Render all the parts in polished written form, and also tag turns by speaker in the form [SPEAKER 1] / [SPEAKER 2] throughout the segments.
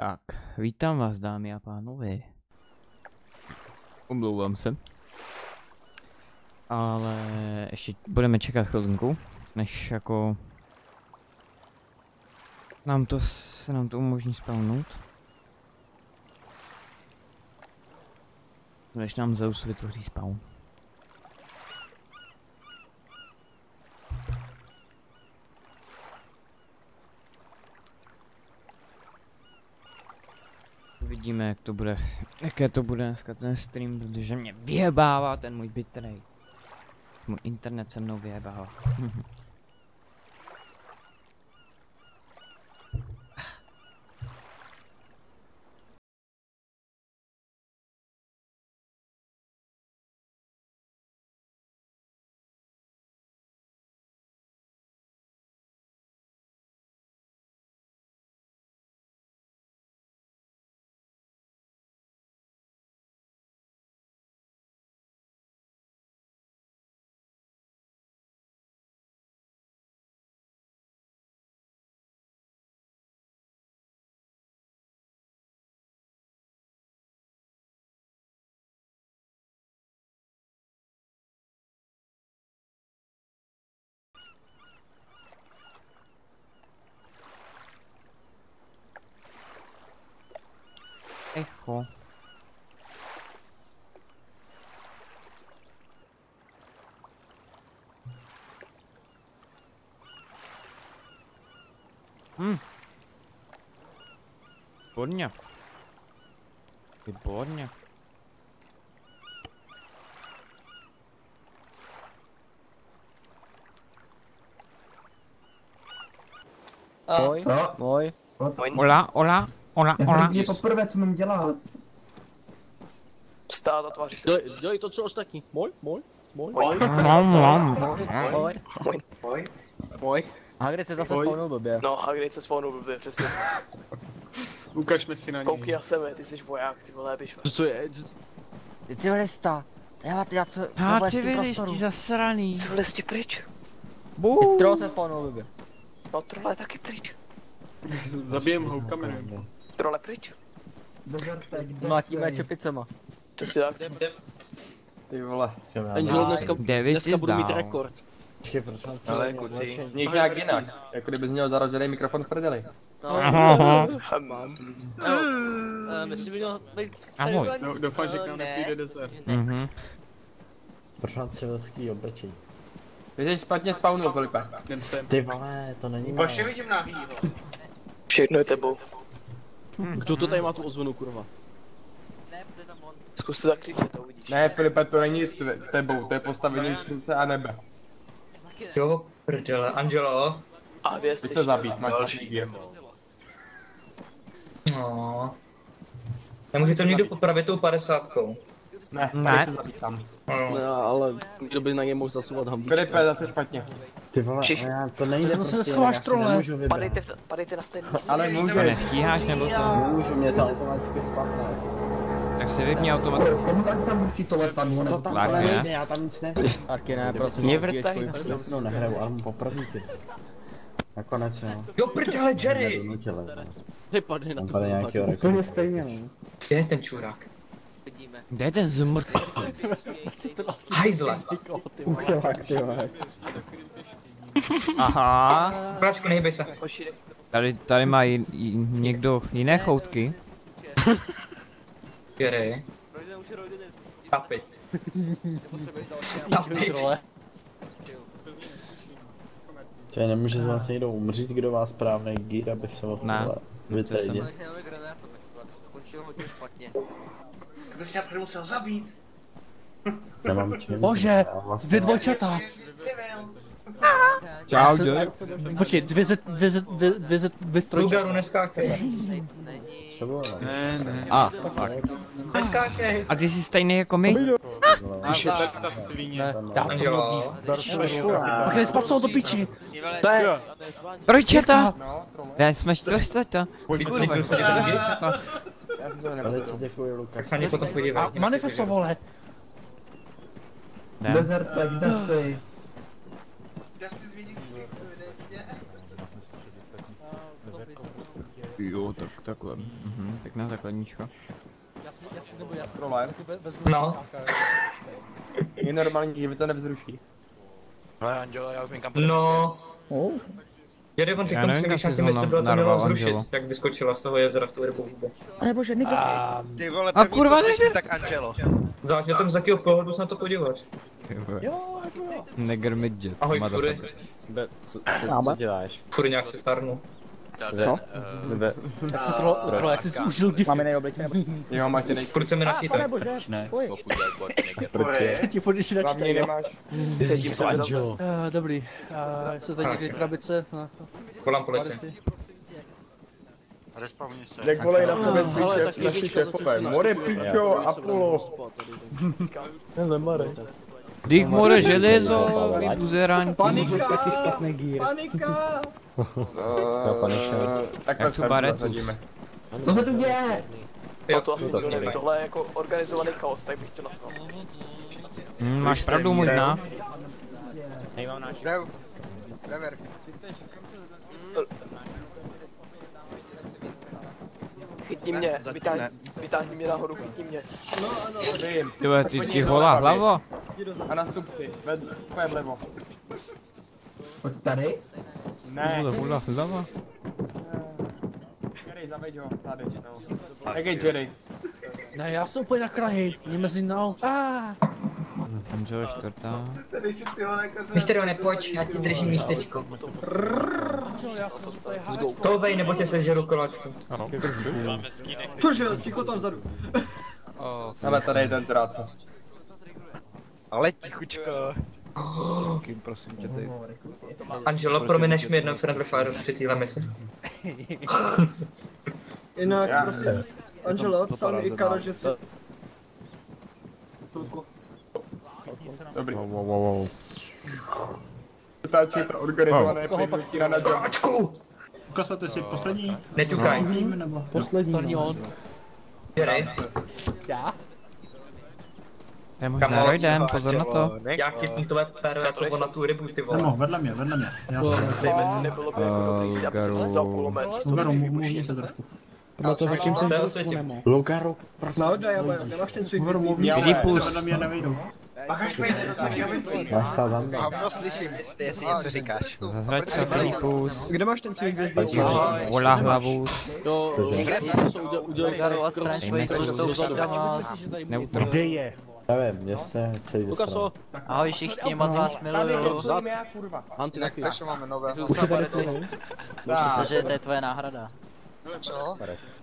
[SPEAKER 1] Tak, vítám vás, dámy a pánové. Omlouvám se. Ale ještě budeme čekat chvilinku, než jako se nám to umožní spawnout. Než nám Zeus vytvoří spawn. Uvidíme, jak to bude, jaké to bude dneska ten stream, protože mě vyjebává ten můj bitrate. Můj internet se mnou vyjebává. Echo. Výborně. Výborně.
[SPEAKER 2] Můj. Můj.
[SPEAKER 1] Ola.
[SPEAKER 3] Je poprvé, co mám dělat.
[SPEAKER 4] Stát a tváři se.
[SPEAKER 2] Dělej to, co ostatní. Můj. Hagrid se zase spawnul blbě.
[SPEAKER 4] No, Hagrid se spawnul blbě, přesně.
[SPEAKER 5] Ukažme si na něj.
[SPEAKER 4] Koukni na sebe, ty jsi voják, ty vole, běž.
[SPEAKER 2] Co je?
[SPEAKER 6] Civilista! Já co?
[SPEAKER 1] Civilisti zasraný.
[SPEAKER 4] Civilisti pryč.
[SPEAKER 2] Troll se spawnul blbě.
[SPEAKER 4] No, trole taky pryč.
[SPEAKER 5] Zabijem ho kamerem.
[SPEAKER 4] Trole pryč.
[SPEAKER 2] Mlátíme čepicema.
[SPEAKER 4] Přesně tak.
[SPEAKER 2] Ty vole. Angel dneska budu mít rekord.
[SPEAKER 7] Ale kuci.
[SPEAKER 2] Měj nějak jinak. Jako kdybys měl zaražený mikrofon v prdeli.
[SPEAKER 6] Myslím, že být...
[SPEAKER 1] Ahoj.
[SPEAKER 5] Doufám, že k nám nepřijde desert.
[SPEAKER 7] Pořád civilský oblečení.
[SPEAKER 2] Ty jsi špatně spawnul, Filipe.
[SPEAKER 5] Jdem sem.
[SPEAKER 7] Ty vole, to není málo.
[SPEAKER 4] vidím nahýho. Všechno je tebou.
[SPEAKER 2] Kdo to tady má tu ozvonu, kurva?
[SPEAKER 4] Zkus to zakřičet, to uvidíš.
[SPEAKER 2] Ne, Filipe, to není tebou, to je postavení slunce a nebe.
[SPEAKER 3] Jo, prdele, Angelo.
[SPEAKER 4] A věc,
[SPEAKER 2] Pojď to zabít, máš další gír.
[SPEAKER 3] No. Nemůžete někdo popravit tou 50.
[SPEAKER 2] Ne,
[SPEAKER 1] Ne.
[SPEAKER 2] se zabít tam.
[SPEAKER 3] No.
[SPEAKER 2] Ale někdo by na něj mohl zasouvat hambu. Filipe, zase špatně.
[SPEAKER 7] Ty vole,
[SPEAKER 4] Všichni.
[SPEAKER 7] to nejde prostě, já si nemůžu vybrat.
[SPEAKER 4] Padejte na stejný.
[SPEAKER 2] Ale
[SPEAKER 1] To
[SPEAKER 2] může.
[SPEAKER 1] nestíháš nebo to?
[SPEAKER 7] Nemůžu, mě to automaticky spadne.
[SPEAKER 1] Tak si vypni automaticky.
[SPEAKER 3] Komu tam určitě to letadlo,
[SPEAKER 7] To
[SPEAKER 3] nebo...
[SPEAKER 7] tam
[SPEAKER 1] Tak
[SPEAKER 7] ale
[SPEAKER 1] ne.
[SPEAKER 7] nejde, já tam nic nevím.
[SPEAKER 2] Taky ne, prosím.
[SPEAKER 1] Mě vrtaj.
[SPEAKER 7] No nehraju armu poprvé ty. Nakonec jo.
[SPEAKER 3] Jo, prdele, Jerry!
[SPEAKER 7] Donutili.
[SPEAKER 2] Vypadne na
[SPEAKER 7] Mám
[SPEAKER 2] to.
[SPEAKER 7] tady nějakýho rekordu.
[SPEAKER 3] Kde je ten čurák?
[SPEAKER 1] Kde je ten zmrt?
[SPEAKER 3] Hajzle.
[SPEAKER 1] Aha.
[SPEAKER 3] Práčku, nejbej se.
[SPEAKER 1] Tady má někdo jiné choutky.
[SPEAKER 3] Jerry. Tapi. Tapi.
[SPEAKER 7] Čili nemůže z vás někdo umřít, kdo má správný gír, abych se mohl
[SPEAKER 1] Ne.
[SPEAKER 7] vytejdět.
[SPEAKER 6] Skončilo hodně špatně.
[SPEAKER 4] To jsi já musel zabít.
[SPEAKER 7] Nemám čím.
[SPEAKER 8] Bože,
[SPEAKER 7] Já vlastně
[SPEAKER 8] dvě dvojčata.
[SPEAKER 1] Čau,
[SPEAKER 8] Počkej, dvě strojčata.
[SPEAKER 3] Lugaru, neskákej.
[SPEAKER 7] Co bylo?
[SPEAKER 5] Ne.
[SPEAKER 1] A, tak.
[SPEAKER 3] Neskákej.
[SPEAKER 1] A ty jsi stejný jako my?
[SPEAKER 5] Když je tak ta svině.
[SPEAKER 8] Já to bylo dřív. Pak je spacou do piči.
[SPEAKER 1] To je trojčata! Já jsme čtvrtata.
[SPEAKER 7] Velice děkuji, Lukas.
[SPEAKER 3] Tak se na ně potom podívej.
[SPEAKER 8] A manifesto, vole.
[SPEAKER 1] Ne.
[SPEAKER 3] Dezertek, kde jsi?
[SPEAKER 1] Jo, takhle. Pěkná základnička.
[SPEAKER 8] Já si nebo já si
[SPEAKER 3] No.
[SPEAKER 2] Je normální, že by to nevzruší.
[SPEAKER 9] Ale Angela, já už někam
[SPEAKER 3] No. Jede on ty
[SPEAKER 1] Já nevím,
[SPEAKER 3] končí,
[SPEAKER 1] jestli
[SPEAKER 3] nějakým jestli bylo to
[SPEAKER 1] narval
[SPEAKER 3] mělo zrušit,
[SPEAKER 1] Angelo.
[SPEAKER 3] jak vyskočila z toho jezera, z toho rybou hýbe.
[SPEAKER 4] Anebože, Nigger.
[SPEAKER 9] Ty vole,
[SPEAKER 1] A
[SPEAKER 9] první,
[SPEAKER 1] kurva,
[SPEAKER 9] co slyším, tak Angelo.
[SPEAKER 3] Záleží na tom, z jakého pohledu se na to podíváš.
[SPEAKER 1] Neger midget.
[SPEAKER 3] Ahoj, Fury.
[SPEAKER 2] Co děláš?
[SPEAKER 3] Fury nějak se starnu.
[SPEAKER 8] Jak se trolo, jak jsi si užil div.
[SPEAKER 2] Máme nejoblečené. Jo, máš ty
[SPEAKER 3] Furt se mi nasíte.
[SPEAKER 7] Ne.
[SPEAKER 8] Co ti furt si načítají, jo?
[SPEAKER 2] nemáš.
[SPEAKER 8] Jezdím se Angelo. Dobrý. Jsou tady někde krabice.
[SPEAKER 3] Volám policii.
[SPEAKER 9] Respawni se.
[SPEAKER 5] Jak volej na sebe naši šéfové. More, pičo, Apollo.
[SPEAKER 1] Dých more železo, buzeránky.
[SPEAKER 5] Panika! Panika!
[SPEAKER 1] Jak jsou baretus.
[SPEAKER 2] Co se tu děje?
[SPEAKER 4] No to asi nikdo neví, tohle je jako organizovaný chaos, tak bych to nazval.
[SPEAKER 1] Máš pravdu možná.
[SPEAKER 4] Chytni mě, vytáhni mě nahoru, chytni mě.
[SPEAKER 1] Tyhle, ty holá hlavo.
[SPEAKER 2] A nastup si, pojď vlevo.
[SPEAKER 7] Pojď tady?
[SPEAKER 2] Ne,
[SPEAKER 1] Holá hlava.
[SPEAKER 2] Jerry, zaveď ho, tady. Jak je Jerry?
[SPEAKER 8] Ne, já jsem úplně na kraji. Mě mezi mnou.
[SPEAKER 1] Angela čtvrtá.
[SPEAKER 3] Mysterione, pojď, já ti držím místečko.
[SPEAKER 8] Angelo, já jsem tady
[SPEAKER 3] To vej, nebo tě sežeru koláčku.
[SPEAKER 5] Cože, ticho tam vzadu.
[SPEAKER 2] Ale tady je ten zráce.
[SPEAKER 9] Ale tichučko.
[SPEAKER 5] Prosím tě, ty.
[SPEAKER 3] Angelo, promineš mi jednou Friendly Fire při téhle misi.
[SPEAKER 5] Jinak, prosím, Angelo, psal mi i Karo, že si...
[SPEAKER 2] Dobrý. Táčí pro organizované plynutí na nadžačku.
[SPEAKER 5] Ukazujete si poslední?
[SPEAKER 3] Neťukaj.
[SPEAKER 5] Poslední.
[SPEAKER 8] To není on.
[SPEAKER 3] Jerry,
[SPEAKER 8] Já?
[SPEAKER 1] To je možná Roydem, pozor na to.
[SPEAKER 3] já chytnu tvoje péro jako na tu rybu, ty vole.
[SPEAKER 5] No, vedle mě.
[SPEAKER 4] Nebylo by jako dobrý si, aby jsem si vzal kulomet.
[SPEAKER 5] Mluvněte trošku.
[SPEAKER 3] To je osvětím.
[SPEAKER 7] Lukaru,
[SPEAKER 5] Nahodně, já nemáš ten svůj význý.
[SPEAKER 1] Filipus.
[SPEAKER 5] Vedle mě nevejdou.
[SPEAKER 7] Nastál za mnou.
[SPEAKER 9] Hovno slyším, jestli něco říkáš.
[SPEAKER 1] Zahraď se Filipus.
[SPEAKER 5] Kde máš ten svůj hvězdný?
[SPEAKER 1] Volá hlavu.
[SPEAKER 9] Někde
[SPEAKER 1] Dejme si neutro.
[SPEAKER 7] Kde je? Nevím, mě se celý dostal.
[SPEAKER 6] Ahoj všichni, moc vás miluju.
[SPEAKER 9] Takže máme nové.
[SPEAKER 6] Takže to je tvoje náhrada.
[SPEAKER 9] Co?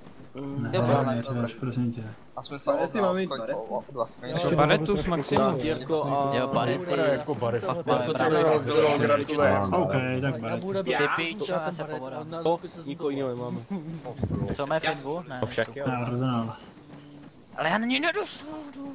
[SPEAKER 5] Prosím tě.
[SPEAKER 9] A jsme se o 20 minut.
[SPEAKER 1] Ještě baretus maximum.
[SPEAKER 6] Jo, barety.
[SPEAKER 5] Jako
[SPEAKER 6] Pak máme právě.
[SPEAKER 5] OK, tak bare.
[SPEAKER 6] Ty píčové se povoda.
[SPEAKER 2] Nikoho jiného nemáme.
[SPEAKER 6] Co máme pitbu? Ne.
[SPEAKER 5] Arzenál.
[SPEAKER 6] Ale já na něj nedostanu.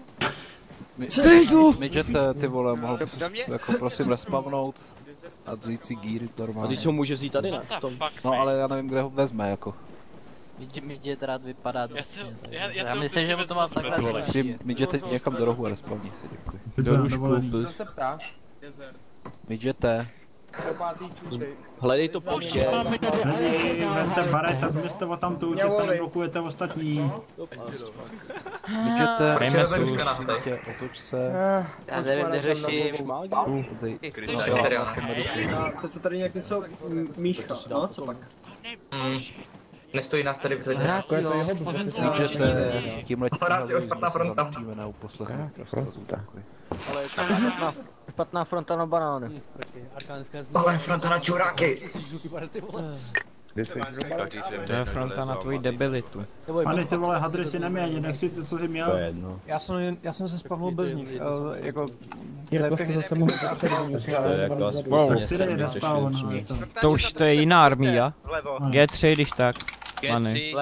[SPEAKER 10] Midget, ty vole, mohl bys jako prosím respawnout a vzít si gíry normálně.
[SPEAKER 2] A ty co může vzít tady, ne?
[SPEAKER 10] No ale já nevím, kde ho vezme jako.
[SPEAKER 6] Midget rád vypadá dost. Já myslím, že mu to má takhle špatně.
[SPEAKER 10] Prosím, Midget teď někam do rohu a respawní si, děkuji.
[SPEAKER 1] Do rušku
[SPEAKER 2] Kdo
[SPEAKER 1] plus.
[SPEAKER 2] se ptá?
[SPEAKER 10] Midgete.
[SPEAKER 2] Hledej to poště.
[SPEAKER 5] Vemte baret a zmizte o tamtud, tady blokujete ostatní.
[SPEAKER 10] Midgete,
[SPEAKER 1] Dejme
[SPEAKER 10] tě, otoč se.
[SPEAKER 6] Já nevím, neřeším.
[SPEAKER 5] Teď se tady nějak něco míchá, no, co pak?
[SPEAKER 3] Nestojí nás tady vzadu.
[SPEAKER 10] Midgete, tímhle
[SPEAKER 3] Horácio, špatná fronta.
[SPEAKER 10] zamčíme na uposlechu.
[SPEAKER 6] Ale je to špatná fronta na banány.
[SPEAKER 3] Ale fronta na čuráky.
[SPEAKER 1] To je fronta na tvoji debilitu.
[SPEAKER 5] Pane, ty vole, hadry si neměň, nech si to, co jsi měl.
[SPEAKER 2] Já jsem se spavnul bez nich, jako...
[SPEAKER 5] Jako jste zase mohl
[SPEAKER 1] To už to je jiná armia. G3 když tak. Many.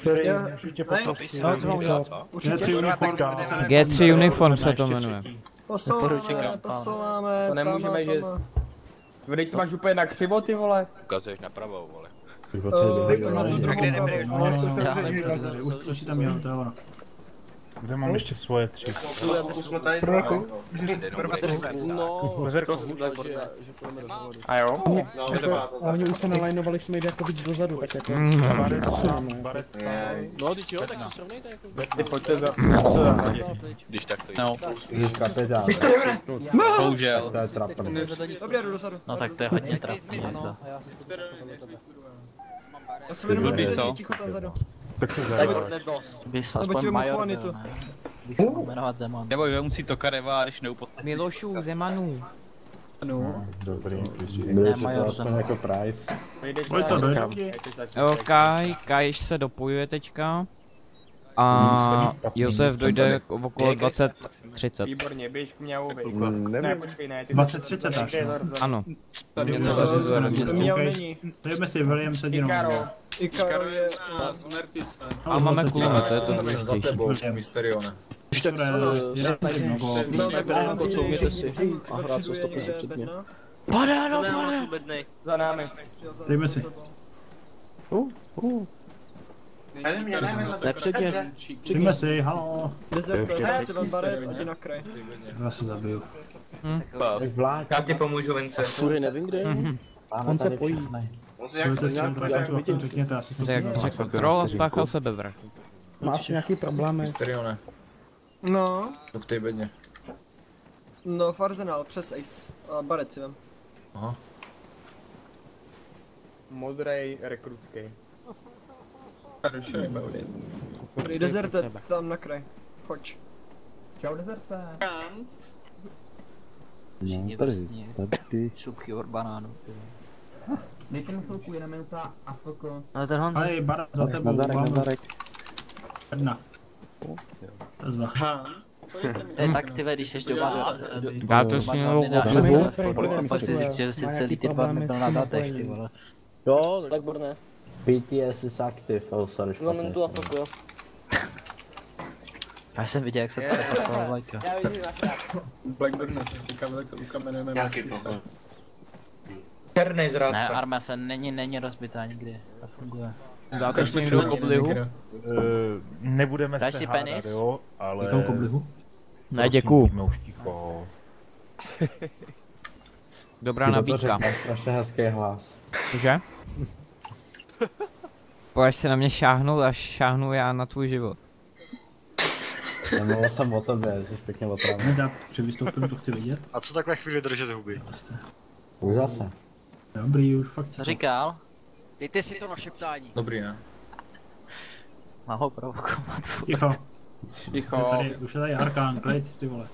[SPEAKER 1] G3 uniform se to jmenuje.
[SPEAKER 5] Posouváme,
[SPEAKER 2] To nemůžeme, že... Vždyť to máš úplně na křivo, ty vole.
[SPEAKER 9] Ukazuješ napravo, vole.
[SPEAKER 5] Už to si tam měl, to je ono. Kde mám ještě svoje 3?
[SPEAKER 4] A jo?
[SPEAKER 8] A oni už se nalajnovali, že nejde jako víc dozadu, tak jako... No, teď jo, tak se srovnejte jako...
[SPEAKER 4] Ty pojďte za...
[SPEAKER 9] Když tak to
[SPEAKER 6] No,
[SPEAKER 7] Bohužel. To je trapné.
[SPEAKER 2] Dobrý, jdu dozadu.
[SPEAKER 6] no tak to je hodně trapný, že to.
[SPEAKER 2] Já jsem jenom ticho tam vzadu.
[SPEAKER 5] Tak se zajímá.
[SPEAKER 6] Bys
[SPEAKER 2] Nebo ti
[SPEAKER 6] aspoň
[SPEAKER 2] vemu
[SPEAKER 6] major
[SPEAKER 2] Juanitu.
[SPEAKER 6] byl, ne? Bych se jmenovat Zeman.
[SPEAKER 9] Nebo musí to kareva, když neupodstatně.
[SPEAKER 1] Milošu Zemanů.
[SPEAKER 7] Dobrý.
[SPEAKER 6] Ne,
[SPEAKER 7] Byli si
[SPEAKER 6] Major
[SPEAKER 7] to aspoň
[SPEAKER 6] Zeman.
[SPEAKER 7] jako price.
[SPEAKER 5] Pojď to dojde.
[SPEAKER 1] Jo, Kajš se dopojuje teďka. A Josef dojde okolo 20:30.
[SPEAKER 4] Výborně, běž k mě
[SPEAKER 7] Ne,
[SPEAKER 4] počkej, ne, ty
[SPEAKER 5] 20:30 až.
[SPEAKER 1] Ano.
[SPEAKER 4] Něco
[SPEAKER 1] zařizuje do města.
[SPEAKER 2] Měl není.
[SPEAKER 5] Dejme si William sedí jenom.
[SPEAKER 2] Ikaro je...
[SPEAKER 1] A máme kulomet, to je to důležitější.
[SPEAKER 8] Když tak
[SPEAKER 2] No, tak na to soumíte si. A hrát se 100% před mě.
[SPEAKER 6] Badáno,
[SPEAKER 4] za námi.
[SPEAKER 5] Dejme si.
[SPEAKER 8] Ne předně.
[SPEAKER 5] Dejme si, halo.
[SPEAKER 2] Dezerter, si vám baret a jdi na kraj.
[SPEAKER 5] Já se zabiju.
[SPEAKER 7] Tak vláď.
[SPEAKER 3] Já ti pomůžu, Vince.
[SPEAKER 8] Fury nevím, kde je. On se pojí.
[SPEAKER 5] Pojďte si to řekněte, já si to
[SPEAKER 1] Řekl troll a spáchal sebevraždu.
[SPEAKER 8] Máš nějaký problémy?
[SPEAKER 11] Mysterione,
[SPEAKER 2] No,
[SPEAKER 11] to v té bedně.
[SPEAKER 2] no, v Arsenal, přes Ace. A baret si vem.
[SPEAKER 11] Aha.
[SPEAKER 4] Modrej rekrutský.
[SPEAKER 2] Dobrý, Dezerter, tam na kraj. Choď.
[SPEAKER 4] Čau, Dezerte.
[SPEAKER 6] Všichni drsní. Šupky od banánu.
[SPEAKER 4] Dejte mi chvilku, jedna minuta a chvilku.
[SPEAKER 6] Ale ten Honza.
[SPEAKER 5] Hej, Bara, za tebou.
[SPEAKER 7] Nazarek.
[SPEAKER 5] Jedna. Dva.
[SPEAKER 6] Tak ty když jsi doma
[SPEAKER 1] Já to si novou
[SPEAKER 6] pak si říct, že si celý ty 2 dny byl na datech, ty vole.
[SPEAKER 8] Jo, tak borné.
[SPEAKER 7] BTS is active, oh sorry, špatně.
[SPEAKER 6] Já jsem viděl, jak se to opakovala vlajka.
[SPEAKER 4] Blackburn, jestli si kam, tak se ukamenujeme.
[SPEAKER 3] Nějaký problém. Černej
[SPEAKER 6] Ne,
[SPEAKER 3] zrádce.
[SPEAKER 6] armia se není rozbitá nikdy, to funguje.
[SPEAKER 1] Dáte si někdo koblihu?
[SPEAKER 5] Nebudeme
[SPEAKER 6] Dáš si penis?
[SPEAKER 5] jo, ale... Jakou koblihu?
[SPEAKER 1] Ne, děkuju.
[SPEAKER 5] Už ticho.
[SPEAKER 1] Dobrá
[SPEAKER 7] Kdo to
[SPEAKER 1] nabídka.
[SPEAKER 7] řekl? Strašně hezký hlas.
[SPEAKER 1] Že? Pojď se na mě šáhnout, až šáhnu já na tvůj život.
[SPEAKER 7] Nemluvil jsem o tobě, jsi pěkně opravdu.
[SPEAKER 5] Nedá, při vystoupení to chci vidět.
[SPEAKER 11] A co takhle chvíli držet huby?
[SPEAKER 7] Už zase.
[SPEAKER 5] Dobrý, už fakt.
[SPEAKER 6] Co říkal?
[SPEAKER 3] Dejte si to na šeptání.
[SPEAKER 11] Dobrý, ne?
[SPEAKER 6] Má ho provokovat.
[SPEAKER 5] Ticho.
[SPEAKER 4] Ticho.
[SPEAKER 5] Už je tady Arkán, klid, ty vole.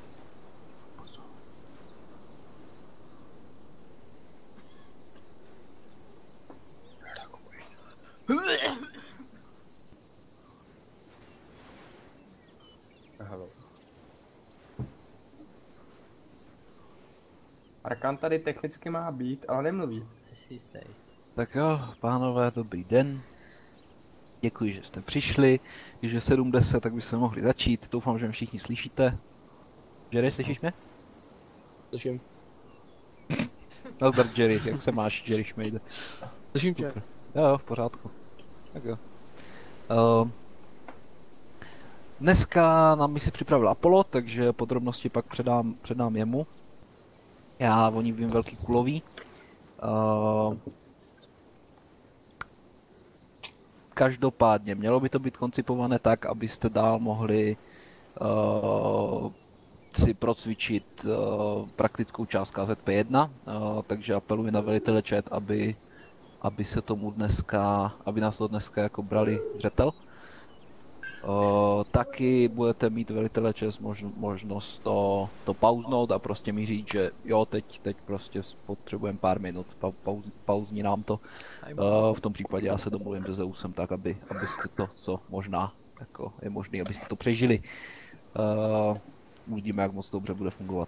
[SPEAKER 4] Arkan tady technicky má být, ale nemluví.
[SPEAKER 6] Jsi si jistý.
[SPEAKER 10] Tak jo, pánové, dobrý den. Děkuji, že jste přišli. Když je 7:10, tak bychom mohli začít. Doufám, že mě všichni slyšíte. Jerry, slyšíš mě?
[SPEAKER 8] Slyším.
[SPEAKER 10] Nazdar, Jerry, jak se máš, Jerry Šmejde?
[SPEAKER 8] Slyším tě.
[SPEAKER 10] Jo, v pořádku. Tak jo. Dneska nám si připravil Apollo, takže podrobnosti pak předám jemu. Já o ní vím velký kulový. Každopádně, mělo by to být koncipované tak, abyste dál mohli si procvičit praktickou část KZP1, takže apeluji na velitele chat, aby se tomu dneska, aby nás to dneska jako brali zřetel. Taky budete mít velitele čas možnost to pauznout a prostě mi říct, že jo, teď prostě potřebujeme pár minut, pauzní nám to. V tom případě já se domluvím se Zeusem tak, abyste to, co možná jako je možné, abyste to přežili. Uvidíme, jak moc dobře bude fungovat.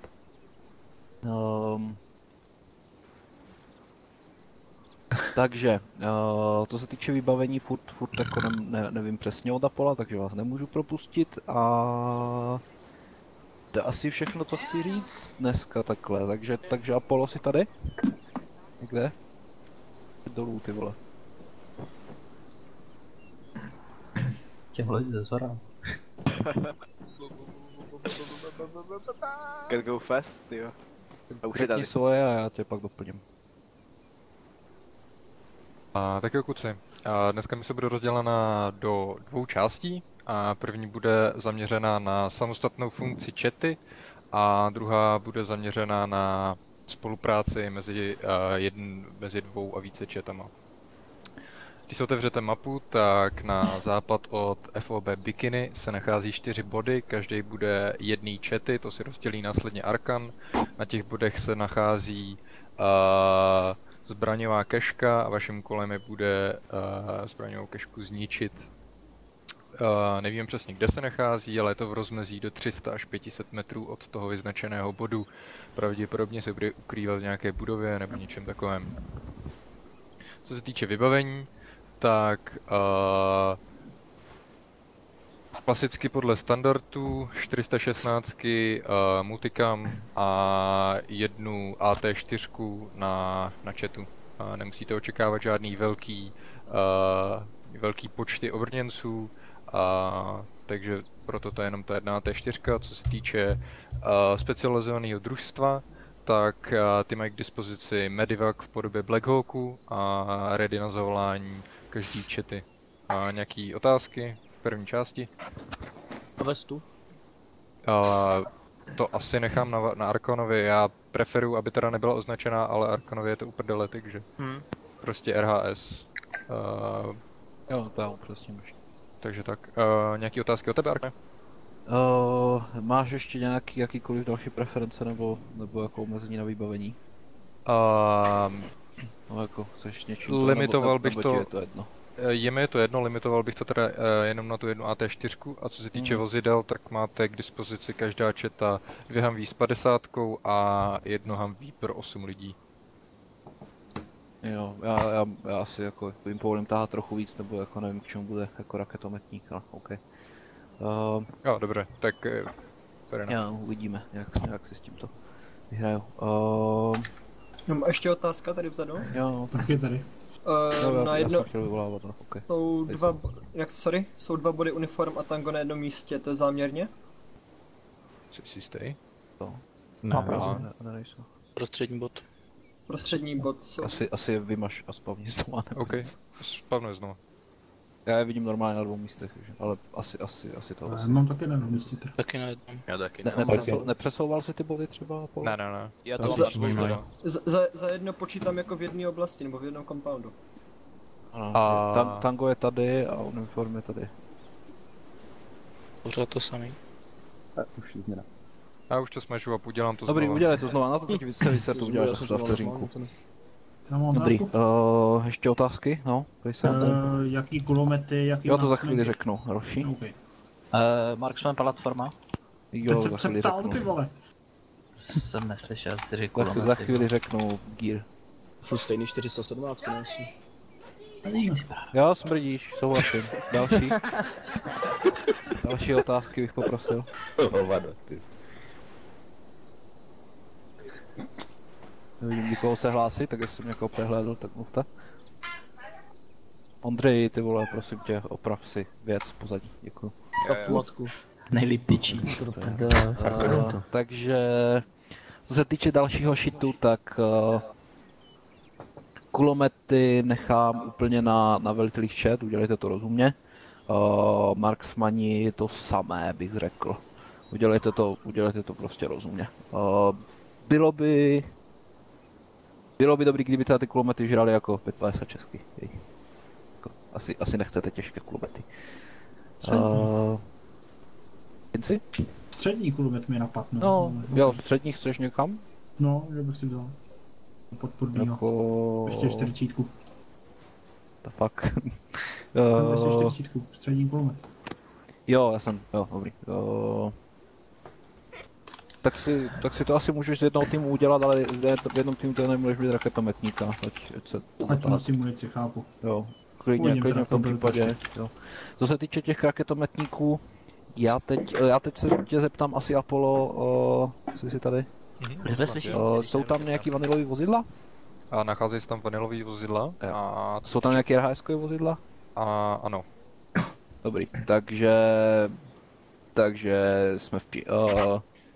[SPEAKER 10] Takže, co se týče vybavení, furt jako nevím přesně od Apola, takže vás nemůžu propustit a to je asi všechno, co chci říct dneska takhle, takže Apollo si tady? Někde? Dolů, ty vole.
[SPEAKER 6] Tě vlezí ze zora.
[SPEAKER 2] Get go fast, jo. A už je
[SPEAKER 10] Řekni
[SPEAKER 2] tady.
[SPEAKER 10] svoje a já tě pak doplním.
[SPEAKER 12] Tak jo, kluci. Dneska mi se bude rozdělena do 2 částí. První bude zaměřena na samostatnou funkci chaty a druhá bude zaměřena na spolupráci mezi 2 a více chatama. Když si otevřete mapu, tak na západ od FOB Bikini se nachází 4 body, každý bude jedný chaty, to si rozdělí následně Arkan. Na těch bodech se nachází zbraňová keška a vaším úkolem je bude zbraňovou kešku zničit. Nevím přesně, kde se nachází, ale je to v rozmezí do 300 až 500 metrů od toho vyznačeného bodu. Pravděpodobně se bude ukrývat v nějaké budově nebo něčem takovém. Co se týče vybavení, tak klasicky podle standardů 416 multicam a 1 AT4 na chatu. Nemusíte očekávat žádný velký počty obrněnců, takže proto to je jenom ta 1 AT4. Co se týče specializovaného družstva, tak ty mají k dispozici Medivac v podobě Black Hawku a ready na zavolání každý chaty. Nějaký otázky v první části?
[SPEAKER 6] A vestu?
[SPEAKER 12] To asi nechám na Arkanovi, já preferuji, aby teda nebyla označená, ale Arkanovi je to uprdele, takže prostě RHS.
[SPEAKER 10] Jo, to já upřesním ještě.
[SPEAKER 12] Takže tak, nějaký otázky od tebe, Arkane?
[SPEAKER 10] Máš ještě jakýkoliv další preference nebo jako omezení na vybavení? No jako, chceš něčím
[SPEAKER 12] limitoval bych to,
[SPEAKER 10] je to jedno?
[SPEAKER 12] Je mi to jedno, limitoval bych to teda jenom na tu 1 AT4 a co se týče vozidel, tak máte k dispozici každá chata 2 Humvee s 50 a 1 Humvee pro 8 lidí.
[SPEAKER 10] Jo, já asi jako jim povolím tahat trochu víc, nebo jako nevím k čemu bude jako raketometník, ale OK.
[SPEAKER 12] Jo, dobře, tak
[SPEAKER 10] já uvidíme, jak si s tímto vyhraju.
[SPEAKER 8] No, ještě otázka tady vzadu.
[SPEAKER 10] Jo,
[SPEAKER 5] taky tady.
[SPEAKER 8] Na jedno...
[SPEAKER 10] Okay.
[SPEAKER 8] Jsou 2 body uniform a tango na jednom místě, to je záměrně?
[SPEAKER 12] Jsi jistý?
[SPEAKER 10] To.
[SPEAKER 1] Ne,
[SPEAKER 10] nejsou.
[SPEAKER 6] Prostřední bod.
[SPEAKER 8] Prostřední bod jsou...
[SPEAKER 10] Asi je vymaž a spavni znova.
[SPEAKER 12] OK, spavnuj znova.
[SPEAKER 10] Já je vidím normálně na 2 místech, ale asi to.
[SPEAKER 5] Já mám taky na 2 místě.
[SPEAKER 6] Taky na jednom.
[SPEAKER 9] Já taky.
[SPEAKER 10] Nepřesouval si ty body třeba?
[SPEAKER 12] Ne.
[SPEAKER 9] Já to mám
[SPEAKER 8] za jedno počítám jako v jedné oblasti, nebo v jednom compoundu.
[SPEAKER 10] Ano, tango je tady a uniform je tady.
[SPEAKER 6] Pořád to samý.
[SPEAKER 7] Už změna.
[SPEAKER 12] Já už to smažu a udělám to
[SPEAKER 10] Dobrý,
[SPEAKER 12] znova.
[SPEAKER 10] udělej to znova, na to teď celý se to uděláš za vteřinku.
[SPEAKER 5] Dobrý,
[SPEAKER 10] ještě otázky? No,
[SPEAKER 5] jaký kulomety, jaký...
[SPEAKER 10] Jo, to za chvíli řeknu, další.
[SPEAKER 5] Okay.
[SPEAKER 6] Marksman platforma?
[SPEAKER 10] Jo, za chvíli
[SPEAKER 5] řeknu. Ty vole.
[SPEAKER 6] Jsem neslyšel, si řekl
[SPEAKER 10] za chvíli řeknu gear.
[SPEAKER 2] Furt stejný 417, ne?
[SPEAKER 10] Jo, smrdíš, souhlasím. Další otázky bych poprosil. Nevidím nikoho se hlásit, tak jestli jsem někoho přehlédl, tak mluvte. Ondřej, ty vole, prosím tě, oprav si věc pozadí, děkuju.
[SPEAKER 6] Nejlíp tyčí.
[SPEAKER 10] Takže, co se týče dalšího shitu, tak kulomety nechám úplně na velitelích chat, udělejte to rozumně. Marksmani to samé, bych řekl. Udělejte to prostě rozumně. Bylo by dobrý, kdyby ty kulomety žrali jako 550 česky. Asi nechcete těžké kulomety.
[SPEAKER 5] Střední kulomet mi napadne.
[SPEAKER 10] No, jo, střední chceš někam?
[SPEAKER 5] No, že bych si vzal. Podpornýho.
[SPEAKER 10] Jako...
[SPEAKER 5] Ještě 40.
[SPEAKER 10] To fakt.
[SPEAKER 5] Ještě 40, střední kulomet.
[SPEAKER 10] Jo, dobrý. Tak si to asi můžeš z jednoho týmu udělat, ale v jednom týmu to nemůžeš být raketometníka.
[SPEAKER 5] Ať nosí munici, chápu.
[SPEAKER 10] Jo, klidně v tom případě. Jo. Co se týče těch raketometníků, já teď se tě zeptám asi Apollo, jsi tady? Jsou tam nějaký vanilový vozidla?
[SPEAKER 12] A nacházejí se tam vanilový vozidla.
[SPEAKER 10] Jsou tam nějaké RHS-kové vozidla?
[SPEAKER 12] Ano.
[SPEAKER 10] Dobrý, takže jsme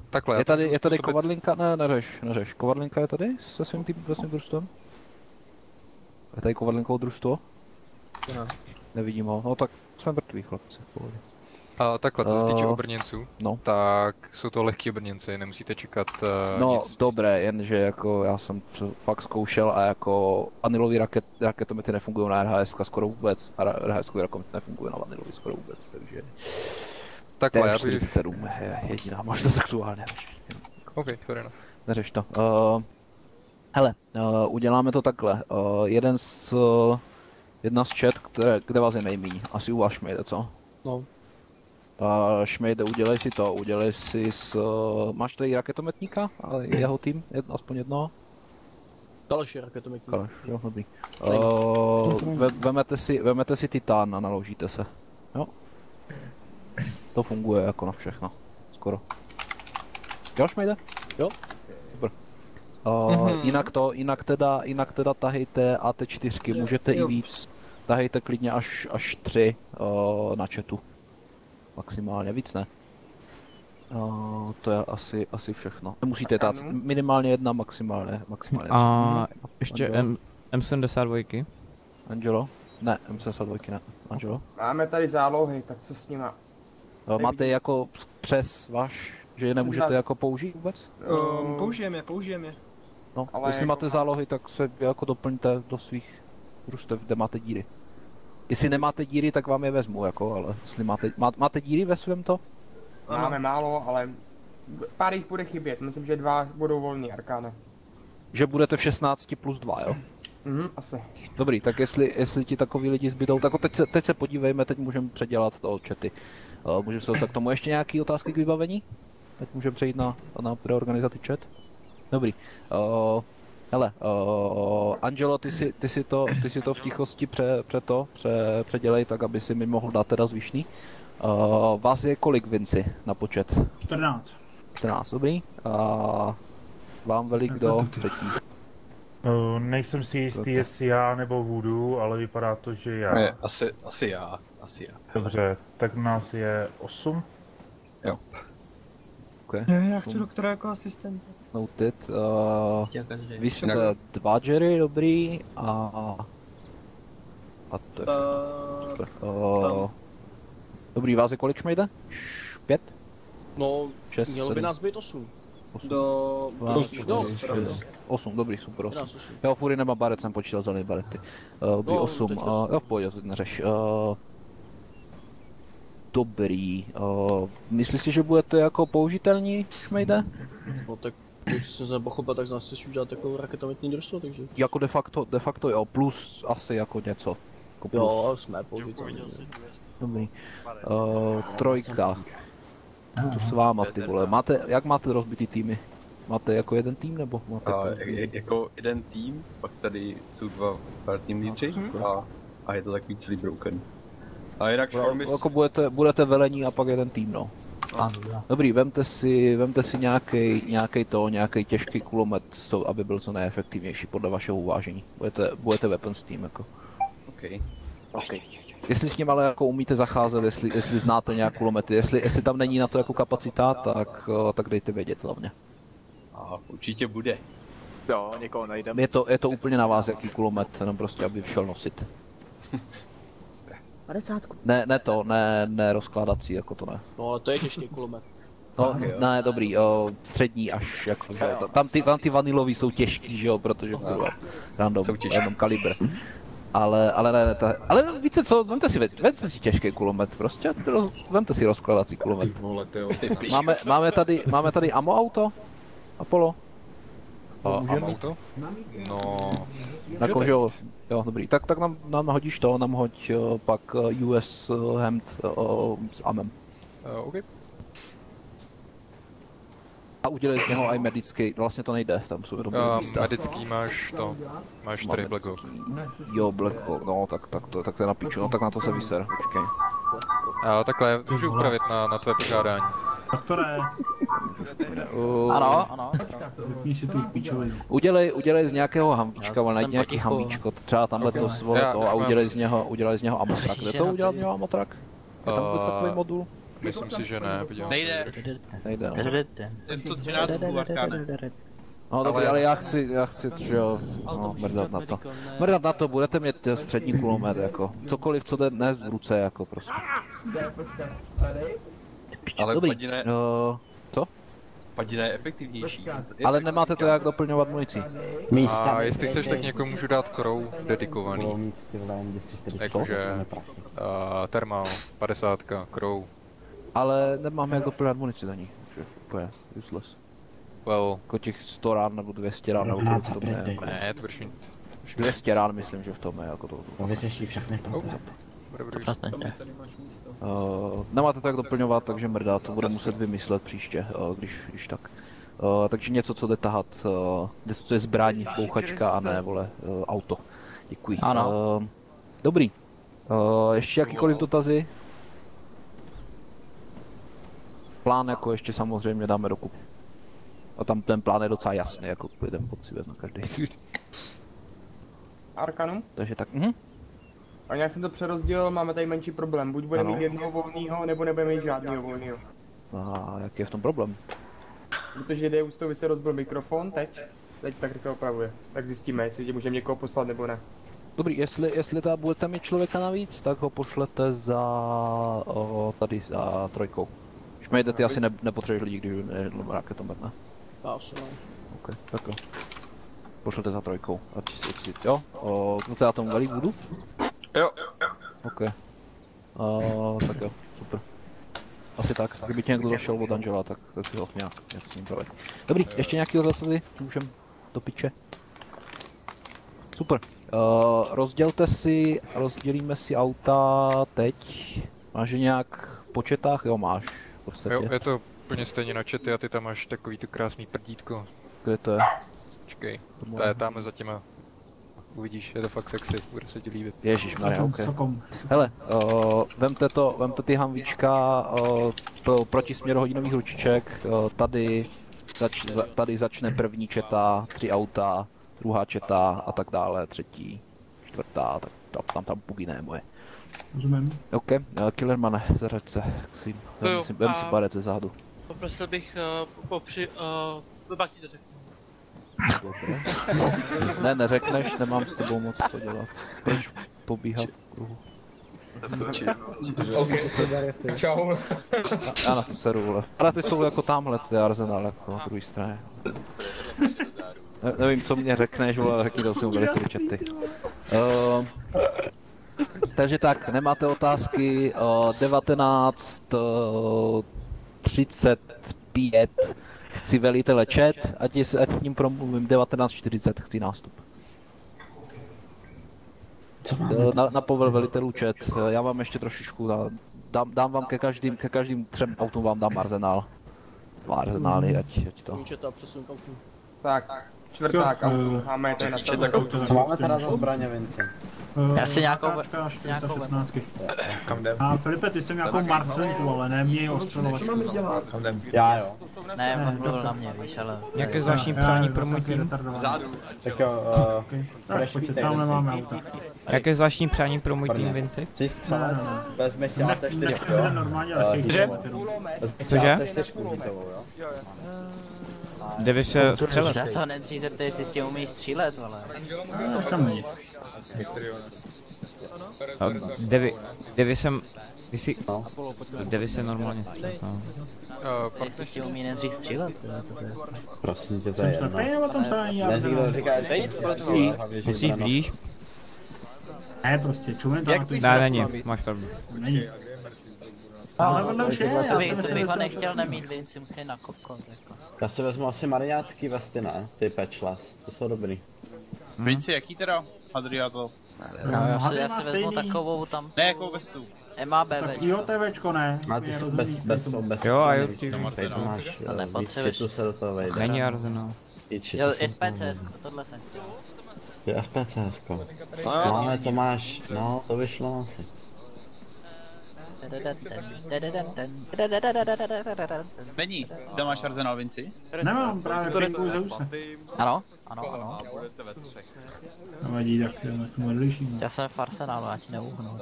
[SPEAKER 12] takhle.
[SPEAKER 10] Je tady Kovadlinka, neřeš. Kovadlinka je tady se svým družstvem? Je tady Kovadlinkovo družstvo?
[SPEAKER 2] No.
[SPEAKER 10] Nevidím ho, no tak jsme mrtví chlapci, pohodě.
[SPEAKER 12] A takhle, co se týče obrněnců,
[SPEAKER 10] no.
[SPEAKER 12] Tak jsou to lehký obrněnci, nemusíte čekat
[SPEAKER 10] no
[SPEAKER 12] nic.
[SPEAKER 10] dobré, jenže jako já jsem fakt zkoušel a jako vanilový raketomety nefungují na RHS skoro vůbec a RHS-kový raketomety nefungují na vanilový skoro vůbec, takže...
[SPEAKER 12] Takhle, já
[SPEAKER 10] 47 je jediná možnost aktuálně.
[SPEAKER 12] OK, fair enough.
[SPEAKER 10] Neřeš to. Hele, uděláme to takhle. Jedna z chat, kde vás je nejmíň. Asi u vás Šmejde, co?
[SPEAKER 2] No.
[SPEAKER 10] Šmejde, udělej si máš tady raketometníka? A jeho tým? Aspoň jednoho?
[SPEAKER 2] Kaleš je raketometník.
[SPEAKER 10] Kaleš, jo, dobrý. Vemete si titán a naložíte se. Jo? To funguje jako na všechno. Skoro. Jo, Šmejde?
[SPEAKER 2] Jo.
[SPEAKER 10] Super. Jinak teda tahejte AT4, můžete i víc. Tahejte klidně až 3 na chatu. Maximálně, víc ne. To je asi všechno. Nemusíte tát, minimálně jedna, maximálně.
[SPEAKER 1] A ještě M72.
[SPEAKER 10] Angelo? Ne, M72 ne. Angelo?
[SPEAKER 13] Máme tady zálohy, tak co s nima?
[SPEAKER 10] Máte jako přes váš, že je nemůžete jako použít vůbec?
[SPEAKER 13] Použijeme je.
[SPEAKER 10] No,
[SPEAKER 13] ale
[SPEAKER 10] jestli
[SPEAKER 13] jako
[SPEAKER 10] máte zálohy, tak se jako doplňte do svých družstev, kde máte díry. Jestli nemáte díry, tak vám je vezmu, jako, ale jestli máte díry ve svém to?
[SPEAKER 13] Máme málo, ale pár jich bude chybět, myslím, že 2 budou volný arkáne.
[SPEAKER 10] Že budete v 16 plus 2, jo?
[SPEAKER 13] Asi.
[SPEAKER 10] Dobrý, tak jestli ti takový lidi zbydou, tak teď se podívejme, teď můžeme předělat to chaty. Můžeme se dostat k tomu ještě nějaký otázky k vybavení? Teď můžeme přejít na preorganizaci chat? Dobrý. Hele, Angelo, ty si to v tichosti předělej tak, aby si mi mohl dát teda zvyšný. Vás je kolik, Vinci, na počet?
[SPEAKER 5] 14.
[SPEAKER 10] 14, dobrý. A vám velik do třetí.
[SPEAKER 14] Nejsem si jistý, jestli já nebo Voodoo, ale vypadá to, že já.
[SPEAKER 9] Ne, asi já.
[SPEAKER 14] Dobře, tak nás je 8.
[SPEAKER 9] Jo.
[SPEAKER 10] Okay.
[SPEAKER 13] Já chci doktora jako asistent.
[SPEAKER 10] Noted. Vy jste 2 Jerry, dobrý, a to je super. Dobrý, vás je kolik, Šmejde? 5?
[SPEAKER 2] No,
[SPEAKER 10] 6,
[SPEAKER 2] mělo by nás být 8.
[SPEAKER 10] 8, dobrý, super 8. Jo, Fury nemá baret, jsem počítal zelený barety. Dobrý, 8, jo, v pohodě, to neřeš. Dobrý, myslíš si, že budete jako použitelní, Šmejde?
[SPEAKER 2] No tak, když jsem se pochopil, tak z nás chceš udělat takovou raketometní družstvo, takže...
[SPEAKER 10] Jako de facto jo, plus asi jako něco. Jako plus.
[SPEAKER 2] Jo, jsme použitelní.
[SPEAKER 10] Dobrý. Trojka. Co s váma, ty vole, jak máte rozbitý týmy? Máte jako jeden tým, nebo máte...
[SPEAKER 9] Jako jeden tým, pak tady jsou 2 team lídři a je to takový celý broken. A jinak
[SPEAKER 10] jako budete velení a pak jeden tým, no. Dobrý, vemte si nějaký těžký kulomet, aby byl co nejefektivnější podle vašeho uvážení. Budete weapons team, jako.
[SPEAKER 9] Okay.
[SPEAKER 10] Jestli s ním ale jako umíte zacházet, jestli znáte nějak kulomety, jestli tam není na to jako kapacita, tak dejte vědět hlavně.
[SPEAKER 9] A určitě bude.
[SPEAKER 4] Jo, někoho najdeme.
[SPEAKER 10] Je to úplně na vás, jaký kulomet, jenom prostě, aby šel nosit.
[SPEAKER 2] 50.
[SPEAKER 10] Ne rozkládací, jako to ne.
[SPEAKER 2] No ale to je těžký kulomet.
[SPEAKER 10] No, ne, dobrý, střední až, jako, že tam ty vanilový jsou těžký, že jo, protože kurva, random kalibr. Ale více co, vemte si těžký kulomet, prostě, vemte si rozkladací kulomet. Máme tady ammo auto? Apollo?
[SPEAKER 12] Ammo auto? No...
[SPEAKER 10] Jako, že jo, dobrý, tak nám hodíš to, nám hoď pak US Hemd s amem.
[SPEAKER 12] OK.
[SPEAKER 10] A udělej z něho i medický, vlastně to nejde, tam jsou dobrý místa.
[SPEAKER 12] Medický máš 4 Black Hawk.
[SPEAKER 10] Jo, Black Hawk, no tak to je na piču, no tak na to se vyser, počkej.
[SPEAKER 12] Takhle, můžu upravit na tvé požádání.
[SPEAKER 5] Doktore.
[SPEAKER 6] Ano.
[SPEAKER 5] Vypni si tu píčovinu.
[SPEAKER 10] Udělej z nějakého hamvíčka, ale najď nějaký hamvíčko, třeba tamhle to svole to a udělej z něho amotrak. Kde to udělat z něho amotrak? Je tam vůbec takový modul?
[SPEAKER 12] Myslím si, že ne, podívám.
[SPEAKER 11] Nejde.
[SPEAKER 10] Nejde.
[SPEAKER 11] Jen co 13 půl arkáne.
[SPEAKER 10] No dobrý, ale já chci, že jo, no, mrdat na to. Mrdat na to, budete mít střední kulomet, jako. Cokoliv, co jde dnes v ruce, jako prostě.
[SPEAKER 9] Ale
[SPEAKER 10] dobrý,
[SPEAKER 9] padina je...
[SPEAKER 10] co?
[SPEAKER 9] Padina je efektivnější.
[SPEAKER 10] Ale nemáte to jak doplňovat municí.
[SPEAKER 12] A jestli chceš, tak někomu můžu dát Crow dedikovaný. Jakože Thermal, 50, Crow.
[SPEAKER 10] Ale nemám jak doplňovat munici za ní, takže úplně useless.
[SPEAKER 12] Well.
[SPEAKER 10] Jako těch 100 rán nebo 200 rán nebo kolik to je.
[SPEAKER 12] Ne, to budeš mít.
[SPEAKER 10] 200 rán myslím, že v tom je jako to.
[SPEAKER 7] No vyřeší všechny to.
[SPEAKER 10] Nemáte to jak doplňovat, takže mrdá, to bude muset vymyslet příště, když tak. Takže něco, co jde tahat, něco, co je zbraň, bouchačka a ne, vole, auto. Děkuji.
[SPEAKER 6] Ano.
[SPEAKER 10] Dobrý. Ještě jakýkoliv dotazy? Plán jako ještě samozřejmě dáme do kup. A tam ten plán je docela jasný, jako půjdeme pocivit na každý.
[SPEAKER 13] Arkanum?
[SPEAKER 10] Takže tak,
[SPEAKER 13] A nějak jsem to přerozdělil, máme tady menší problém. Buď budeme mít jednoho volného, nebo nebudeme mít žádného volného.
[SPEAKER 10] A jaký je v tom problém?
[SPEAKER 13] Protože Deus to se rozbil mikrofon teď tak rychle opravuje. Tak zjistíme, jestli můžeme někoho poslat nebo ne.
[SPEAKER 10] Dobrý, jestli teda budete mít člověka navíc, tak ho pošlete tady za trojkou. Když jde, ty asi nepotřebuješ lidi, když je raketomet, ne? Ok, tak jo. Pošlete za trojkou, ať si, jo? Kdo teda tomu velí budu?
[SPEAKER 9] Jo.
[SPEAKER 10] Ok. Tak jo, super. Asi tak, kdyby tě někdo došel od Angela, tak si ho nějak s ním proved. Dobrý, ještě nějaký odhlasy? Můžem do piče. Super. Rozdělíme si auta teď. Máš je nějak po četách? Jo, máš. V podstatě.
[SPEAKER 12] Jo, je to úplně stejně na čety a ty tam máš takový tu krásný prdítko.
[SPEAKER 10] Kde to je?
[SPEAKER 12] Počkej, to je tamhle za těma. Uvidíš, je to fakt sexy, bude se ti líbit.
[SPEAKER 10] Ježišmarja, ok. Hele, vemte ty hamvíčka pro protisměr hodinových ručiček, tady začne první četa, 3 auta, druhá četa a tak dále, třetí, čtvrtá, tak tam puginé moje.
[SPEAKER 5] Rozumím.
[SPEAKER 10] Ok, Killermane, zařaď se k svým, vem si barec ze zádu.
[SPEAKER 4] Poprosil bych pak ti to řeknu.
[SPEAKER 10] Ne, neřekneš, nemám s tebou moc co dělat. Proč pobíhat v kruhu?
[SPEAKER 3] Čau.
[SPEAKER 10] Já na to seru, vole. Ale ty jsou jako tamhle, ty Arsenal, jako na druhé straně. Nevím, co mě řekneš, vole, ale řekni to, jsou velké chaty. Takže tak, nemáte otázky, 19:35 chci velitele chat, ať k ním promluvím, 19:40 chci nástup. Na povel velitelů chat, já vám ještě trošičku dám vám ke každým 3 autům vám dám arzenál. 2 arzenály, ať to.
[SPEAKER 13] Tak, čtvrták auto, máme tady na stole.
[SPEAKER 7] Co máme teda za zbraně, Vince?
[SPEAKER 6] Já si nějakou...
[SPEAKER 11] Kam jdem?
[SPEAKER 5] A Filipe, ty jsi nějakou Marcelku, ale ne mě ostřelovačku.
[SPEAKER 11] Kam jdem?
[SPEAKER 7] Já jo.
[SPEAKER 6] Ne, on mluvil na mě, víš, ale...
[SPEAKER 1] Nějaké zvláštní přání pro můj tým?
[SPEAKER 7] Tak jo,
[SPEAKER 5] tam nemáme auta.
[SPEAKER 1] Jaké zvláštní přání pro můj tým, Vinci?
[SPEAKER 7] Chci střelet, vezmeš si AT4, jo?
[SPEAKER 1] Cože?
[SPEAKER 7] AT4 hitovou, jo?
[SPEAKER 1] Kde by se střelet?
[SPEAKER 6] Já se ho nejdřív zeptej, jestli s tím umí střílet, ale...
[SPEAKER 1] Devy jsem... Devy se normálně střelet, no.
[SPEAKER 6] Jestli s tím umí nejdřív střílet,
[SPEAKER 7] Prosím tě, to je jedno. Neříkdo říká,
[SPEAKER 1] musíš blíž.
[SPEAKER 5] Ne, prostě čumím tam.
[SPEAKER 1] Ne, není, máš pravdu.
[SPEAKER 5] Není. Ale ono už je,
[SPEAKER 6] to bych ho nechtěl nemít, Vinci musí na kokon, jako.
[SPEAKER 7] Já si vezmu asi mariácký vesty, ne? Ty patchless, to jsou dobrý.
[SPEAKER 11] Vinci, jaký teda? Adriato.
[SPEAKER 6] Já si vezmu takovou tam...
[SPEAKER 11] Ne, jakou vestu?
[SPEAKER 6] MABV.
[SPEAKER 5] IoTVčko ne.
[SPEAKER 7] A ty jsou bez
[SPEAKER 1] jo, a jo, ty
[SPEAKER 7] to máš, víc světu se do toho vejde.
[SPEAKER 1] Není arzenál.
[SPEAKER 6] Jo, SPCS, tohle jsem chtěl.
[SPEAKER 7] Je SPCS. No ale to máš, no to vyšlo asi.
[SPEAKER 11] Není. Kde máš arzenál, Vinci?
[SPEAKER 5] Nemám, právě pěkku za úse.
[SPEAKER 6] Ano.
[SPEAKER 9] A budete ve 3.
[SPEAKER 5] Nevadí, tak to odliším.
[SPEAKER 6] Já jsem v arsenálu, já ti neuhnu.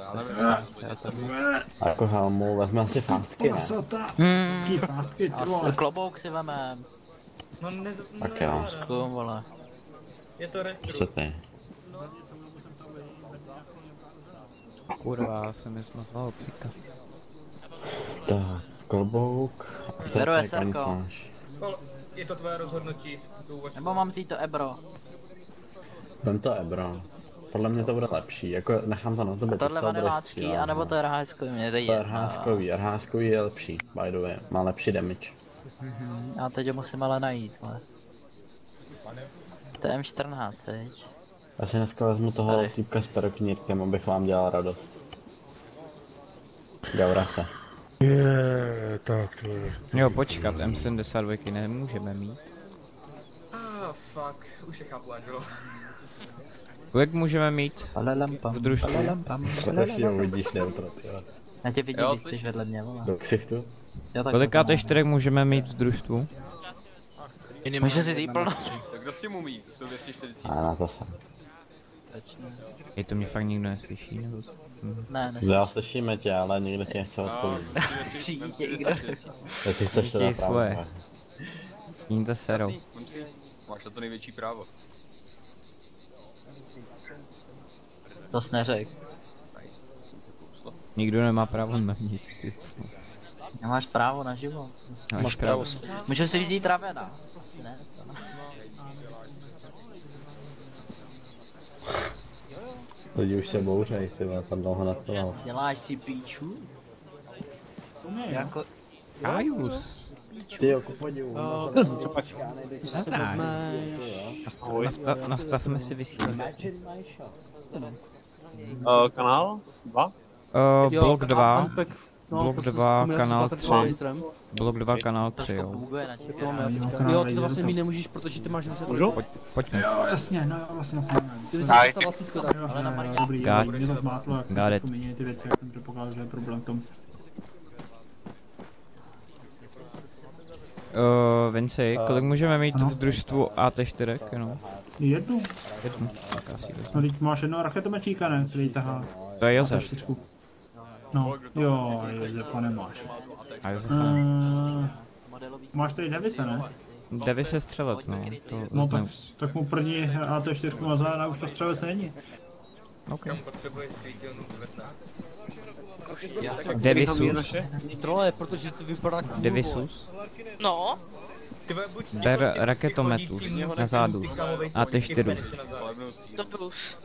[SPEAKER 7] A jako helmu vezme asi fastky, ne?
[SPEAKER 5] Fastky,
[SPEAKER 6] A klobouk si vemem.
[SPEAKER 7] Tak jo.
[SPEAKER 6] Klum, vole.
[SPEAKER 7] Co ty?
[SPEAKER 1] Kurva, jsem mi smazal píka.
[SPEAKER 7] Tak, klobouk.
[SPEAKER 6] Beru SRko.
[SPEAKER 3] Je to tvoje rozhodnutí.
[SPEAKER 6] Nebo mám vzít to Ebro.
[SPEAKER 7] Vem to Ebro. Podle mě to bude lepší, jako nechám to na tebe.
[SPEAKER 6] A tohle vanilácký, anebo to RH, mě jde
[SPEAKER 7] RH je lepší, by the way, má lepší damage.
[SPEAKER 6] A teď ho musím ale najít, ale. To je M14, viď?
[SPEAKER 7] Já si dneska vezmu toho týpka s peroknírkem, abych vám dělal radost. Gaura se.
[SPEAKER 14] Tak to je.
[SPEAKER 1] Jo, počkat, M72 nemůžeme mít.
[SPEAKER 3] Fuck, už je chápu, Angelo.
[SPEAKER 1] Kolik můžeme mít v družstvu?
[SPEAKER 7] Strašně uvidíš neutro, jo.
[SPEAKER 6] Já tě vidím, když jsi vedle mě, vole.
[SPEAKER 7] Do ksichtu?
[SPEAKER 1] Kolikáte čtyřek můžeme mít v družstvu?
[SPEAKER 6] Může si zjí plno.
[SPEAKER 9] Tak kdo s tím umí? To jsou 240.
[SPEAKER 7] A na to jsem.
[SPEAKER 1] Je to mě fakt nikdo neslyší, nebo?
[SPEAKER 6] Ne.
[SPEAKER 7] Já slyšíme tě, ale nikdo tě nechce odpovědět. Jestli chceš to
[SPEAKER 1] svoje. Ním to serou.
[SPEAKER 9] Máš na to největší právo.
[SPEAKER 6] To jsi neřek.
[SPEAKER 1] Nikdo nemá právo na nic, ty.
[SPEAKER 6] Nemáš právo na život.
[SPEAKER 1] Máš právo.
[SPEAKER 6] Můžu si vzít Ravena. Ne, to ne.
[SPEAKER 7] Lidi už se bouřej, ty vole, tam dlouho naceloval.
[SPEAKER 6] Děláš si píču? Jako...
[SPEAKER 1] Kajus.
[SPEAKER 7] Ty jo, ku podivu.
[SPEAKER 1] Nastavme si vysílání.
[SPEAKER 2] Kanál? 2?
[SPEAKER 1] Blok 2. Blok 2, kanál 3. Blok 2, kanál 3, jo.
[SPEAKER 8] Jo, ty to vlastně mít nemůžeš, protože ty máš vyset.
[SPEAKER 1] Můžu? Pojďme.
[SPEAKER 5] Jo, jasně, no vlastně.
[SPEAKER 8] Ty jsi 120, tak.
[SPEAKER 5] Dobrý, mě to zmátlo, jak pomění ty věci, jak jsem předpokládal, že je problém v tom.
[SPEAKER 1] Vinci, kolik můžeme mít v družstvu AT4, no?
[SPEAKER 5] Jednu.
[SPEAKER 1] Tak asi vezmu.
[SPEAKER 5] No, teď máš jednoho raketomečíka, ne, který tahá.
[SPEAKER 1] To je Josef.
[SPEAKER 5] No, jo, Josefa nemáš.
[SPEAKER 1] A Josefa ne.
[SPEAKER 5] Máš tady Devise, ne?
[SPEAKER 1] Devis je střelec, no.
[SPEAKER 5] No tak mu první AT4 mazá a už to střelec není.
[SPEAKER 1] OK. Devisus.
[SPEAKER 8] Trole, protože to vypadá cool.
[SPEAKER 1] Devisus.
[SPEAKER 4] No.
[SPEAKER 1] Ber raketometus na zádu. AT4.
[SPEAKER 4] Dobrus.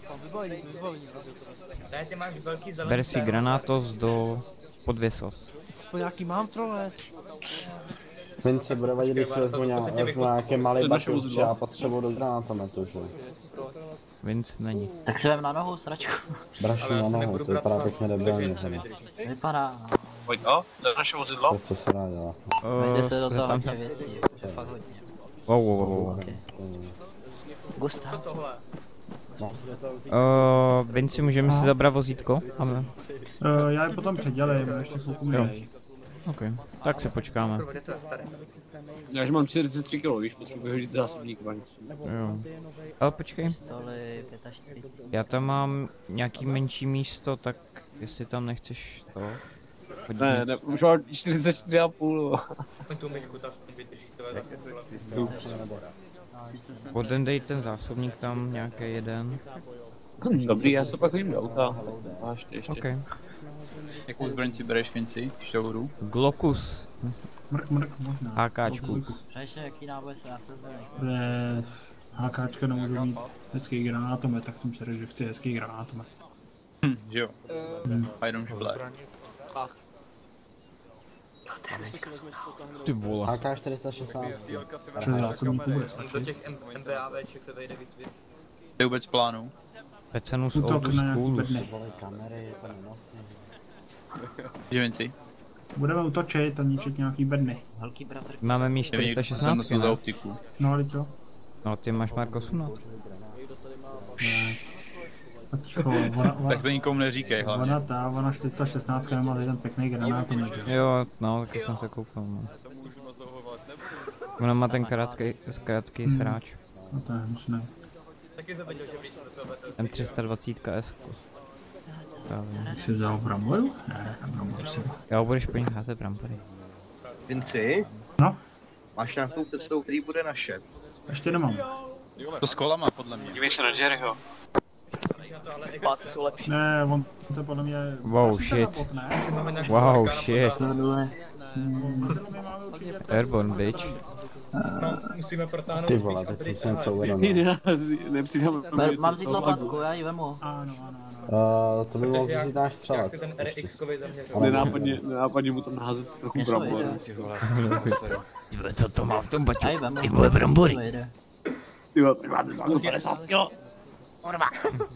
[SPEAKER 1] Ber si granátos do podvěsos.
[SPEAKER 8] To nějaký mám, trole.
[SPEAKER 7] Vince, bude vadit, když si vezmu nějaký malý baťův, že já potřebuji do granátometu, že?
[SPEAKER 1] Vince není.
[SPEAKER 6] Tak si vem na nohu, sračku.
[SPEAKER 7] Brašu na nohu, to vypadá pěkně debilně.
[SPEAKER 6] Vypadá.
[SPEAKER 11] Pojď, to je naše vozidlo.
[SPEAKER 7] To co se dá dělat?
[SPEAKER 6] Jde se do toho hodně věcí, fakt hodně.
[SPEAKER 1] Wow.
[SPEAKER 6] Gustav.
[SPEAKER 1] Vinci, můžeme si zabrat vozítko?
[SPEAKER 5] Já je potom předělím, ještě chvilku mi.
[SPEAKER 1] OK, tak se počkáme.
[SPEAKER 2] Já už mám 43 kg, víš, potřebuji hodit zásobník vaň.
[SPEAKER 1] Jo. Ale počkej. Já tam mám nějaký menší místo, tak jestli tam nechceš to...
[SPEAKER 2] Ne, už mám 44,5.
[SPEAKER 1] Potom dej ten zásobník tam, nějaký jeden.
[SPEAKER 2] Dobrý, já se pak chodím do auta. Máš ty ještě.
[SPEAKER 1] Okay.
[SPEAKER 11] Jakou zbraň si bereš, Vinci? Šťouru?
[SPEAKER 1] Glokus.
[SPEAKER 5] Mrk, možná.
[SPEAKER 1] HKčkus.
[SPEAKER 6] Přeš jaký náboj se nasazuje?
[SPEAKER 5] HKčka nemůžu mít hezký granátomet, tak jsem si řekl, že chci hezký granátomet.
[SPEAKER 11] Že jo. A jenom žblé.
[SPEAKER 1] Ty vole.
[SPEAKER 7] AK-416.
[SPEAKER 2] Do těch MBAVček se vejde víc věc.
[SPEAKER 11] To je vůbec plánu?
[SPEAKER 1] Pecenus Oldus Coolus.
[SPEAKER 11] Že Vinci?
[SPEAKER 5] Budeme utočit a ničit nějaký bedny.
[SPEAKER 1] Máme mít 416,
[SPEAKER 11] ne? Za optiku.
[SPEAKER 5] No, ale to.
[SPEAKER 1] No, ty máš Mark 18.
[SPEAKER 5] Ne.
[SPEAKER 11] Tak to nikomu neříkej hlavně.
[SPEAKER 5] Ona 416 má jeden pěkný granátomet.
[SPEAKER 1] Jo, no, taky jsem se koukal. No. Ona má ten krátký sráč.
[SPEAKER 5] No to je hnusné.
[SPEAKER 1] M320S.
[SPEAKER 5] Jsi vzal bramboru? Ne, bramboru si.
[SPEAKER 1] Jo, budeš po ní házet brambory.
[SPEAKER 15] Vinci?
[SPEAKER 5] No?
[SPEAKER 15] Máš nějakou představu, který bude naše?
[SPEAKER 5] Ještě nemám.
[SPEAKER 11] To s kolama podle mě.
[SPEAKER 4] Dívej se na Jerryho. Pásy jsou lepší.
[SPEAKER 5] Ne, on se podle mě...
[SPEAKER 1] Wow, shit. Wow, shit. Airborne, bitch.
[SPEAKER 3] No, musíme protáhnout.
[SPEAKER 7] Ty vole, teď jsem se něco uvědomil.
[SPEAKER 6] Mám vzít lopatku, já ji vemu.
[SPEAKER 5] Ano.
[SPEAKER 7] To by mohl vzít náš střelec.
[SPEAKER 3] Já chci ten RX-kovej zaměřovat.
[SPEAKER 8] Nenápadně mu tam naházet trochu brambor.
[SPEAKER 1] Co to má v tom baťu? Ty vole brambory.
[SPEAKER 8] Ty vole, tak máme 50 kg.
[SPEAKER 6] Kurva.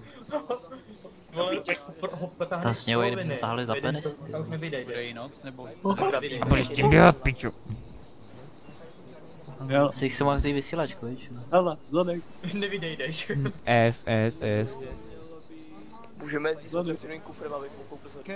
[SPEAKER 6] Ta sněhovej, kdyby tahli za penis.
[SPEAKER 3] A už nevyjdej.
[SPEAKER 11] Bude jí noc, nebo...
[SPEAKER 1] A budeš tím běhat, piču.
[SPEAKER 6] Si jich se mohl vzít vysílačku, víš?
[SPEAKER 8] Hele, zadek.
[SPEAKER 3] Nevydejdeš.
[SPEAKER 1] S.
[SPEAKER 4] Můžeme jít s otevřeným kufrem, abych mohl koupit za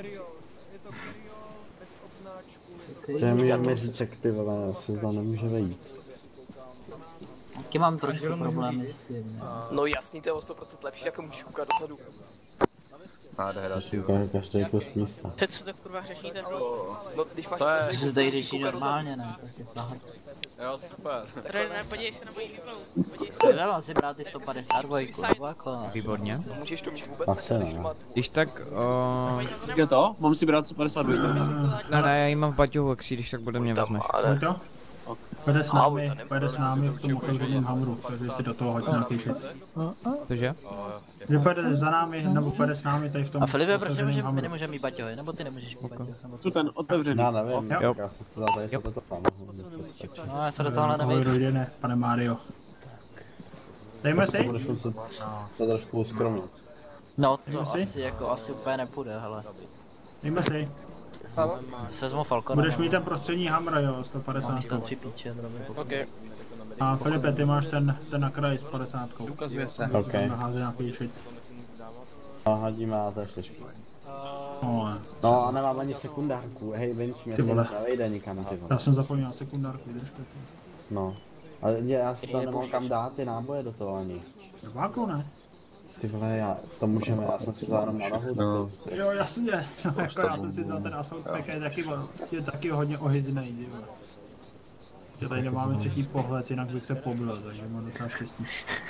[SPEAKER 7] To je mi měříček, ty vole, se tam nemůže vejít.
[SPEAKER 6] Taky mám trošku problémy s tím.
[SPEAKER 4] No jasný, to je o 100% lepší, jako můžeš koukat dozadu.
[SPEAKER 9] Nádhera, ty
[SPEAKER 7] vole. Každý kus místa.
[SPEAKER 4] Teď co tak kurva řešíte? No, když máš...
[SPEAKER 6] To se zde řeší normálně, ne?
[SPEAKER 9] Jo, super.
[SPEAKER 4] Trené, podívej se na moji výbavu.
[SPEAKER 6] Nedávám si brát ty 152, nebo jako...
[SPEAKER 1] Výborně.
[SPEAKER 4] Můžeš to mít vůbec?
[SPEAKER 7] Asi ne.
[SPEAKER 1] Když tak...
[SPEAKER 8] Je to? Mám si brát 152.
[SPEAKER 1] Ne, já jí mám v baťohu, když tak bude mě vezmeš.
[SPEAKER 5] To? Pojede s námi v tom otevřeném hamru, takže si do toho hoď nějaký šit.
[SPEAKER 1] Cože?
[SPEAKER 5] Že pojede za námi, nebo pojede s námi tady v tom
[SPEAKER 6] A Filipe, proč my nemůžeme mít baťohy, nebo ty nemůžeš mít baťohy?
[SPEAKER 8] Tu ten otevřený.
[SPEAKER 7] Já nevím,
[SPEAKER 1] jo.
[SPEAKER 7] Já jsem to tady to tam.
[SPEAKER 6] No, já se do tohle nevím.
[SPEAKER 5] Ne, pane Mario. Dejme si?
[SPEAKER 7] Budeš muset se trošku uskromit.
[SPEAKER 6] No, to asi úplně nepůjde, hele.
[SPEAKER 5] Dejme si.
[SPEAKER 6] Se vezmu Falcona.
[SPEAKER 5] Budeš mít ten prostřední hamra, jo, 150.
[SPEAKER 6] Mám to 3 píče,
[SPEAKER 4] okay.
[SPEAKER 5] A Filipe, ty máš ten na kraji s 50.
[SPEAKER 11] Ukazuje se.
[SPEAKER 7] OK.
[SPEAKER 5] Nahází nějaký šit.
[SPEAKER 7] A hadíme na té čtyřku. No a nemám ani sekundárku, hej Vinci, mě se nevejde nikam, ty vole.
[SPEAKER 5] Já jsem zapomněl sekundárku, vydržte.
[SPEAKER 7] No, ale já si to nemám kam dát ty náboje do toho ani.
[SPEAKER 5] Váku ne?
[SPEAKER 7] Ty vole, to můžeme, já jsem si to jenom na nohu. No.
[SPEAKER 5] Jo, jasně, no, jako já jsem si vzal ten assault pack, je taky hodně ohyznej, ty vole. Že tady nemáme třetí pohled, jinak bych se pobil, takže mám docela štěstí.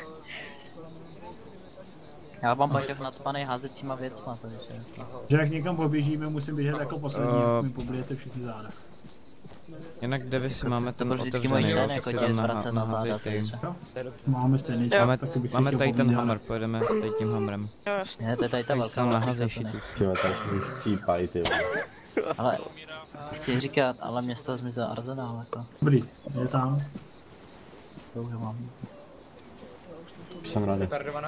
[SPEAKER 6] Já mám baťoch nadspanej házecíma věcma, takže...
[SPEAKER 5] Že jak někam poběžíme, musím běžet jako poslední, jak mi poblijete všichni záda.
[SPEAKER 1] Jinak kde si máme ten
[SPEAKER 6] otevřený,
[SPEAKER 1] jo,
[SPEAKER 6] tak si
[SPEAKER 1] tam naházejte.
[SPEAKER 5] Máme stejný stav, taky bych
[SPEAKER 1] máme tady ten hammer, pojedeme tady tím hammerem.
[SPEAKER 6] Ne, to je tady ta velká
[SPEAKER 1] naházej šitu.
[SPEAKER 7] Tyhle, tady se už chcípají, ty vole.
[SPEAKER 6] Ale, chci říkat, ale mě z toho zmizel arzenál, jako.
[SPEAKER 5] Dobrý, je tam.
[SPEAKER 6] To už mám.
[SPEAKER 7] Už jsem rád.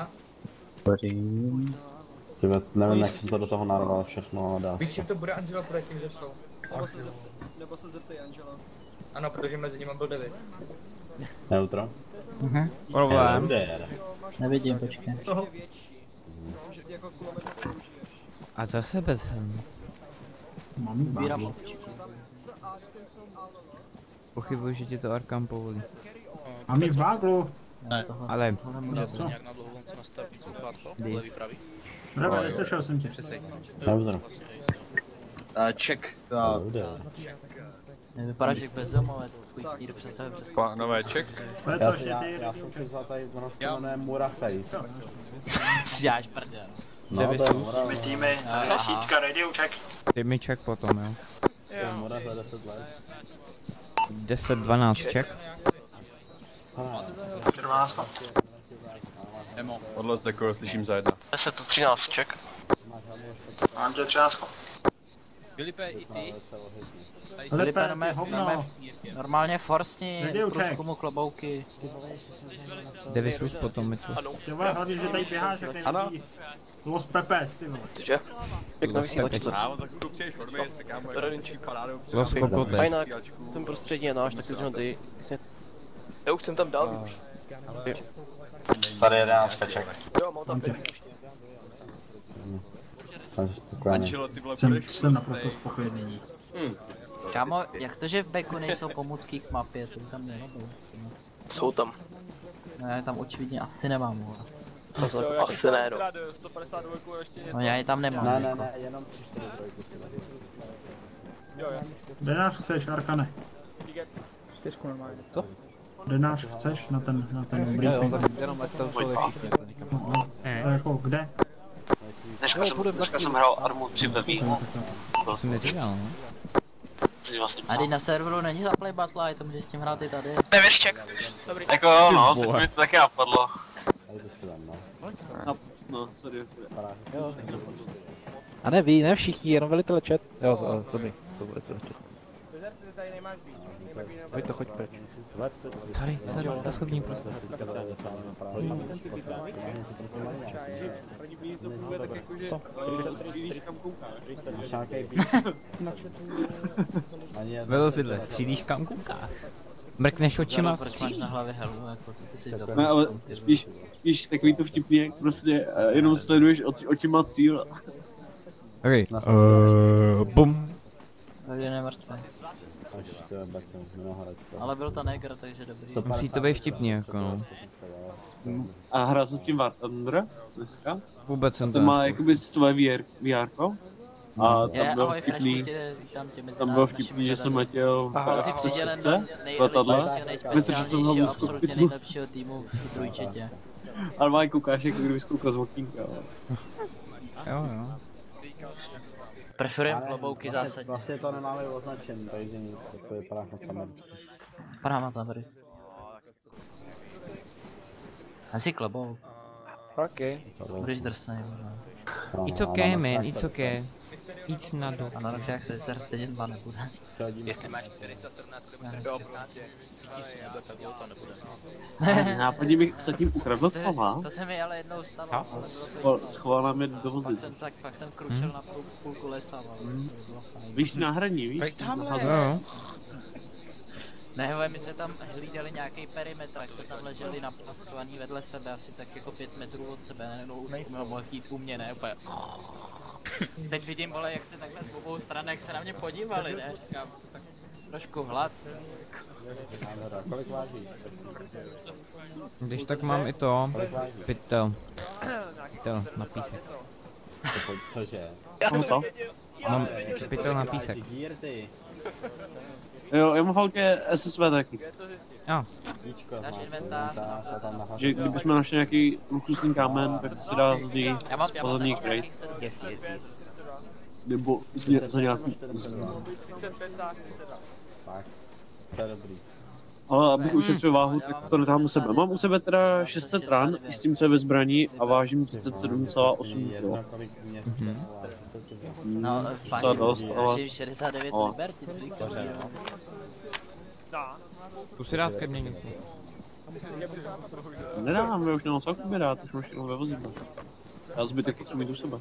[SPEAKER 15] Tyhle,
[SPEAKER 7] nevím, jak jsem to do toho narval všechno, ale dá se.
[SPEAKER 3] Víš, čím to bude Angela projektím začal?
[SPEAKER 2] Nebo se zeptej Angela.
[SPEAKER 3] Ano, protože mezi nimi byl Davis.
[SPEAKER 7] Neutro?
[SPEAKER 1] Problém.
[SPEAKER 6] Nevidím, počkej.
[SPEAKER 1] A zase bez helmy.
[SPEAKER 5] Mám jít
[SPEAKER 6] Vybírám.
[SPEAKER 1] Pochybuji, že ti to Arkam povolí.
[SPEAKER 5] Mám jít v váglu.
[SPEAKER 11] Ne,
[SPEAKER 1] ale...
[SPEAKER 4] Já se nějak na dlouho se nastavit sluchátko, levý pravý.
[SPEAKER 5] Dobrá, neslyšel jsem tě.
[SPEAKER 7] Neutro.
[SPEAKER 15] Check.
[SPEAKER 6] Nevypadáš jak bezdomové, tvůj týr přesahuje přes...
[SPEAKER 9] Pánové, check.
[SPEAKER 7] Já jsem si vzal tady nastavené Mura Face.
[SPEAKER 6] Si děláš prdel.
[SPEAKER 7] No, to je Mura.
[SPEAKER 2] My týmy, šítka, radio check.
[SPEAKER 1] Dej mi check potom, jo.
[SPEAKER 7] To je Mura za 10 let.
[SPEAKER 1] 10-12 check.
[SPEAKER 2] 14.
[SPEAKER 9] Emo. Podle zdekor slyším za 1.
[SPEAKER 2] 10-13 check. Mám tě 13.
[SPEAKER 11] Filipe, i ty?
[SPEAKER 6] Filipe, normálně forstni, trošku mu klobouky.
[SPEAKER 1] Devisus potom mi to.
[SPEAKER 5] Ty vole, hlavně, že tady běháš, jak nevidí. Los Pepes, ty vole.
[SPEAKER 4] Cože? Jak na vysílačce.
[SPEAKER 1] Los Kokotes.
[SPEAKER 4] A jinak, ten prostředí je náš, tak si to dej. Já už jsem tam dal, už.
[SPEAKER 2] Tady 11 check.
[SPEAKER 4] Jo, mám tam 5 už.
[SPEAKER 5] Jsem naprosto spokojený.
[SPEAKER 6] Kámo, jak to, že v Beku nejsou pomůcky k mapě, to tam nebylo.
[SPEAKER 4] Jsou tam.
[SPEAKER 6] No já je tam očividně asi nemám, vole.
[SPEAKER 4] Asi ne, no.
[SPEAKER 6] No já je tam nemám.
[SPEAKER 7] Ne, jenom 3-4 si tady.
[SPEAKER 5] Denář chceš, Arkane?
[SPEAKER 8] 4 normálně. Co?
[SPEAKER 5] Denář chceš na ten briefing?
[SPEAKER 8] Jo, tak jenom ať to jsou všichni.
[SPEAKER 5] Jako kde?
[SPEAKER 16] Dneska jsem hrál Armu 3 ve Vímu.
[SPEAKER 1] To jsem neříkal, no.
[SPEAKER 6] A teď na serveru není za play battle, je to můžeš s tím hrát i tady.
[SPEAKER 16] Nevěřček. Dobrý. Jako jo, no, teď mi to taky napadlo.
[SPEAKER 2] No, sorry.
[SPEAKER 8] A ne vy, ne všichni, jenom velitele chat. Jo, dobrý, to velitele chat. Pojď to, choď pryč.
[SPEAKER 1] Tady, na schodní prostě.
[SPEAKER 2] Co? Střílíš kam koukáš?
[SPEAKER 1] Velozidle, střílíš kam koukáš? Mrkneš očima, střílíš.
[SPEAKER 6] Na hlavě helmu, jako co ty si
[SPEAKER 2] No, ale spíš takový to vtipný, jak prostě jenom sleduješ očima cíl.
[SPEAKER 1] Okay. Bum.
[SPEAKER 6] Takže nemrtvý. Ale byl to neger, takže dobrý.
[SPEAKER 1] Musí to být vtipný, jako no.
[SPEAKER 2] A hrál jsem s tím War Thunder dneska?
[SPEAKER 1] Vůbec jsem to
[SPEAKER 2] má jakoby své VR-ko. A tam bylo vtipný, že jsem letěl v F-130 letadle. Vystrčil jsem hlavu z kokpitu.
[SPEAKER 6] Nejlepšího týmu v trojčetě.
[SPEAKER 2] Ale má koukáš, jako kdyby zkoukal z okýnka.
[SPEAKER 1] Jo.
[SPEAKER 6] Preferujeme klobouky zásadně.
[SPEAKER 7] Vlastně to nemáme označen, takže nic, to vypadá moc americky.
[SPEAKER 6] Vypadá moc americky. Dám si klobouk.
[SPEAKER 2] OK.
[SPEAKER 6] Budeš drsnej, no.
[SPEAKER 1] It's okay, man, it's okay. It's not okay.
[SPEAKER 6] A na roky, jak se teď dva nebude.
[SPEAKER 11] Jestli máš 414 km do prostě to nebude.
[SPEAKER 2] Nápadně bych se tím ukradl slova.
[SPEAKER 6] To se mi ale jednou stalo.
[SPEAKER 2] Schoval nám je do vozy.
[SPEAKER 6] Pak jsem kručil na půlku lesa.
[SPEAKER 2] Víš, náhradní, víš?
[SPEAKER 6] Pojď tamhle. Ne, my jsme tam hlídali nějaký perimetr, jak jsme tam leželi naplaskovaný vedle sebe, asi tak jako 5 metrů od sebe, nebo už mohl chtít u mě, ne, úplně. Teď vidím, vole, jak se takhle z obou stran, jak se na mě podívali, ne, říkám, tak trošku hlad.
[SPEAKER 7] Kolik vážíš?
[SPEAKER 1] Když tak mám i to, pytel na písek.
[SPEAKER 7] Cože?
[SPEAKER 1] Mám pytel na písek.
[SPEAKER 2] Jo, já mám v autě SSV taky.
[SPEAKER 1] Jo.
[SPEAKER 2] Že kdybychom našli nějaký luxusní kámen, tak se dá z něj spozorný krejt. Nebo za nějaký...
[SPEAKER 7] Tak, to je dobrý.
[SPEAKER 2] Ale abych ušetřil váhu, tak to netám u sebe. Mám u sebe teda 600 ran i s tím, co je ve zbraní a vážím 37,8 kg.
[SPEAKER 6] No, fakt,
[SPEAKER 2] dost, ale...
[SPEAKER 6] 69 Liberty,
[SPEAKER 1] Tu si rád ke mně něco.
[SPEAKER 2] Nedám, já už nemám co k tobě dát, už máš jenom ve vozidle. Já zbytek potřebuji mít u sebe.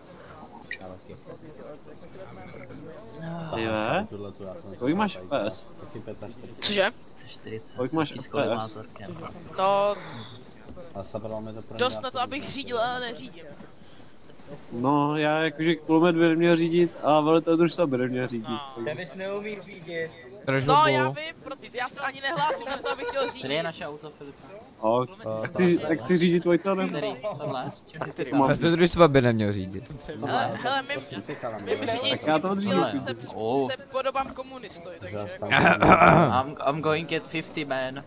[SPEAKER 2] Tyve? Kolik máš FPS?
[SPEAKER 4] Cože?
[SPEAKER 2] Kolik máš FPS?
[SPEAKER 4] No... Dost na to, abych řídil, ale neřídím.
[SPEAKER 2] No, já jakože kulomet by neměl řídit a velitel družstva by neměl řídit.
[SPEAKER 3] Denis neumí řídit.
[SPEAKER 4] No, já vím, já se ani nehlásím na to, abych chtěl řídit.
[SPEAKER 6] Tady je naše auto, Filipa.
[SPEAKER 2] Tak chci řídit Vojta nebo?
[SPEAKER 1] To družstva by neměl řídit.
[SPEAKER 4] Hele, mým řidičským stylem se podobám komunistovi, takže...
[SPEAKER 6] I'm going at 50, man.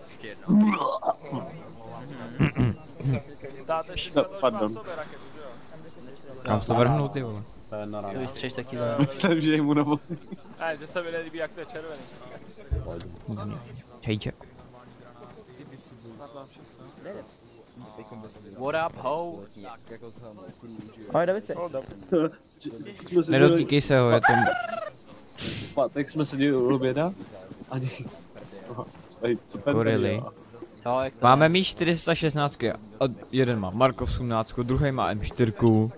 [SPEAKER 2] Pardon.
[SPEAKER 1] Kam se to vrhnout, ty vole?
[SPEAKER 6] To vystřeš taky za...
[SPEAKER 2] Myslím, že mu nebo...
[SPEAKER 4] Ne, že se mi nelíbí, jak to je červený.
[SPEAKER 1] Čejček.
[SPEAKER 6] What up, ho?
[SPEAKER 8] Ahoj, Davide.
[SPEAKER 1] Nedotýkej se ho, je to...
[SPEAKER 2] Tak jsme seděli u oběda. Ani...
[SPEAKER 1] Gorily. Máme mít 416 a jeden má Markov 18, druhý má M4.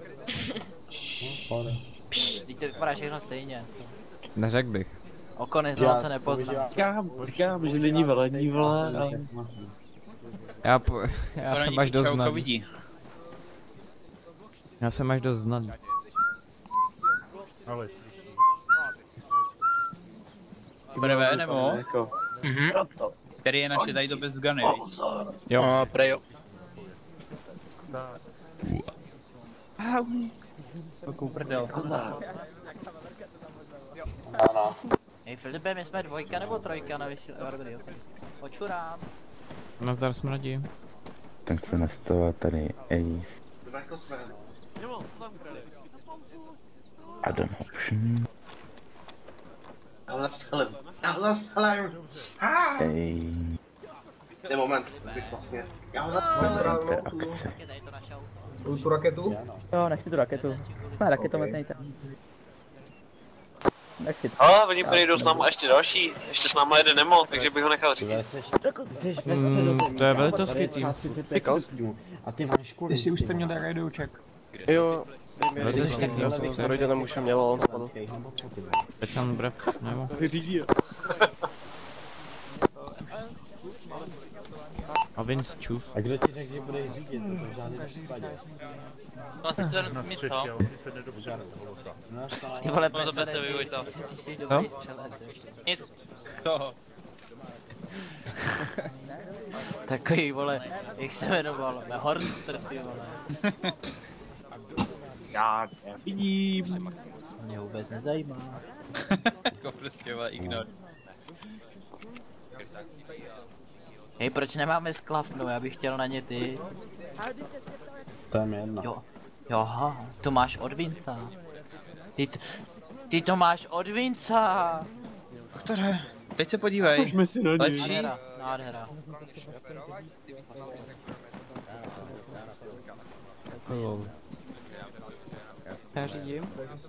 [SPEAKER 6] Teď to vypadá všechno stejně.
[SPEAKER 1] Neřek bych.
[SPEAKER 6] Oko nezná, to nepozná.
[SPEAKER 2] Říkám, že není velení, vole.
[SPEAKER 1] Já jsem až dost znalý. Já jsem až dost znalý.
[SPEAKER 14] Ale
[SPEAKER 17] Prvé nebo? Který je naše tady to bez gany, víc?
[SPEAKER 1] Jo.
[SPEAKER 17] Prejo.
[SPEAKER 6] Takovou prdel. Hej Filipe, my jsme dvojka nebo trojka na vysílání? Počurám.
[SPEAKER 1] Nazdar smradí.
[SPEAKER 18] Tak se nastavila tady Ace. Add-on option.
[SPEAKER 15] Já ho zastřelím.
[SPEAKER 18] Ej.
[SPEAKER 15] Moment, bych vlastně. Já ho
[SPEAKER 18] Interakce.
[SPEAKER 3] Tu raketu?
[SPEAKER 19] Jo, nechci tu raketu. Jsme raketometnejte. Nechci.
[SPEAKER 16] Ale oni přijdou s náma ještě další, ještě s náma jeden Nemo, takže bych ho nechal říct.
[SPEAKER 1] To je velitelský tým.
[SPEAKER 7] A ty máš kvůli.
[SPEAKER 13] Jestli už jste měl rajdouček.
[SPEAKER 11] Jo, já jsem s rodinem už měl, on spadl.
[SPEAKER 1] Pečan brev, nebo?
[SPEAKER 11] Řídí.
[SPEAKER 1] A Vince čus.
[SPEAKER 7] A kdo ti řekl, že budeš řídit? To v žádném případě.
[SPEAKER 6] No asi se mít co?
[SPEAKER 7] Ty
[SPEAKER 6] vole,
[SPEAKER 16] no to Pece vyvoj to.
[SPEAKER 1] No?
[SPEAKER 6] Nic. Takový vole, jak se jmenoval, Hornster ty vole.
[SPEAKER 2] Já nevidím.
[SPEAKER 6] Mě vůbec nezajímá.
[SPEAKER 17] Jako prostě vole ignor.
[SPEAKER 6] Hej, proč nemáme sklavnu, já bych chtěl na ně ty.
[SPEAKER 7] To je mi jedno.
[SPEAKER 6] Jo, joha, to máš od Vinca. Ty to máš od Vinca.
[SPEAKER 17] Doktore, teď se podívej.
[SPEAKER 2] Pojďme si na něj.
[SPEAKER 17] Lepší?
[SPEAKER 6] Nádhera.
[SPEAKER 1] Já řídím.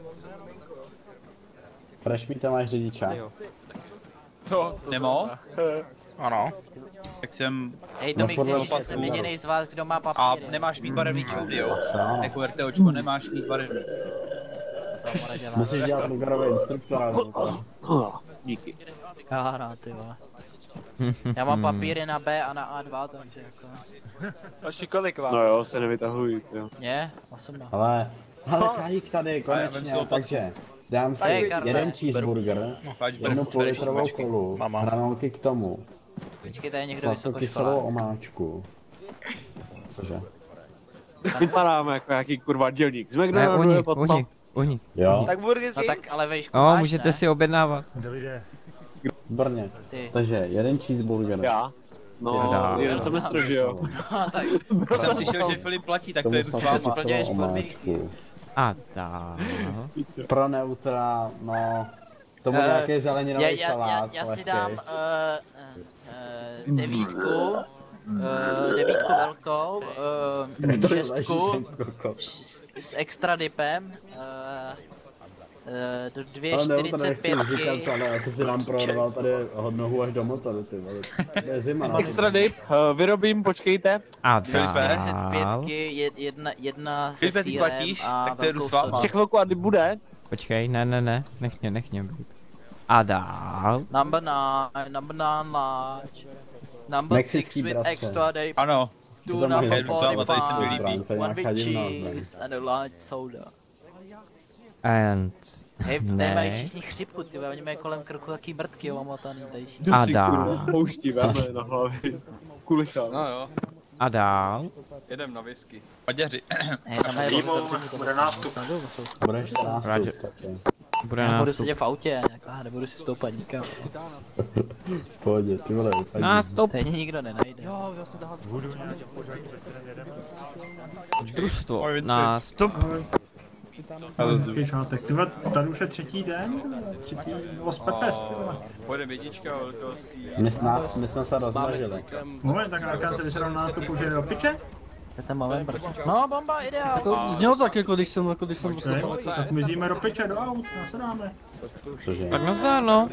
[SPEAKER 7] Freshmeeta máš řidiča.
[SPEAKER 17] Co? Nemo? Ano. Tak jsem...
[SPEAKER 6] Hej, to mi chtějí, jsem jedinej z vás, kdo má papíry.
[SPEAKER 17] A nemáš mít barevný čoudy, jo? Jako RTOčko nemáš mít barevný.
[SPEAKER 7] Musíš dělat Lugarový instruktora.
[SPEAKER 2] Díky.
[SPEAKER 6] Ano, ty vole. Já mám papíry na B a na A2, takže jako...
[SPEAKER 11] Až kolik vám?
[SPEAKER 2] No jo, se nevytahují, jo.
[SPEAKER 6] Ne, 18.
[SPEAKER 7] Ale Kajík tady konečně, takže dám si jeden cheeseburger, jednu půllitrovou kolu, hranolky k tomu,
[SPEAKER 6] Počkej, tady někdo
[SPEAKER 7] sladkokyselou omáčku. Cože?
[SPEAKER 2] Vypadáme jako jaký kurva dělník. Z McDonaldu je pod co?
[SPEAKER 1] Oni.
[SPEAKER 7] Jo.
[SPEAKER 11] Tak Burger
[SPEAKER 6] No tak ale vejšku
[SPEAKER 1] No,
[SPEAKER 6] máš,
[SPEAKER 1] můžete
[SPEAKER 6] ne?
[SPEAKER 1] si objednávat.
[SPEAKER 7] V Brně.
[SPEAKER 6] Ty.
[SPEAKER 7] Takže jeden cheeseburger.
[SPEAKER 2] Já? No, jeden semestr, že jo?
[SPEAKER 6] Tak.
[SPEAKER 17] Jsem slyšel, že Filip platí, tak to jedu s váma.
[SPEAKER 7] Sladkokyselou omáčku.
[SPEAKER 1] A dál.
[SPEAKER 7] Pro neutra, no... To bude nějaký zeleninový salát.
[SPEAKER 6] Já si dám devítku velkou, šestku s extra dipem, 2,45.
[SPEAKER 7] Ale já jsem si nám prodával tady hodnohu až do motoru, ty vole. To je zima.
[SPEAKER 2] Extra dip, vyrobím, počkejte.
[SPEAKER 1] A dál.
[SPEAKER 6] 45, jedna se
[SPEAKER 17] Filipe, ty platíš, tak to jedu s váma.
[SPEAKER 2] Ještě chvilku a kdy bude?
[SPEAKER 1] Počkej, ne, nech mě být. A dál.
[SPEAKER 6] Number 9 large. Number 6 with extra dip.
[SPEAKER 17] Ano.
[SPEAKER 6] Two number
[SPEAKER 17] jedu s váma, tady se mi líbí.
[SPEAKER 6] 45, one with cheese and a large soda.
[SPEAKER 1] And...
[SPEAKER 6] Hej, tady mají všichni chřipku, ty oni mají kolem krku taký mrtky omotaný tady.
[SPEAKER 1] A dál.
[SPEAKER 2] Pouští veme na hlavě. Kulicha.
[SPEAKER 17] No jo.
[SPEAKER 1] A dál.
[SPEAKER 17] Jedem na whisky. Paděři.
[SPEAKER 16] Bude nástup.
[SPEAKER 7] Budeš se nástup taky.
[SPEAKER 1] Bude
[SPEAKER 6] Já budu
[SPEAKER 1] nástup.
[SPEAKER 6] sedět v autě, nebudu si stoupat nikam.
[SPEAKER 7] Pohodě, ty vole, vypadí.
[SPEAKER 1] Nástup.
[SPEAKER 6] Stejně nikdo nenajde.
[SPEAKER 11] Jo, já se dál.
[SPEAKER 1] Družstvo. Nástup.
[SPEAKER 5] Tak ty tady už je třetí den? Třetí ospepes, ty vole.
[SPEAKER 17] Pojďme jednička, velitelský.
[SPEAKER 7] My jsme se rozmnožili.
[SPEAKER 5] Moment, tak já se vysedal na nástupu, že je do piče?
[SPEAKER 6] To ten moment, no bomba, ideál.
[SPEAKER 8] Jako, znělo tak, jako když jsem poslouchal.
[SPEAKER 5] Tak my jdeme do piče, do aut, nasedáme.
[SPEAKER 7] Cože?
[SPEAKER 1] Tak nazdár, no.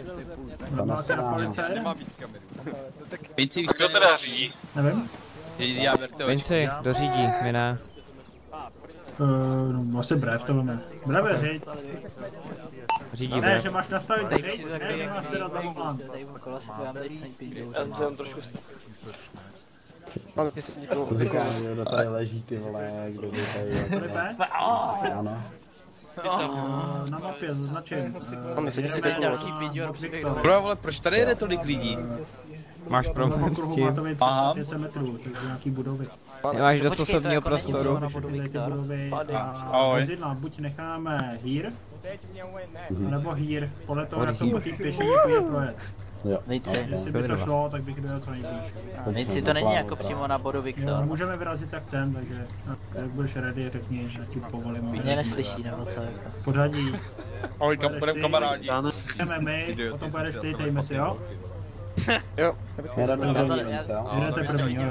[SPEAKER 17] Vinci,
[SPEAKER 16] Kdo teda řídí?
[SPEAKER 5] Nevím.
[SPEAKER 17] Řídí já RTOčko.
[SPEAKER 1] Vinci, kdo řídí, my ne.
[SPEAKER 5] No asi brev to máme. Breve, říď.
[SPEAKER 1] Řídí
[SPEAKER 5] Ne,
[SPEAKER 1] brev.
[SPEAKER 5] že máš nastavit řiď, ne, že máš teda za volant.
[SPEAKER 11] Já jsem trošku... Mám ty si
[SPEAKER 7] Říkám, kdo tady leží, ty vole, kdo tady... Ano.
[SPEAKER 5] Na mapě zaznačím.
[SPEAKER 17] Bro, ale proč tady jede tolik lidí?
[SPEAKER 1] Máš problém s tím?
[SPEAKER 17] Aha.
[SPEAKER 5] 500 metrů, takže nějaký budovy.
[SPEAKER 1] Máš dost osobního prostoru.
[SPEAKER 5] A vozidla buď necháme hír, nebo hír, podle toho, jak to po té pěšině půjde projet. Jestli by to šlo, tak bych dojel co nejblíž.
[SPEAKER 6] Nejci to není jako přímo na bodu Viktor.
[SPEAKER 5] Můžeme vyrazit jak chcem, takže jak budeš ready, řekni, že ti povolím.
[SPEAKER 6] Mě neslyší nebo co?
[SPEAKER 5] Pořadí.
[SPEAKER 17] Ahoj, budeme kamarádi.
[SPEAKER 5] Jdeme my, potom pojedeš ty, dejme si, jo?
[SPEAKER 17] Jo.
[SPEAKER 5] Jedete první, jo.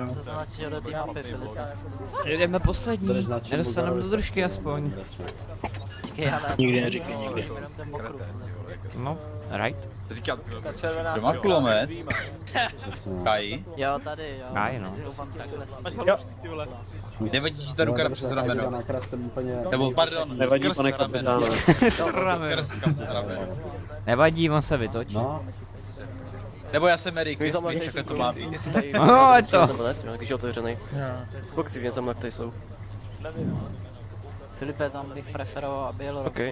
[SPEAKER 1] Jedeme poslední, nedostaneme do držky aspoň.
[SPEAKER 17] Nikdy neříkej, nikdy.
[SPEAKER 1] No, right.
[SPEAKER 17] Říkám, kdo má kulomet? Kai?
[SPEAKER 6] Jo, tady, jo.
[SPEAKER 1] Kai, no.
[SPEAKER 17] Nevadí, že ta ruka přes rameno. Nebo pardon,
[SPEAKER 2] nevadí, pane kapitáne.
[SPEAKER 17] Skrz rameno.
[SPEAKER 1] Nevadí, on se vytočí.
[SPEAKER 17] Nebo já jsem Erik, víš, takhle to má být.
[SPEAKER 1] No, je to.
[SPEAKER 20] Když je otevřený. Boxy v tam, které jsou.
[SPEAKER 6] Filipe, tam bych preferoval, aby jel rovně.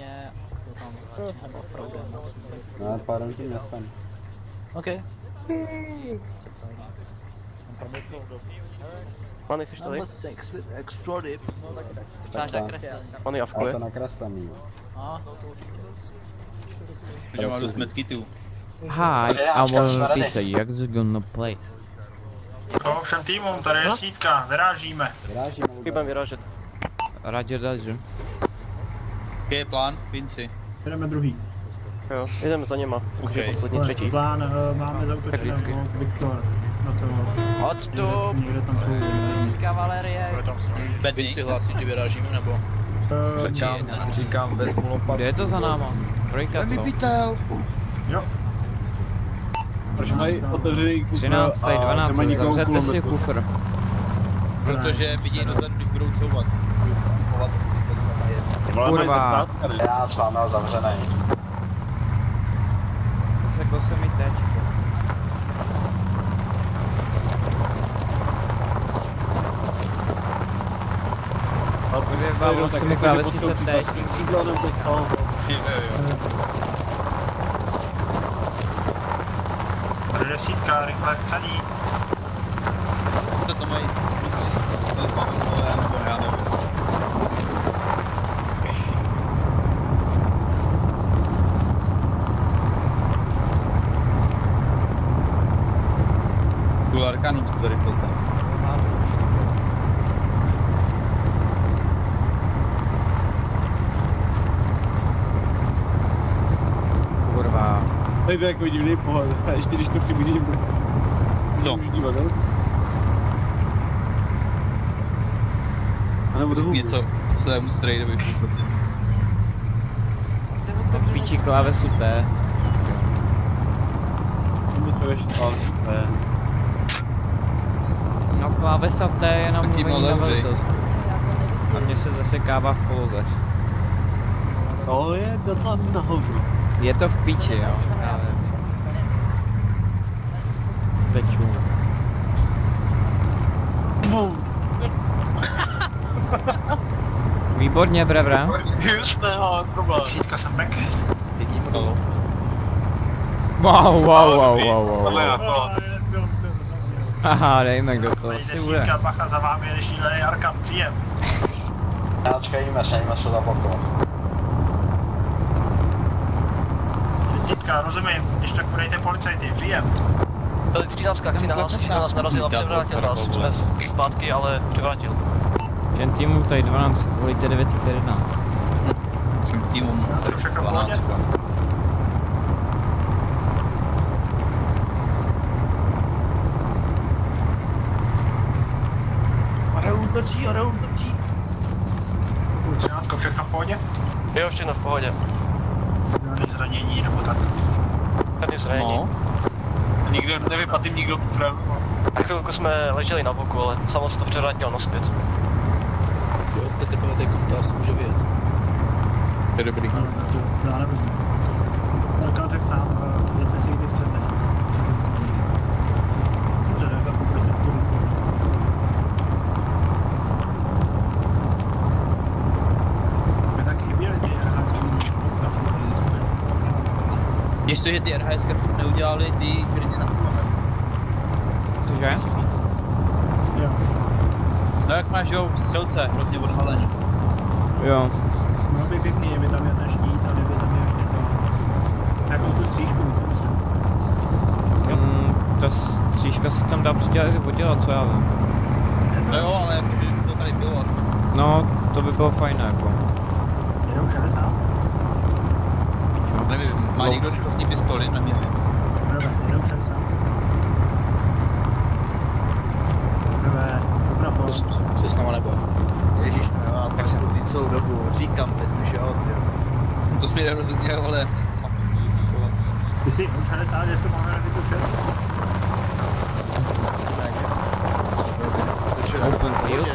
[SPEAKER 7] No, pádem tím nesem.
[SPEAKER 6] OK.
[SPEAKER 20] Many, jsi tady? Many, a v kole?
[SPEAKER 7] To nakreslení.
[SPEAKER 17] Já mám dost medkitů.
[SPEAKER 1] Hi, I want pizza, jak to gonna play?
[SPEAKER 5] No, všem týmům, tady je sítka, vyrážíme.
[SPEAKER 20] Budeme vyrážet.
[SPEAKER 1] Roger, Roger.
[SPEAKER 17] Jaký je plán, Vinci?
[SPEAKER 5] Jdeme druhý.
[SPEAKER 20] Jo, jdeme za něma, už je poslední třetí.
[SPEAKER 5] Plán máme zautočeného Viktor. Na to.
[SPEAKER 6] Odstup!
[SPEAKER 5] Někde tam jsou.
[SPEAKER 6] Kavalerie.
[SPEAKER 17] Vinci hlásí, že vyrážíme, nebo?
[SPEAKER 21] Říkám, vezmu lopatu.
[SPEAKER 1] Kde je to za náma? Trojka, co?
[SPEAKER 17] Vypítel!
[SPEAKER 5] Jo.
[SPEAKER 2] Proč mají otevřený kufr
[SPEAKER 1] 13, tady 12, zavřete si kufr.
[SPEAKER 17] Protože vidí dozadu, když budou couvat.
[SPEAKER 1] Kurva.
[SPEAKER 7] Já třeba měl zavřený.
[SPEAKER 1] Zaseklo se mi teď. Vyjebávalo se mi klávesnice teď.
[SPEAKER 5] Tady je sítka, rychle chcení.
[SPEAKER 17] To mají, musí si postavit máme, nebo já nevím. Tu Arkanu to tady filtrem.
[SPEAKER 1] Kurva.
[SPEAKER 2] Tak to je jako divný pohled, a ještě když to přiblížím.
[SPEAKER 17] No.
[SPEAKER 2] A nebo dohu.
[SPEAKER 17] Něco svému strejdovi v podstatě.
[SPEAKER 1] Píči klávesu T. No klávesa T je na mluvení na velikost. A mně se zasekává v poloze.
[SPEAKER 2] To je docela na hovno.
[SPEAKER 1] Je to v píči, jo. Já vím. Teču. Výborně, brevra.
[SPEAKER 5] Justého, problém. Šítka jsem back.
[SPEAKER 17] Vidím to.
[SPEAKER 1] Wow. Haha, dejme, kdo to asi bude.
[SPEAKER 5] Šítka, bacha za vámi, je šílený Arkan, příjem.
[SPEAKER 7] Načkejme, snažíme se zablokovat.
[SPEAKER 5] Šítka, rozumím, když tak podejte policajty, příjem.
[SPEAKER 20] Byli 13, nás narazil a převrátil nás, jsme zpátky, ale převrátil.
[SPEAKER 1] Všem týmům tady 12, volíte 911.
[SPEAKER 17] Všem týmům tady 12.
[SPEAKER 20] Araun točí.
[SPEAKER 5] 13, všechno v pohodě?
[SPEAKER 20] Jo, všechno v pohodě.
[SPEAKER 5] Žádný zranění nebo tak?
[SPEAKER 20] Žádný zranění.
[SPEAKER 17] No.
[SPEAKER 5] Nikdo, nevypadl nikdo kufrem.
[SPEAKER 20] Chvilku jsme leželi na boku, ale samo se to převrátil naspět.
[SPEAKER 17] Jo, to teprve teď kontás může vyjet. Je dobrý.
[SPEAKER 5] Já nevím. Velká tak sám, jdete si kdy chcete. Dobře, tak jako pojďte v tu ruku. Tak chyběli ti hráči.
[SPEAKER 17] Víš to, že ty RHS neudělali ty firmy na kulomet?
[SPEAKER 1] Cože?
[SPEAKER 5] Jo.
[SPEAKER 17] No jak máš jo, v střelce, hrozně odhalený.
[SPEAKER 1] Jo.
[SPEAKER 5] No by pěkný, kdyby tam měl ten štít a kdyby tam měl ještě to... Takovou tu střížku, myslím.
[SPEAKER 1] Ta střížka se tam dá přidělat i podělat, co já vím.
[SPEAKER 17] No jo, ale jako, že to tady bylo aspoň.
[SPEAKER 1] No, to by bylo fajné jako.
[SPEAKER 5] Jedou 60?
[SPEAKER 1] Pičo.
[SPEAKER 17] Nevím, má někdo rychlostní pistoli na měři?
[SPEAKER 5] Dobré, jedou 60. Dobré, dobrá post.
[SPEAKER 8] Co s náma nebude?
[SPEAKER 11] Ježíš, no já tak jsem tu celou dobu, říkám teď, že jo,
[SPEAKER 17] to jsi mi nerozuměl, ale...
[SPEAKER 5] Ty jsi už 60, že jsi to máme nevytočit?
[SPEAKER 1] Open field?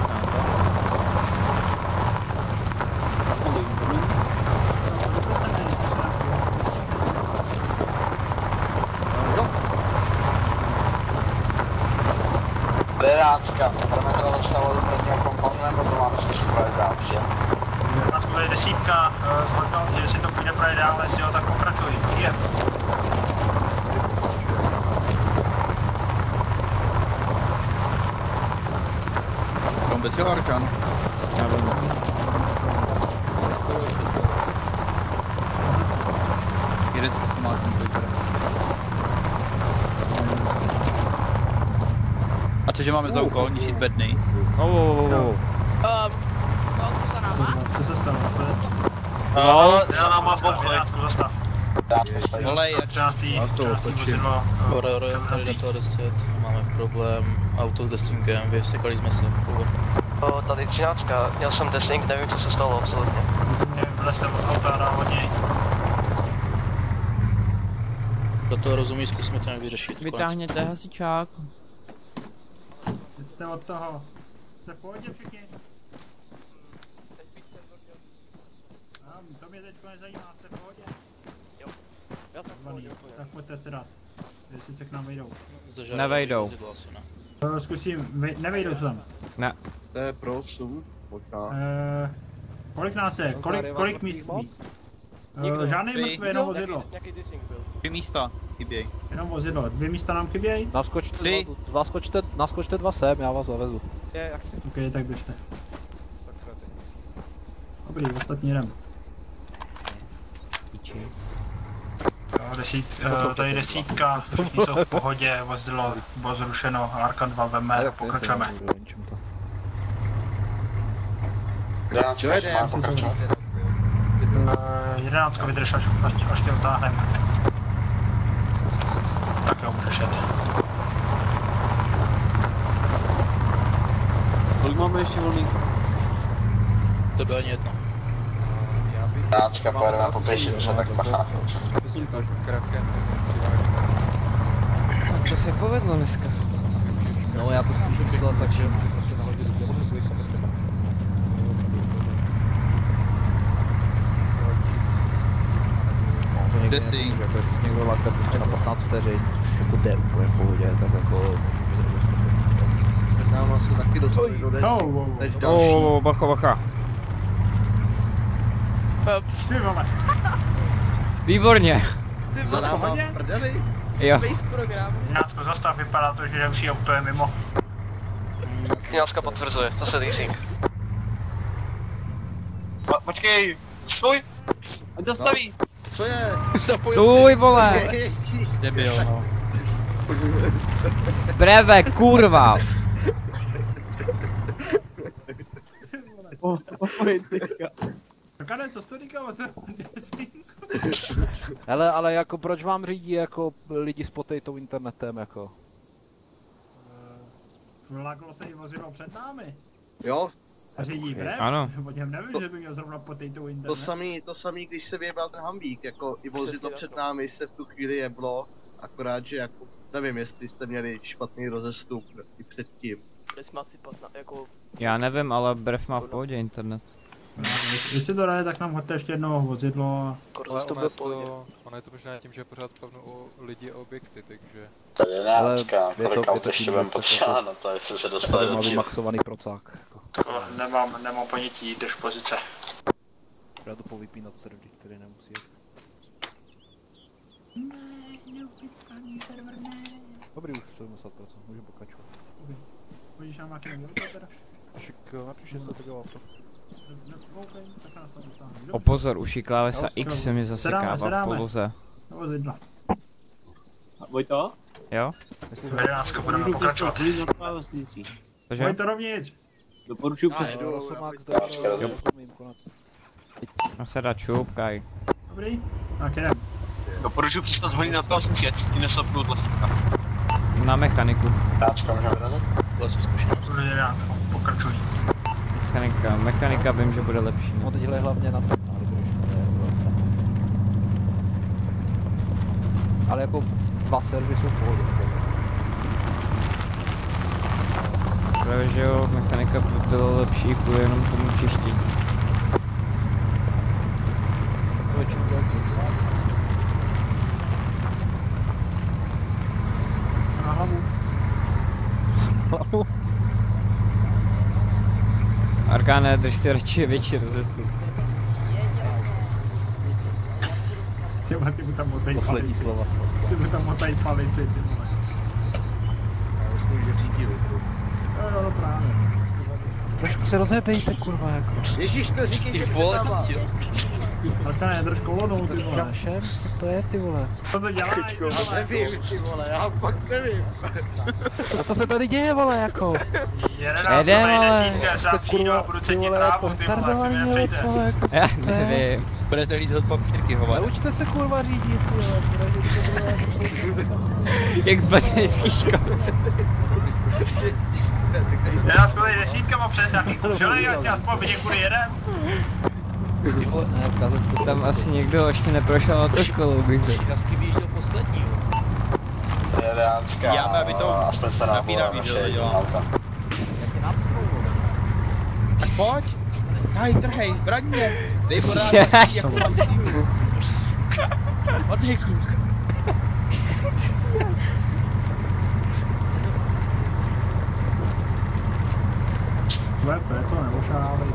[SPEAKER 7] Beráčka, budeme hledat dostávat do prvního kompanu, nebo to máme zkusit projet dál, že?
[SPEAKER 5] Nás bude desítka, že jestli to půjde projet dál, jestli jo, tak pokračuj. Příjem.
[SPEAKER 17] Vůbec je Arkan.
[SPEAKER 1] Já vím.
[SPEAKER 17] Jede s kosmomákem vypadá. A cože máme za úkol? Ničit bedny?
[SPEAKER 4] No, to za náma?
[SPEAKER 5] Co se stalo?
[SPEAKER 1] No,
[SPEAKER 5] já nám mám bomby, zastav.
[SPEAKER 17] Volej, jak
[SPEAKER 8] Ore, tady do toho 10, máme problém, auto s desingem, vysekali jsme se,
[SPEAKER 20] Tady 13, měl jsem desing, nevím co se stalo absolutně.
[SPEAKER 5] Vlezte od auta na hodně.
[SPEAKER 8] Do toho rozumí, zkusíme to nějak vyřešit.
[SPEAKER 1] vytáhněte hasičák.
[SPEAKER 5] Jste od toho. Jste v pohodě všichni? To mě teďko nezajímá, jste v pohodě?
[SPEAKER 11] Jo. Já jsem v pohodě.
[SPEAKER 5] Tak pojďte si dát. Jestli se k nám vejdou.
[SPEAKER 1] Nevejdou.
[SPEAKER 5] Zkusím, nevejdou se tam.
[SPEAKER 1] Ne.
[SPEAKER 2] To je prosím, možná.
[SPEAKER 5] Kolik nás je? Kolik míst? Žádný mrtvý, jenom vozidlo.
[SPEAKER 11] Nějaký dissing byl.
[SPEAKER 17] 2 místa chyběj.
[SPEAKER 5] Jenom vozidlo, 2 místa nám chybějí?
[SPEAKER 10] Naskočte 2 sem, já vás zavezu.
[SPEAKER 11] Já chci.
[SPEAKER 5] Ok, tak běžte. Dobrý, ostatní jdem. Tady desítka, všichni jsou v pohodě, vozidlo bylo zrušeno, Arkan 2 veme a pokračujeme. Jedenáctka vydrž, až tě utáhneme. Tak jo, můžeš jet.
[SPEAKER 2] Kolik máme ještě volný?
[SPEAKER 8] To bylo ani jedno.
[SPEAKER 7] Jedenáctka, pojedeme po pěšince, tak bacha.
[SPEAKER 1] To se povedlo dneska.
[SPEAKER 10] No já to zkusím dělat tak, že prostě nahodit do svých kamer.
[SPEAKER 17] Desing.
[SPEAKER 10] Jako jestli někdo láká prostě na 15 vteřin, což jako jde úplně v pohodě, tak jako...
[SPEAKER 11] Nám asi taky dostali do desí. Teď další.
[SPEAKER 1] Bacha. Výborně.
[SPEAKER 11] Za náma v prdeli.
[SPEAKER 1] Jo.
[SPEAKER 4] Space program.
[SPEAKER 5] Jedenáctko, zastav, vypadá to, že další auto je mimo.
[SPEAKER 20] 13 potvrzuje, zase leasing. Počkej, stůj! Ať zastaví!
[SPEAKER 11] Co je?
[SPEAKER 1] Stůj, vole!
[SPEAKER 17] Debil, no.
[SPEAKER 1] Breve, kurva!
[SPEAKER 5] Kade, co jsi to říkal?
[SPEAKER 10] Hele, ale jako proč vám řídí jako lidi s potejtou internetem jako?
[SPEAKER 5] Vláklo se i vozidlo před námi.
[SPEAKER 11] Jo.
[SPEAKER 5] A řídí brev?
[SPEAKER 1] Ano.
[SPEAKER 5] O něm nevím, že by měl zrovna potejtou internet.
[SPEAKER 11] To samý, když se vyjebal ten Hambík, jako i vozidlo před námi se v tu chvíli jeblo, akorát, že jako, nevím, jestli jste měli špatný rozestup i předtím.
[SPEAKER 6] Jako...
[SPEAKER 1] Já nevím, ale brev má v pohodě internet.
[SPEAKER 5] Jestli to jde, tak nám hoďte ještě jedno vozidlo.
[SPEAKER 12] Ale ono je to možná tím, že pořád plavnu o lidi a objekty, takže...
[SPEAKER 7] Tady je náčka, kolik aut ještě budeme potřebovat na to, jestli se dostali do cíle.
[SPEAKER 10] Maxovaný procák.
[SPEAKER 5] Nemám ponětí, drž pozice.
[SPEAKER 10] Já to povypínat servery, který nemusí jít. Dobrý, už 70%, můžu pokračovat.
[SPEAKER 5] Vidíš nám nějaký nevěděl teda?
[SPEAKER 10] Šik, napříč 600 to dělá to.
[SPEAKER 1] O pozor, uši klávesa X se mi zasekává v poloze.
[SPEAKER 2] Vojto?
[SPEAKER 1] Jo?
[SPEAKER 2] Budeme pokračovat.
[SPEAKER 5] Vojto rovnějc.
[SPEAKER 2] Doporučuji přes...
[SPEAKER 1] Naseda čup, Kaj.
[SPEAKER 5] Dobrý, tak jdem.
[SPEAKER 16] Doporučuji přestat hodit na to, smět, i nesopnout vlastníka.
[SPEAKER 1] Na mechaniku.
[SPEAKER 11] Práčka můžeme vyrazit?
[SPEAKER 16] Vlastní zkušenost.
[SPEAKER 5] Pokračuj.
[SPEAKER 1] Mechanika vím, že bude lepší.
[SPEAKER 10] No teď hlavně na to. Ale jako 2 servisy jsou v pohodě.
[SPEAKER 1] Právě že jo, mechanika byla lepší kvůli jenom tomu čištění.
[SPEAKER 5] Na hlavu.
[SPEAKER 1] Arkáne, drž si radši větší rozestup.
[SPEAKER 5] Ty mu tam motají
[SPEAKER 10] poslední
[SPEAKER 5] palici.
[SPEAKER 10] slova.
[SPEAKER 5] Ty mu tam motají palici, ty vole. Jo, právě.
[SPEAKER 10] Trošku se rozhebejte, kurva, jako.
[SPEAKER 11] Ježíš, to říkej, že přestává.
[SPEAKER 5] Arkáne, drž kolonou, ty vole.
[SPEAKER 10] Všem, to je, ty vole.
[SPEAKER 5] Co to děláš, ty vole?
[SPEAKER 11] Nevím, ty vole, já fakt nevím.
[SPEAKER 10] A co se tady děje, vole, jako?
[SPEAKER 1] Jedem, ale...
[SPEAKER 10] Jste kurva, ty vole, jako retardovaný, nebo co, jako?
[SPEAKER 1] Já nevím.
[SPEAKER 17] Budete lízat papírky, hovada.
[SPEAKER 10] Naučte se kurva řídit, vole.
[SPEAKER 1] Jak v baterský školce.
[SPEAKER 5] Já s kolej desítkama přes nějaký kuželej a tě aspoň vidím, kudy jedem.
[SPEAKER 1] Tam asi někdo ještě neprošel na to školu, bych řekl.
[SPEAKER 6] Kasky vyjížděl poslední, jo.
[SPEAKER 17] Já mám, aby to nabírám video, dělám. Tak pojď! Hej, trhej, braň mě! Dej porád, jak mám sílu. Odhej, kluk.
[SPEAKER 5] Tvoje to neošávej.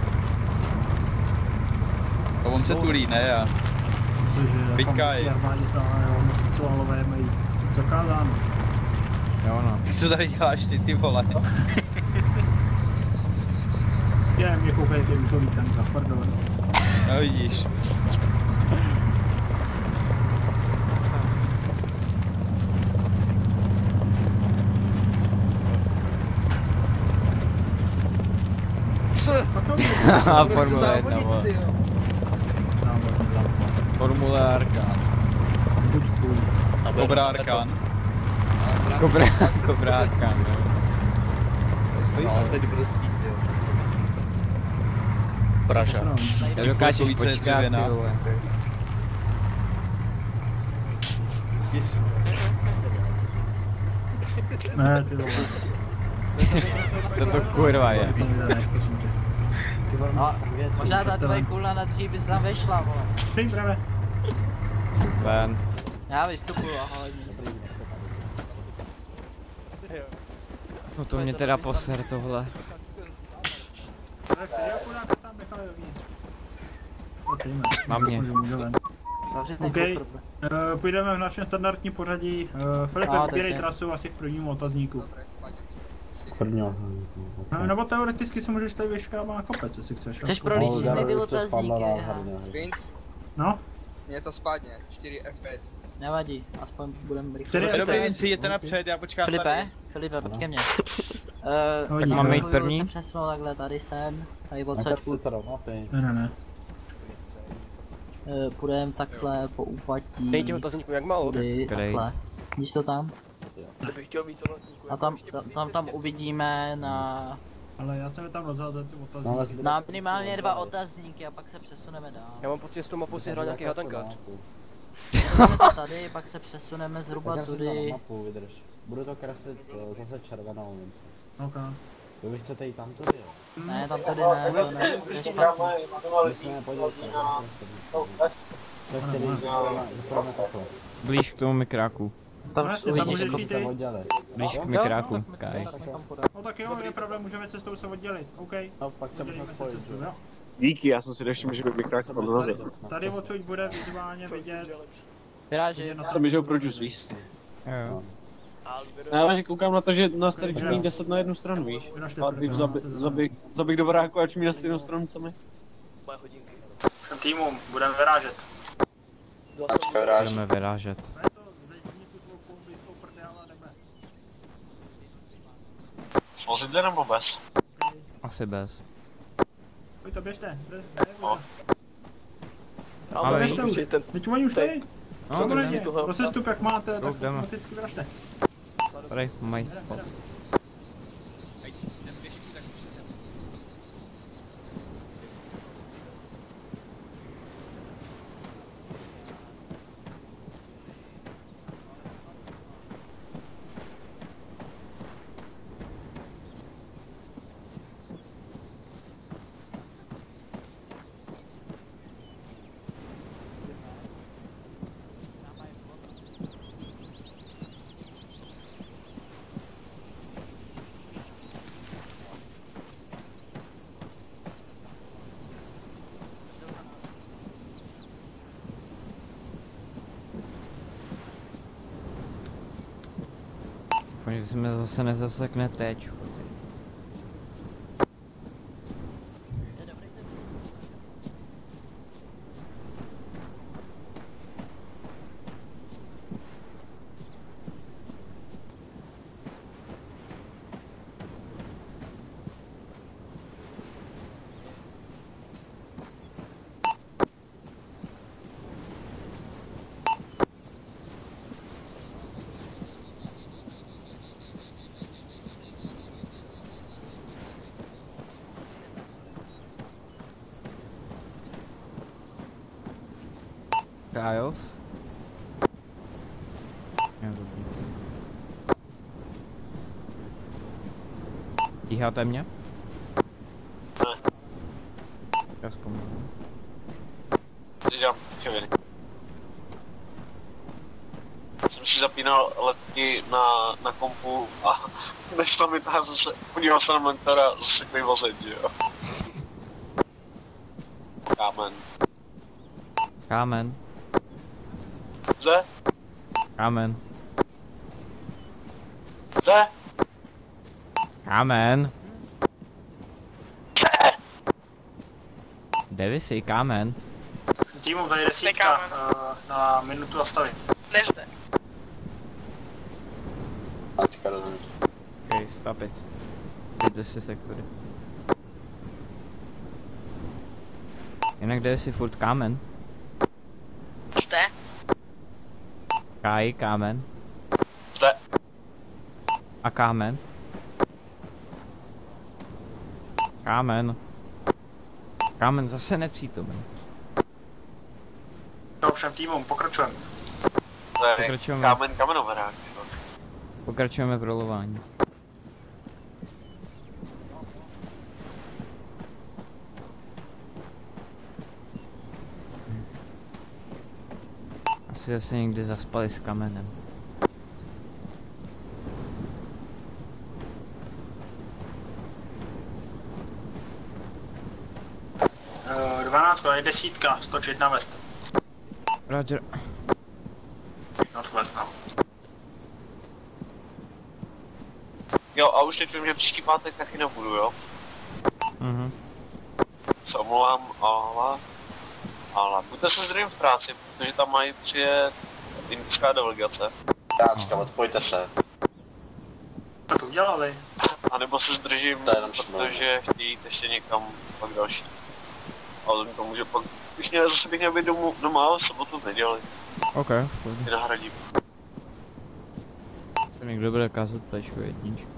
[SPEAKER 17] A on se tulí, ne já. Vyťkaj.
[SPEAKER 5] Homosexuálové mají zakázáno.
[SPEAKER 1] Jo no.
[SPEAKER 17] Ty co tady děláš ty vole?
[SPEAKER 5] Je, mě koukej ty růžový tenka, pardon.
[SPEAKER 17] No vidíš.
[SPEAKER 1] Haha, Formule 1, vole. Formule Arkán.
[SPEAKER 17] Kobra Arkán.
[SPEAKER 1] Kobra Arkán, jo.
[SPEAKER 11] No, teď bude spíš, jo.
[SPEAKER 17] Praža.
[SPEAKER 1] Dokážeš počkat, ty vole.
[SPEAKER 5] Ne, ty vole.
[SPEAKER 1] To kurva je.
[SPEAKER 6] No, možná ta tvoje kulna na dřív bys tam vešla, vole.
[SPEAKER 5] Přijď, právě.
[SPEAKER 1] Ven.
[SPEAKER 6] Já vystupuju, ahoj.
[SPEAKER 1] No to mě teda poser tohle. Mám mě.
[SPEAKER 5] OK, půjdeme v našem standardním pořadí. Filipe, vybírej trasu asi v prvním otazníku.
[SPEAKER 7] Prvního.
[SPEAKER 5] Nebo teoreticky si můžeš tady vyškávat na kopec, jestli chceš.
[SPEAKER 6] Chceš prolížit ty otazníky?
[SPEAKER 5] No?
[SPEAKER 9] Mně to spadne, 4 FPS.
[SPEAKER 6] Nevadí, aspoň budeme rychle.
[SPEAKER 17] Dobrý, Vinci, jděte napřed, já počkám tady.
[SPEAKER 6] Filipe, počkej mě.
[SPEAKER 1] Tak máme jít první?
[SPEAKER 6] Přesnou takhle, tady jsem, tady odsaďku.
[SPEAKER 5] Ne.
[SPEAKER 6] Půjdeme takhle po úpatí.
[SPEAKER 13] Nejde otazníku, jak málo?
[SPEAKER 6] Takhle. Vidíš to tam?
[SPEAKER 13] To bych chtěl mít otazníku.
[SPEAKER 6] A tam uvidíme na...
[SPEAKER 5] Ale já jsem je tam rozhodl ty otazníky.
[SPEAKER 6] Na minimálně 2 otazníky a pak se přesuneme dál.
[SPEAKER 13] Já mám pocit, že s tou mapou si hrál nějaký hatankář.
[SPEAKER 6] Tady, pak se přesuneme zhruba tudy.
[SPEAKER 7] Budu to kreslit zase červenou minci.
[SPEAKER 5] Ok.
[SPEAKER 7] Vy chcete jít tam tudy, jo?
[SPEAKER 6] Ne, tam tudy ne, to ne, to je špatný.
[SPEAKER 7] My jsme podívali se, to chtěli jít takhle.
[SPEAKER 1] Blíž k tomu mikráku.
[SPEAKER 6] Tam
[SPEAKER 5] můžeš jít ty?
[SPEAKER 1] Blíž k mikráku, Kaj.
[SPEAKER 5] No tak jo, je pravda, můžeme cestou se oddělit, OK.
[SPEAKER 7] No, pak se můžeme spojit, jo?
[SPEAKER 2] Díky, já jsem si nevšiml, že by mikrák podlazil.
[SPEAKER 5] Tady odsud bude vizuálně vidět
[SPEAKER 6] Vyráží.
[SPEAKER 2] Jsem že ho produce, víš? Jo. Ale že koukám na to, že na starý čumí 10 na jednu stranu, víš? A když zaběh do baráku a čumí na stejnou stranu, co my?
[SPEAKER 14] Všem týmům, budeme vyrážet.
[SPEAKER 1] Budeme vyrážet.
[SPEAKER 16] S vozidly nebo bez?
[SPEAKER 1] Asi bez.
[SPEAKER 5] Pojď to běžte,
[SPEAKER 1] Ale
[SPEAKER 5] běžte už, teď oni už tady. Samozřejmě, pro sestup jak máte, tak
[SPEAKER 1] jdeme.
[SPEAKER 5] vždycky vražte.
[SPEAKER 1] Tady, mají. Že se mi zase nezasekne téčko. Kajos? Jo, dobrý. Tíháte mě?
[SPEAKER 16] Ne.
[SPEAKER 1] Já vzpomínám.
[SPEAKER 16] Dělám chvíli. Jsem si zapínal letky na kompu a nešla mi ta zase, podíval se na mentora, zase k vozit, že jo. Kámen.
[SPEAKER 1] Kámen.
[SPEAKER 16] Zde?
[SPEAKER 1] Kámen.
[SPEAKER 16] Zde?
[SPEAKER 1] Kámen. Kde vy jsi, kámen?
[SPEAKER 14] Týmu, tady desítka na minutu zastavit.
[SPEAKER 4] Nezde.
[SPEAKER 1] Ok, stop it. Jděte si sektory. Jinak kde jsi furt kámen?
[SPEAKER 4] Zde.
[SPEAKER 1] Kaj, kámen.
[SPEAKER 16] Zde.
[SPEAKER 1] A kámen. Kámen. Kámen zase nepřítomen.
[SPEAKER 14] No, všem týmům, pokračujeme.
[SPEAKER 1] Pokračujeme.
[SPEAKER 16] Kámen kamenoverák.
[SPEAKER 1] Pokračujeme v rolování. Asi zase někdy zaspali s kamenem.
[SPEAKER 14] Uh, 12, je desítka, stočit na vest.
[SPEAKER 1] Roger.
[SPEAKER 16] Jo, a už teď vím, že příští pátek taky nebudu, jo?
[SPEAKER 1] Mhm.
[SPEAKER 16] Se omlouvám, ale buďte se zdrojím v práci, protože tam mají přijet indická delegace.
[SPEAKER 11] Táčka, odpojte se.
[SPEAKER 14] To to udělali.
[SPEAKER 16] A nebo se zdržím, protože chtějí ještě někam pak další. A vzhledem k tomu, že pak, když mě zase bych měl být doma, ale sobotu v neděli.
[SPEAKER 1] OK,
[SPEAKER 16] Ty nahradím.
[SPEAKER 1] To někdo bude kázat plečku jedničku.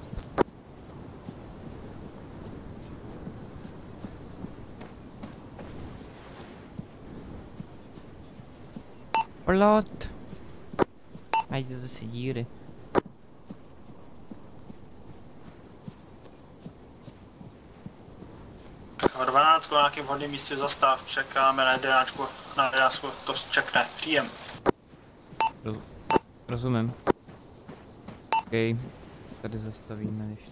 [SPEAKER 1] Plot! Najděte si díry.
[SPEAKER 14] O 12 na nějakém vhodném místě zastav, čekáme na 11, to čekne, příjem.
[SPEAKER 1] Rozumím. OK, tady zastavíme ještě.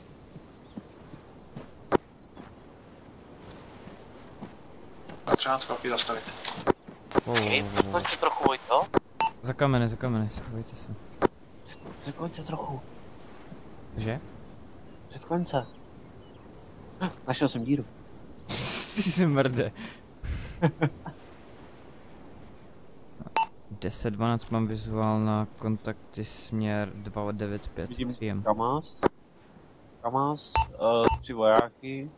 [SPEAKER 14] A 13 chlapí zastavit.
[SPEAKER 16] Pojďte trochu vojít, jo?
[SPEAKER 1] Za kameny, schovejte se.
[SPEAKER 2] Před konce trochu.
[SPEAKER 1] Že?
[SPEAKER 2] Před konce. Našel jsem díru.
[SPEAKER 1] Ty jsi mrde. 10-12 mám vizuál na kontakty směr 295.
[SPEAKER 2] Vidím Kamaz, 3 vojáky.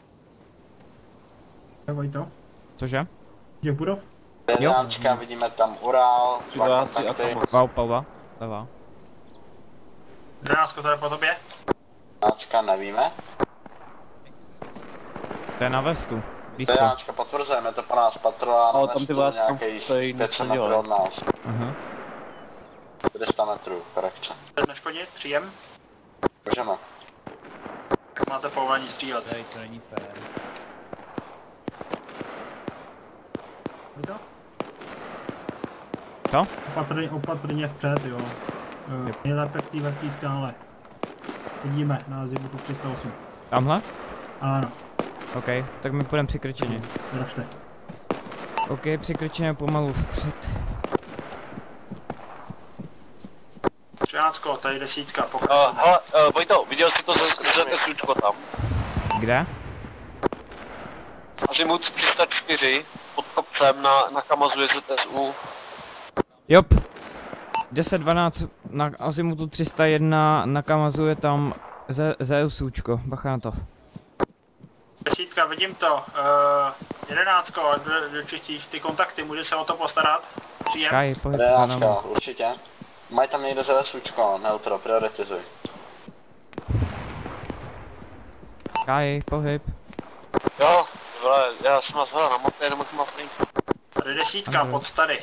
[SPEAKER 5] Vojto.
[SPEAKER 1] Cože?
[SPEAKER 5] Těch budov?
[SPEAKER 7] Jedáčka, vidíme tam Ural,
[SPEAKER 2] 3 vojáci a Kamaz.
[SPEAKER 1] Pauva.
[SPEAKER 14] Jedáčko, to je po tobě?
[SPEAKER 7] Jedáčka, nevíme.
[SPEAKER 1] To je na vestu. Blízko.
[SPEAKER 7] Jedáčka, potvrzujeme, to po nás patrola na
[SPEAKER 2] ale tam ty vojáci tam stojí,
[SPEAKER 7] 500 metrů od nás.
[SPEAKER 1] Aha.
[SPEAKER 7] 400 metrů, korekce.
[SPEAKER 14] Neškodit, příjem?
[SPEAKER 7] Můžeme.
[SPEAKER 14] Tak máte povolení střílet.
[SPEAKER 6] Tady to není fér.
[SPEAKER 1] Co?
[SPEAKER 5] Opatrně vpřed, jo. Nejlépe k té velké skále. Vidíme na Azimutu 308.
[SPEAKER 1] Tamhle?
[SPEAKER 5] Ano.
[SPEAKER 1] OK, tak my půjdeme přikryčeně.
[SPEAKER 5] Dražte.
[SPEAKER 1] OK, přikryčeně pomalu vpřed.
[SPEAKER 14] 13, tady 10,
[SPEAKER 20] hele, Vojto, viděl jsi to ZSUčko tam?
[SPEAKER 1] Kde?
[SPEAKER 20] Azimut 304, pod kopcem na Kamazu je ZSU.
[SPEAKER 1] Jop. 10-12 na Azimutu 301 na Kamazu je tam ZSUčko, bacha na to.
[SPEAKER 14] 10, vidím to. 11, dočistíš ty kontakty, můžeš se o to postarat? Příjem?
[SPEAKER 1] Kaj, pohyb za
[SPEAKER 7] 11,
[SPEAKER 1] náma.
[SPEAKER 7] určitě. Mají tam někde ZSUčko, neutro, prioritizuj.
[SPEAKER 1] Kaj, pohyb.
[SPEAKER 20] Jo, vole, já jsem vás hledal na mapě, jenom tu mapu.
[SPEAKER 14] Tady 10, pod tady.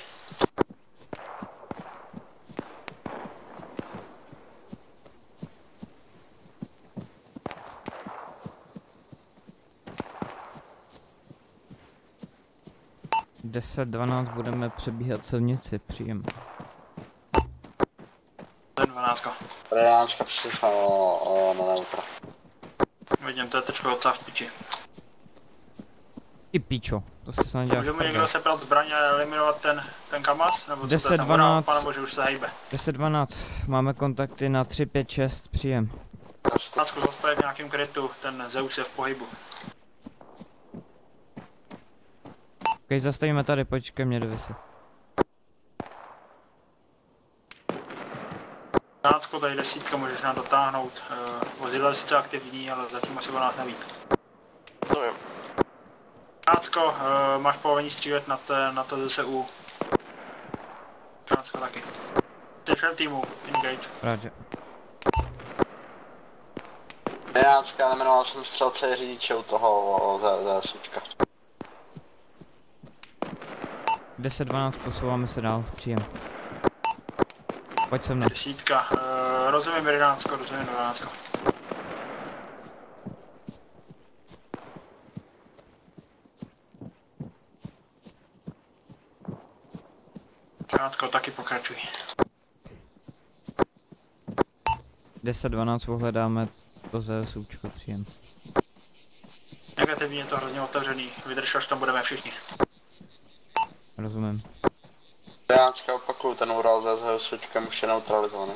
[SPEAKER 1] V 10-12 budeme přebíhat silnici, příjem.
[SPEAKER 14] 12.
[SPEAKER 7] Jedáčka, přišli jsme na neutro.
[SPEAKER 14] Vidím, to je tečko docela v piči.
[SPEAKER 1] I píčo, to se snad dělá.
[SPEAKER 14] Můžeme někdo seprat zbraň a eliminovat ten Kamaz? Nebo
[SPEAKER 1] 10-12.
[SPEAKER 14] Pane bože, už se hejbe.
[SPEAKER 1] 10-12, máme kontakty na 356, příjem.
[SPEAKER 14] 15 zostaje v nějakém krytu, ten Zeus je v pohybu.
[SPEAKER 1] Ok, zastavíme tady, pojď ke mně do visy.
[SPEAKER 14] 15, tady 10, můžeš nám dotáhnout. Vozidlo je sice aktivní, ale zatím asi o nás neví.
[SPEAKER 20] To je.
[SPEAKER 14] 15, máš povolení střílet na to ZSU. 15 taky. Jsi všem týmu, engage.
[SPEAKER 1] Ráže.
[SPEAKER 7] Jedáčka, nemenoval jsem střelce řidiče u toho ZSUčka.
[SPEAKER 1] 10-12, posouváme se dál, příjem. Pojď se mnou.
[SPEAKER 14] 10, rozumím 11, rozumím 12. Taky pokračuj.
[SPEAKER 1] 10-12 ohledáme to ZSUčko, příjem.
[SPEAKER 14] Negativně je to hrozně otevřený, vydrž, až tam budeme všichni.
[SPEAKER 1] Rozumím.
[SPEAKER 7] Jedáčka, opakuju, ten Ural ze ZSUčkem už je neutralizovaný.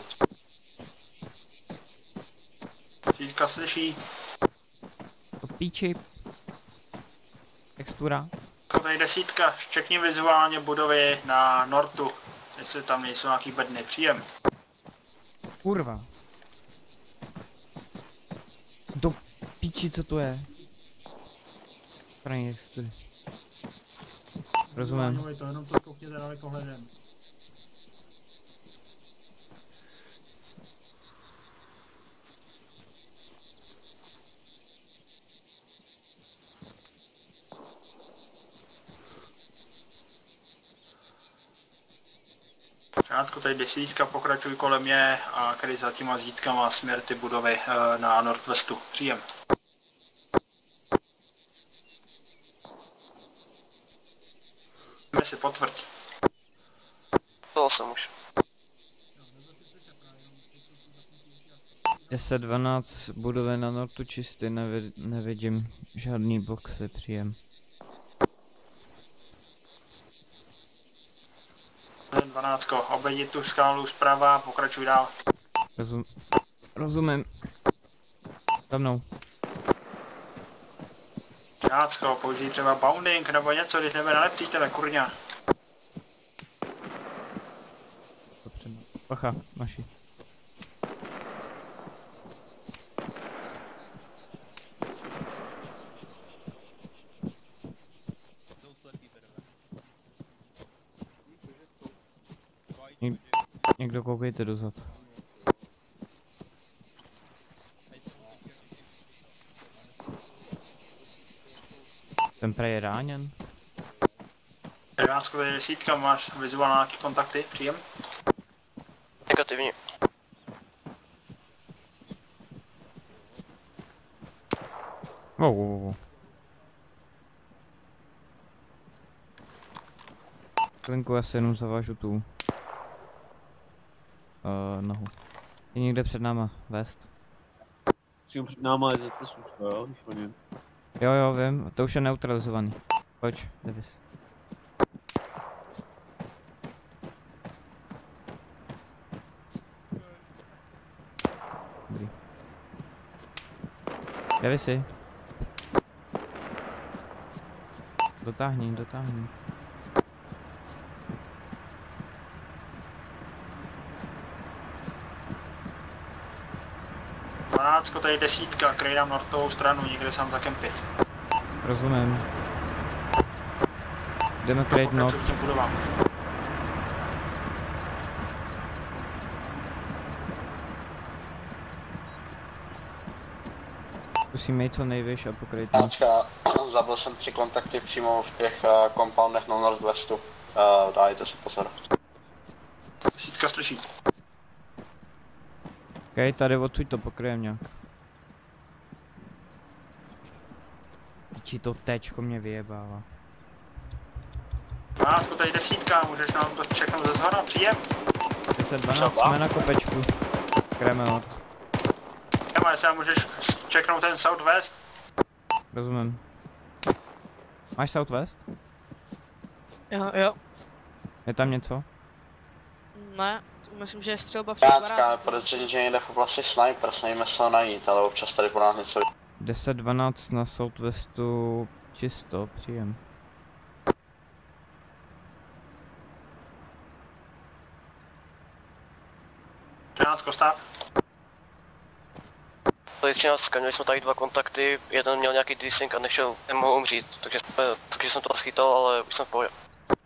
[SPEAKER 14] 10 slyší.
[SPEAKER 1] To píči. Textura.
[SPEAKER 14] Tady 10, čekni vizuálně budovy na Nortu, jestli tam nejsou nějaký bedny, příjem.
[SPEAKER 1] Kurva. Do píči, co to je? Straně textury. Rozumím.
[SPEAKER 5] To jenom to koukněte dalekohledem.
[SPEAKER 14] Řádku, tady 10, pokračuj kolem mě a kryt za těma zítkama směr ty budovy na Northwestu. Příjem. Si potvrď.
[SPEAKER 20] To jsem už.
[SPEAKER 1] 10-12 budovy na Nortu čisty, nevidím žádný boxy, příjem.
[SPEAKER 14] 12, obejdi tu skálu zprava, pokračuj dál.
[SPEAKER 1] Rozumím. Za mnou.
[SPEAKER 14] 12, použij třeba bounding nebo něco, když jdeme na nepřítele, kurňa.
[SPEAKER 1] Bacha, naši. Někdo koukejte dozad. Ten prej je ráněn.
[SPEAKER 14] 11, tady 10, máš vizuál na nějaký kontakty, příjem?
[SPEAKER 20] Negativní.
[SPEAKER 1] Wow. Klinku, já si jenom zavážu tu nohu. Je někde před náma, West.
[SPEAKER 2] Přímo před náma je ZT slučka, jo, když o něm.
[SPEAKER 1] Jo, vím, to už je neutralizovaný. Pojď, Davis. Dobrý. Davisi. Dotáhni.
[SPEAKER 14] 12, tady 10, kryj nám nortovou stranu, někde sám za kempy.
[SPEAKER 1] Rozumím. Jdeme kryjt not. Musím jít co nejvyš a pokryt not.
[SPEAKER 11] Zabil jsem 3 kontakty přímo v těch compoundech na Northwestu. Dajte si pozor.
[SPEAKER 14] 10 slyší.
[SPEAKER 1] OK, tady odsud to pokryjem nějak. Či to téčko mě vyjebává.
[SPEAKER 14] 12, tady 10, můžeš nám to čeknout ze zhora, příjem?
[SPEAKER 1] 10-12, jsme na kopečku. Kreme od.
[SPEAKER 14] Ema, jestli můžeš čeknout ten Southwest?
[SPEAKER 1] Rozumím. Máš Southwest?
[SPEAKER 4] Jo.
[SPEAKER 1] Je tam něco?
[SPEAKER 4] Ne, myslím, že je střelba v těch
[SPEAKER 11] barácích. Podezření, že někde v oblasti sniper, snažíme se ho najít, ale občas tady po nás něco.
[SPEAKER 1] 10-12 na Southwestu, čisto, příjem.
[SPEAKER 14] Stav.
[SPEAKER 20] To je 13, měli jsme tady 2 kontakty, jeden měl nějaký desync a nemohl umřít, takže jsem to schytal, ale už jsem v pohodě.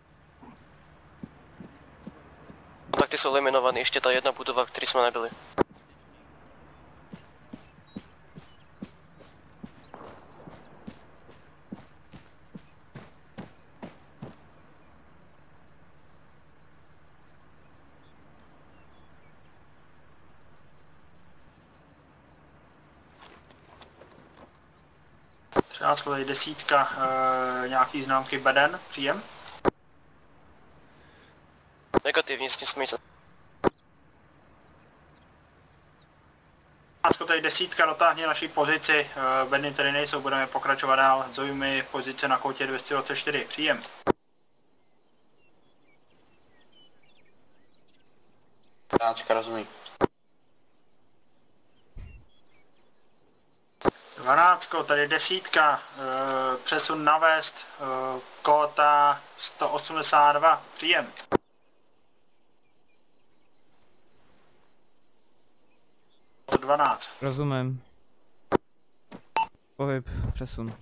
[SPEAKER 20] Kontakty jsou eliminovaný, ještě ta jedna budova, v které jsme nebyli.
[SPEAKER 14] Tady 10, nějaký známky beden, příjem?
[SPEAKER 20] Negativní, s tím smysl.
[SPEAKER 14] Tady 10, dotáhni naší pozici, bedny tady nejsou, budeme pokračovat dál, zaujmi pozice na koutě 224, příjem.
[SPEAKER 11] Rozumí.
[SPEAKER 14] 12, tady 10, přesun na west, kóta 182, příjem. To 12.
[SPEAKER 1] Rozumím. Pohyb, přesun.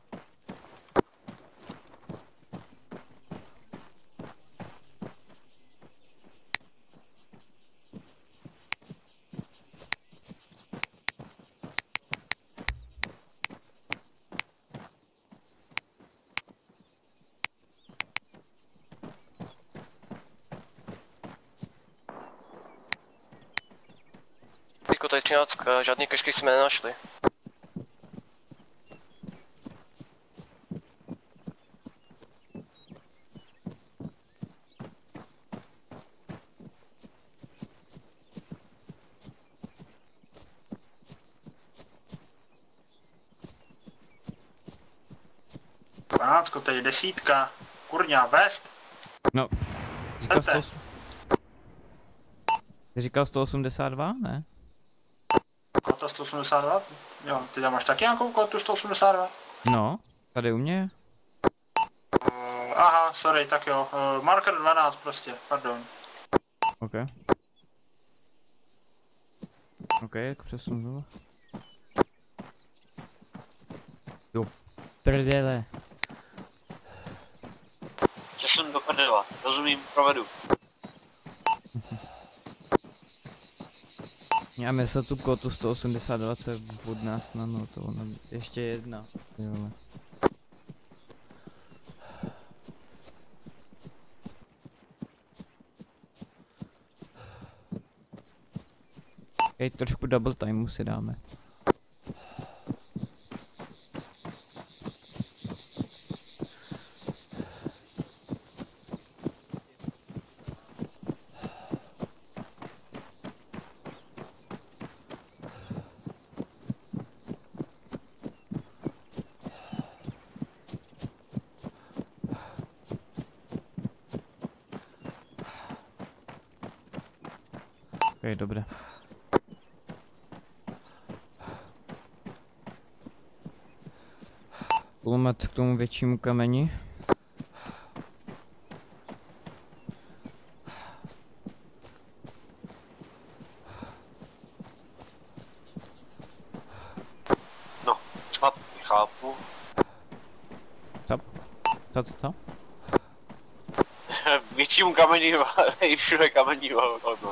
[SPEAKER 20] Tady 13, žádný kešky jsme nenašli.
[SPEAKER 14] Tady 10, kurňa, west.
[SPEAKER 1] No, Jsi říkal 182, ne?
[SPEAKER 14] Kota 182? Jo, ty tam máš taky nějakou kotu 182?
[SPEAKER 1] No, tady u mě.
[SPEAKER 14] Aha, sorry, tak jo. Marker 12 prostě, pardon.
[SPEAKER 1] OK. OK, jak přesunu. Do prdele.
[SPEAKER 16] Přesun do prdela, rozumím, provedu.
[SPEAKER 1] Já myslel tu kotu 182, co je od nás na no, to ona ještě jedna. Jo. Trošku double timeu si dáme. Dobré. Kulomet k tomu většímu kameni.
[SPEAKER 16] No, špatně, chápu.
[SPEAKER 1] Co?
[SPEAKER 16] Většímu kamení, všude kamení, no.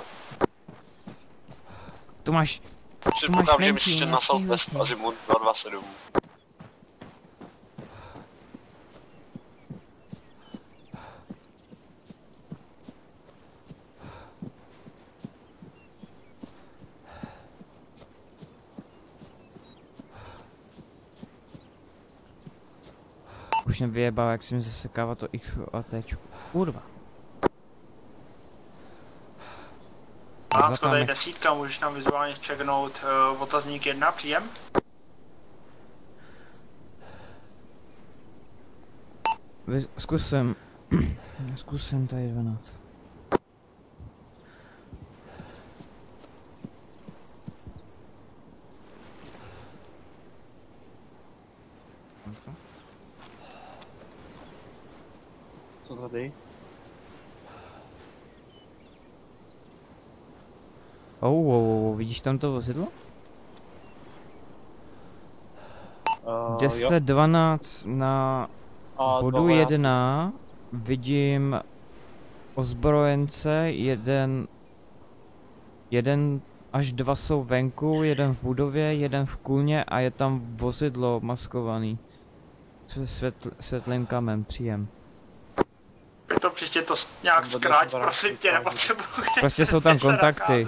[SPEAKER 1] Tu máš
[SPEAKER 16] Předpokládám, že
[SPEAKER 1] menší,
[SPEAKER 16] ještě na Southwest Azimut 227.
[SPEAKER 1] Už mě vyjebal, jak si mi zasekává to X a T. Kurva.
[SPEAKER 14] Lácko, tady desítka, můžeš nám vizuálně čeknout otazník 1, příjem?
[SPEAKER 1] Zkusím tady 12.
[SPEAKER 2] Co tady?
[SPEAKER 1] Vidíš tam to vozidlo? 10-12 na bodu 1 vidím ozbrojence, jeden až dva jsou venku, jeden v budově, jeden v kůlně a je tam vozidlo maskovaný. Světlinkamem, příjem.
[SPEAKER 14] To příště to nějak zkráť, prosím tě, nepotřebuji.
[SPEAKER 1] Prostě jsou tam kontakty.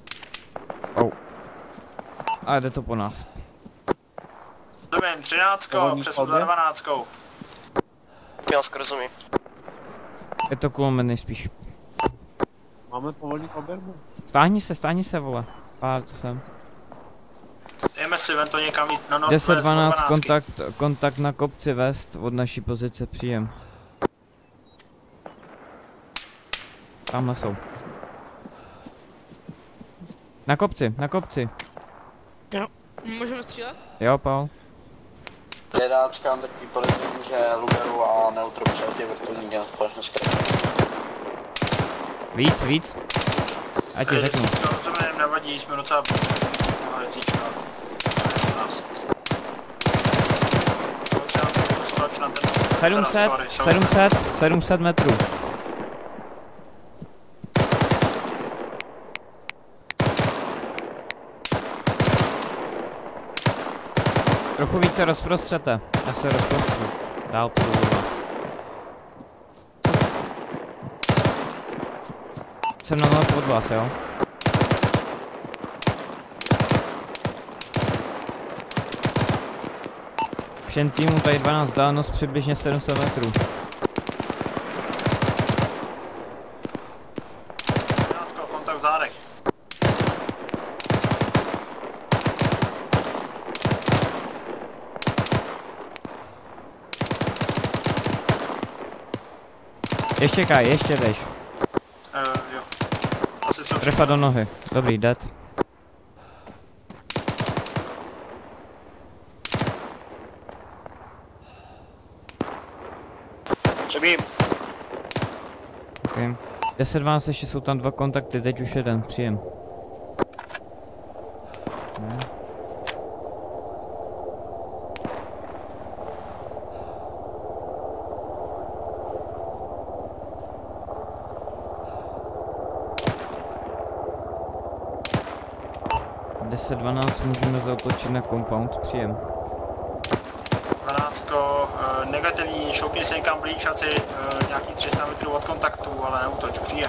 [SPEAKER 1] A jde to po nás.
[SPEAKER 14] Rozumím, 13, přesun za 12.
[SPEAKER 20] Já rozumím.
[SPEAKER 1] Je to kulomet nejspíš.
[SPEAKER 2] Máme povolník oberbu?
[SPEAKER 1] Stáhni se, vole. Pár to sem.
[SPEAKER 14] Jdeme si ven to někam jít, no
[SPEAKER 1] 10-12, kontakt na kopci West od naší pozice, příjem. Tamhle jsou. Na kopci.
[SPEAKER 4] Jo, můžeme střílet?
[SPEAKER 1] Jo, Paul.
[SPEAKER 16] Jedáčkám takový podezření, že Lumeru a Neutro přijatě vrtulní dělat společnost.
[SPEAKER 1] Víc. Ať ti řeknu.
[SPEAKER 14] To mě nevadí, jsme docela...
[SPEAKER 1] 700 metrů. Trochu více rozprostřete. Já se rozprostřu. Dál půjdu do vás. Jsem na nové pod vás, jo? Všem týmu tady 12 dálnost přibližně 700 metrů.
[SPEAKER 14] Kontakt v zádech.
[SPEAKER 1] Ještě Kaj, ještě jdeš.
[SPEAKER 14] Jo. Asi jsou
[SPEAKER 1] Trefa do nohy. Dobrý, dead.
[SPEAKER 16] Přebím.
[SPEAKER 1] OK. 10-12, ještě jsou tam 2 kontakty, teď už jeden, příjem. Ne. Můžeme zaotočit na compound, příjem.
[SPEAKER 14] 12, negativní, šoupni se někam blíž asi nějaký 300 metrů od kontaktu, ale neútoč, příjem.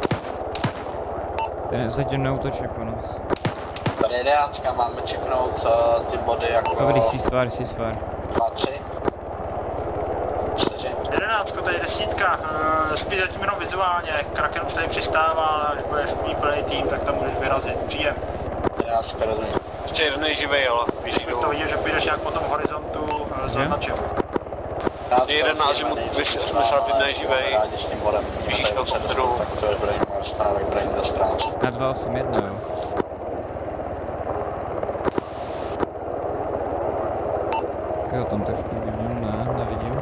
[SPEAKER 1] Zatím neútočí po nás.
[SPEAKER 11] Tady 11, máme čeknout ty body jako...
[SPEAKER 1] Dobrý, ceasefire.
[SPEAKER 11] 2, 3. 4.
[SPEAKER 14] 11, tady 10, spíš zatím jenom vizuálně, Kraken už tady přistává, až budeš mít plný tým, tak tam můžeš vyrazit, příjem.
[SPEAKER 11] 11, rozumím.
[SPEAKER 16] Ještě jeden živej, ale
[SPEAKER 14] běží do... to vidět, že půjdeš nějak po tom horizontu zaznačil.
[SPEAKER 16] Je jeden na zimu 281 živej, běžíš do centru.
[SPEAKER 11] Tak to je Brain Mars, tak Brain bez práce.
[SPEAKER 1] Na 281, jo. Jo, tam trošku vidím, nevidím.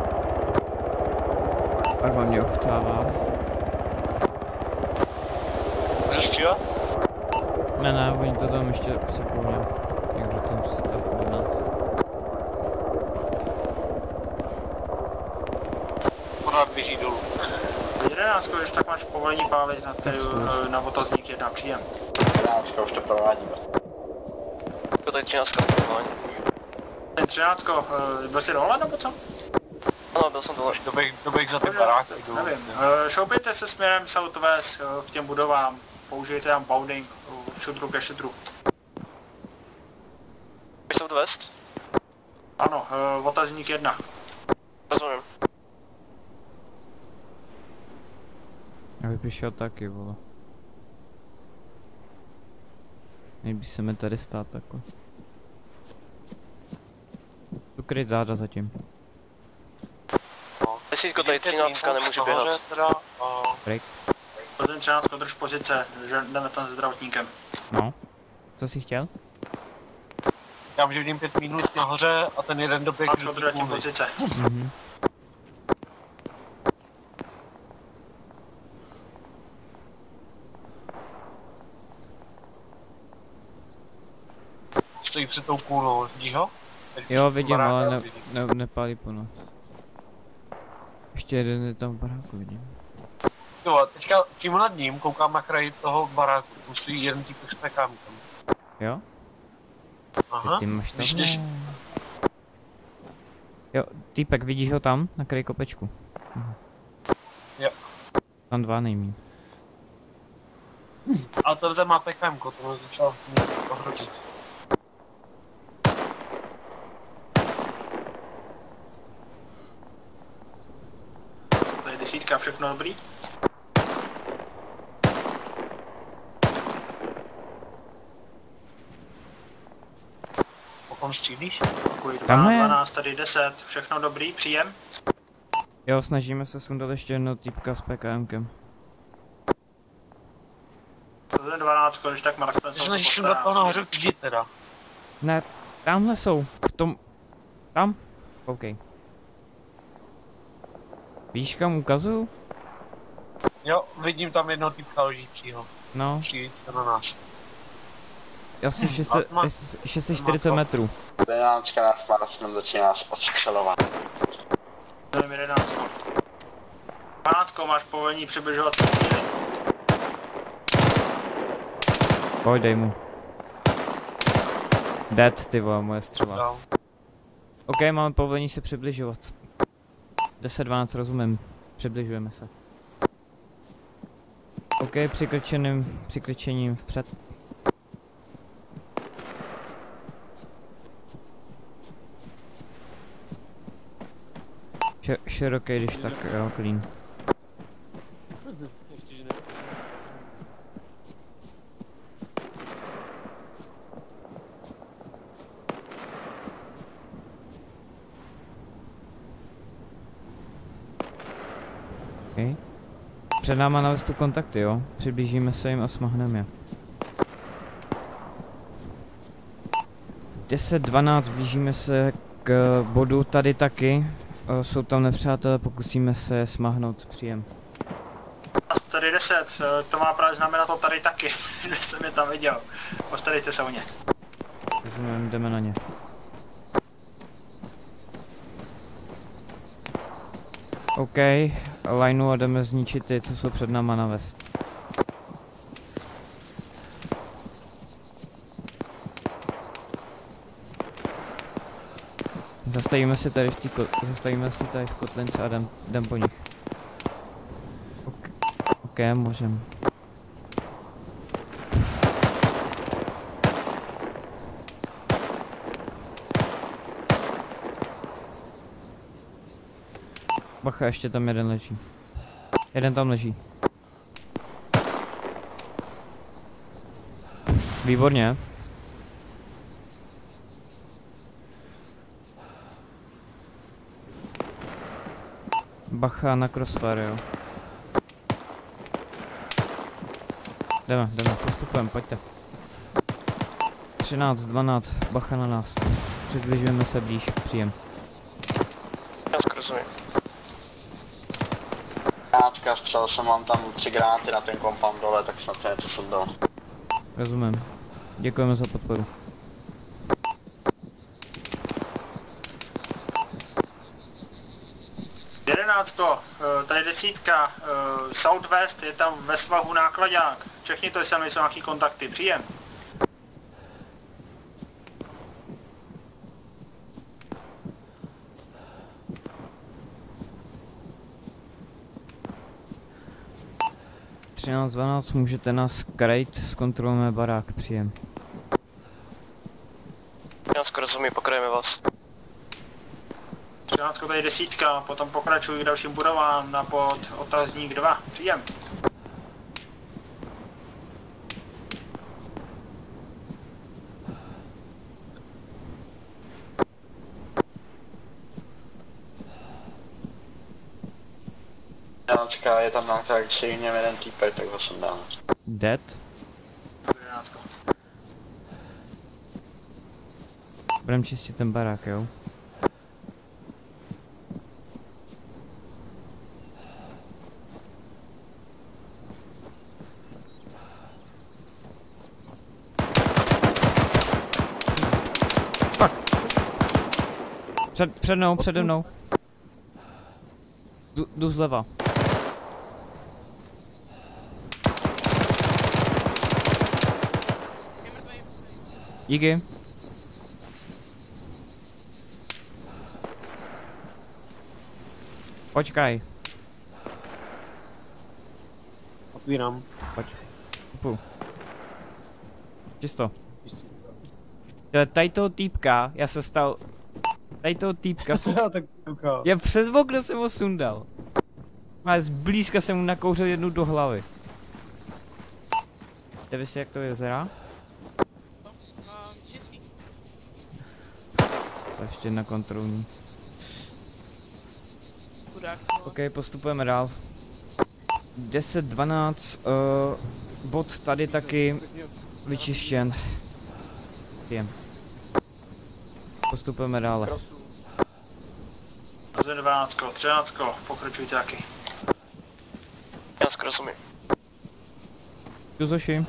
[SPEAKER 1] Arma mě uchtává.
[SPEAKER 16] Můžeš přijat?
[SPEAKER 1] Ne, oni to tam ještě sepou nějak. Někdo tam se tak od nás.
[SPEAKER 16] Pořád běží dolů.
[SPEAKER 14] 11, když tak máš povolení pálit na otazník 1, příjem.
[SPEAKER 11] 11, už to provádíme.
[SPEAKER 20] To je 13 provádí.
[SPEAKER 14] Ten 13, byl jsi dole nebo co?
[SPEAKER 20] Ano, byl jsem dole.
[SPEAKER 16] Dobejk za ty baráky jdu.
[SPEAKER 14] Nevím, šoupejte se směrem southwest k těm budovám. Použijte tam bounding, šutru ke šutru.
[SPEAKER 20] Southwest?
[SPEAKER 14] Ano, otazník 1.
[SPEAKER 20] Rozumím.
[SPEAKER 1] Já bych přišel taky, vole. Nejbí se mi tady stát takhle. Tu kryt záda zatím.
[SPEAKER 20] Desítko, tady 13 nemůže běhat.
[SPEAKER 1] Break.
[SPEAKER 14] Ten 13, drž pozice, že jdeme tam se zdravotníkem.
[SPEAKER 1] No. Co jsi chtěl?
[SPEAKER 16] Já už vidím 5 minus nahoře a ten jeden doběh do
[SPEAKER 14] té pozice.
[SPEAKER 16] Stojí před tou kůlou, vidíš ho?
[SPEAKER 1] Jo, vidím, ale nepálí po nás. Ještě jeden je tam v baráku, vidím.
[SPEAKER 16] Jo, a teďka přímo nad ním koukám na kraj toho baráku, tam stojí jeden týpek s pekámkem.
[SPEAKER 1] Jo?
[SPEAKER 16] Aha,
[SPEAKER 1] ty máš tam? Jo, týpek, vidíš ho tam, na kraji kopečku?
[SPEAKER 16] Jo.
[SPEAKER 1] Tam 2 nejmí.
[SPEAKER 16] A tohle má pekámko, to mě začal ohrožit.
[SPEAKER 14] Tady 10, všechno dobrý?
[SPEAKER 16] Kom střílíš?
[SPEAKER 1] Tamhle je.
[SPEAKER 14] 12, tady 10, všechno dobrý, příjem?
[SPEAKER 1] Jo, snažíme se sundat ještě jednoho týpka s PKMkem.
[SPEAKER 14] To je 12, když tak Mark Spencer.
[SPEAKER 16] Snažíš sundat toho nahoře vždy teda?
[SPEAKER 1] Ne, tamhle jsou, v tom... Tam? OK. Víš, kam ukazuju?
[SPEAKER 16] Jo, vidím tam jednoho týpka ležícího.
[SPEAKER 1] No.
[SPEAKER 16] Přijít na nás.
[SPEAKER 1] Asi 640 metrů.
[SPEAKER 11] 11 na Marcinem začíná odstřelovat.
[SPEAKER 14] 11. 12, máš povolení přibližovat.
[SPEAKER 1] Pojď, dej mu. Dead, ty vole, moje střela. OK, máme povolení se přibližovat. 10-12, rozumím. Přibližujeme se. OK, přikročením vpřed. Široký, když tak, jo, clean. Okay. Před náma na vestu kontakty, jo? Přiblížíme se jim a smahneme je. 10-12, blížíme se k bodu tady taky. Jsou tam nepřátelé, pokusíme se smáhnout, příjem.
[SPEAKER 14] Tady 10, to má právě znamenat to tady taky, že jsem je tam viděl. Postarejte se o ně.
[SPEAKER 1] Rozumím, jdeme na ně. OK, lineu a jdeme zničit ty, co jsou před náma na vest. Zastavíme se tady v kotlince a jdem po nich. OK, můžem. Bacha, ještě tam jeden leží. Jeden tam leží. Výborně. Bacha na crossfire, jo. Jdeme, postupujeme, pojďte. 13, 12, bacha na nás. Přibližujeme se blíž, příjem.
[SPEAKER 11] Střelil jsem vám tam 3 granáty na ten kompound dole, tak snad to něco sundal.
[SPEAKER 1] Rozumím. Děkujeme za podporu.
[SPEAKER 14] Tady 10, Southwest, je tam ve svahu nákladák. Všechny to jsou nějaký kontakty, příjem.
[SPEAKER 1] Třináct 12, můžete nás krejt, zkontrolujeme barák, příjem.
[SPEAKER 20] Já rozumím, pokrajeme vás.
[SPEAKER 14] 13, tady 10, potom pokračuji k dalším budovám na pod otazník 2, příjem.
[SPEAKER 11] Janočka, je tam na tak jeden týpek, tak ho jsem dal.
[SPEAKER 1] Dead?
[SPEAKER 14] 11.
[SPEAKER 1] Budem čistit ten barák, jo? Přede mnou. Jdu zleva. Díky. Počkaj.
[SPEAKER 2] Otvírám.
[SPEAKER 1] Pojď. Kupu. Čisto. Tady toho týpka, já se stal... Tady toho týpka já přes okno jsem ho sundal. A zblízka jsem mu nakouřil jednu do hlavy. Víte si, jak to vyzerá? To ještě na kontrolní. OK, postupujeme dál. 10, 12, bod tady taky vyčištěn. Jem. Postupujeme dále.
[SPEAKER 14] 12, 13, pokračujte taky.
[SPEAKER 20] Já rozumím.
[SPEAKER 1] Tu Zoši.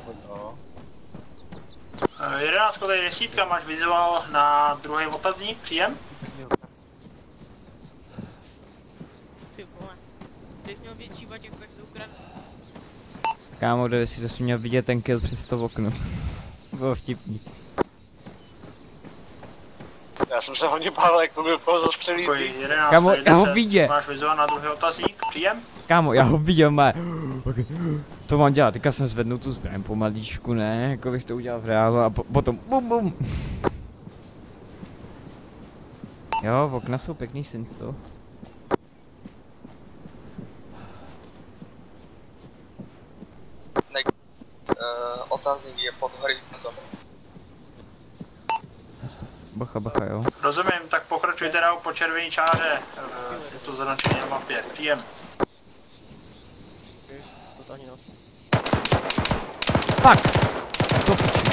[SPEAKER 14] 11, tady 10, máš vizuál na druhý otazník, příjem?
[SPEAKER 1] Kámo, kdyby si to měl vidět ten kill přes to okno. Bylo vtipný.
[SPEAKER 16] Já jsem se hodně bál, jak to byl zastřelý.
[SPEAKER 1] Kámo, já ho viděl.
[SPEAKER 14] Máš vizuál na druhý otazník, příjem?
[SPEAKER 1] Kámo, já ho viděl, má. To mám dělat, teďka jsem zvednul tu zbraň pomalíčku, ne? Jako bych to udělal v reálu a potom bum bum. Jo, okna jsou pěkný syn z toho.
[SPEAKER 11] Otazník je pod horizontem.
[SPEAKER 1] Bacha, jo.
[SPEAKER 14] Rozumím, tak pokračujte dál po červený čáře, je to značené na mapě, příjem.
[SPEAKER 1] Fuck! To piči.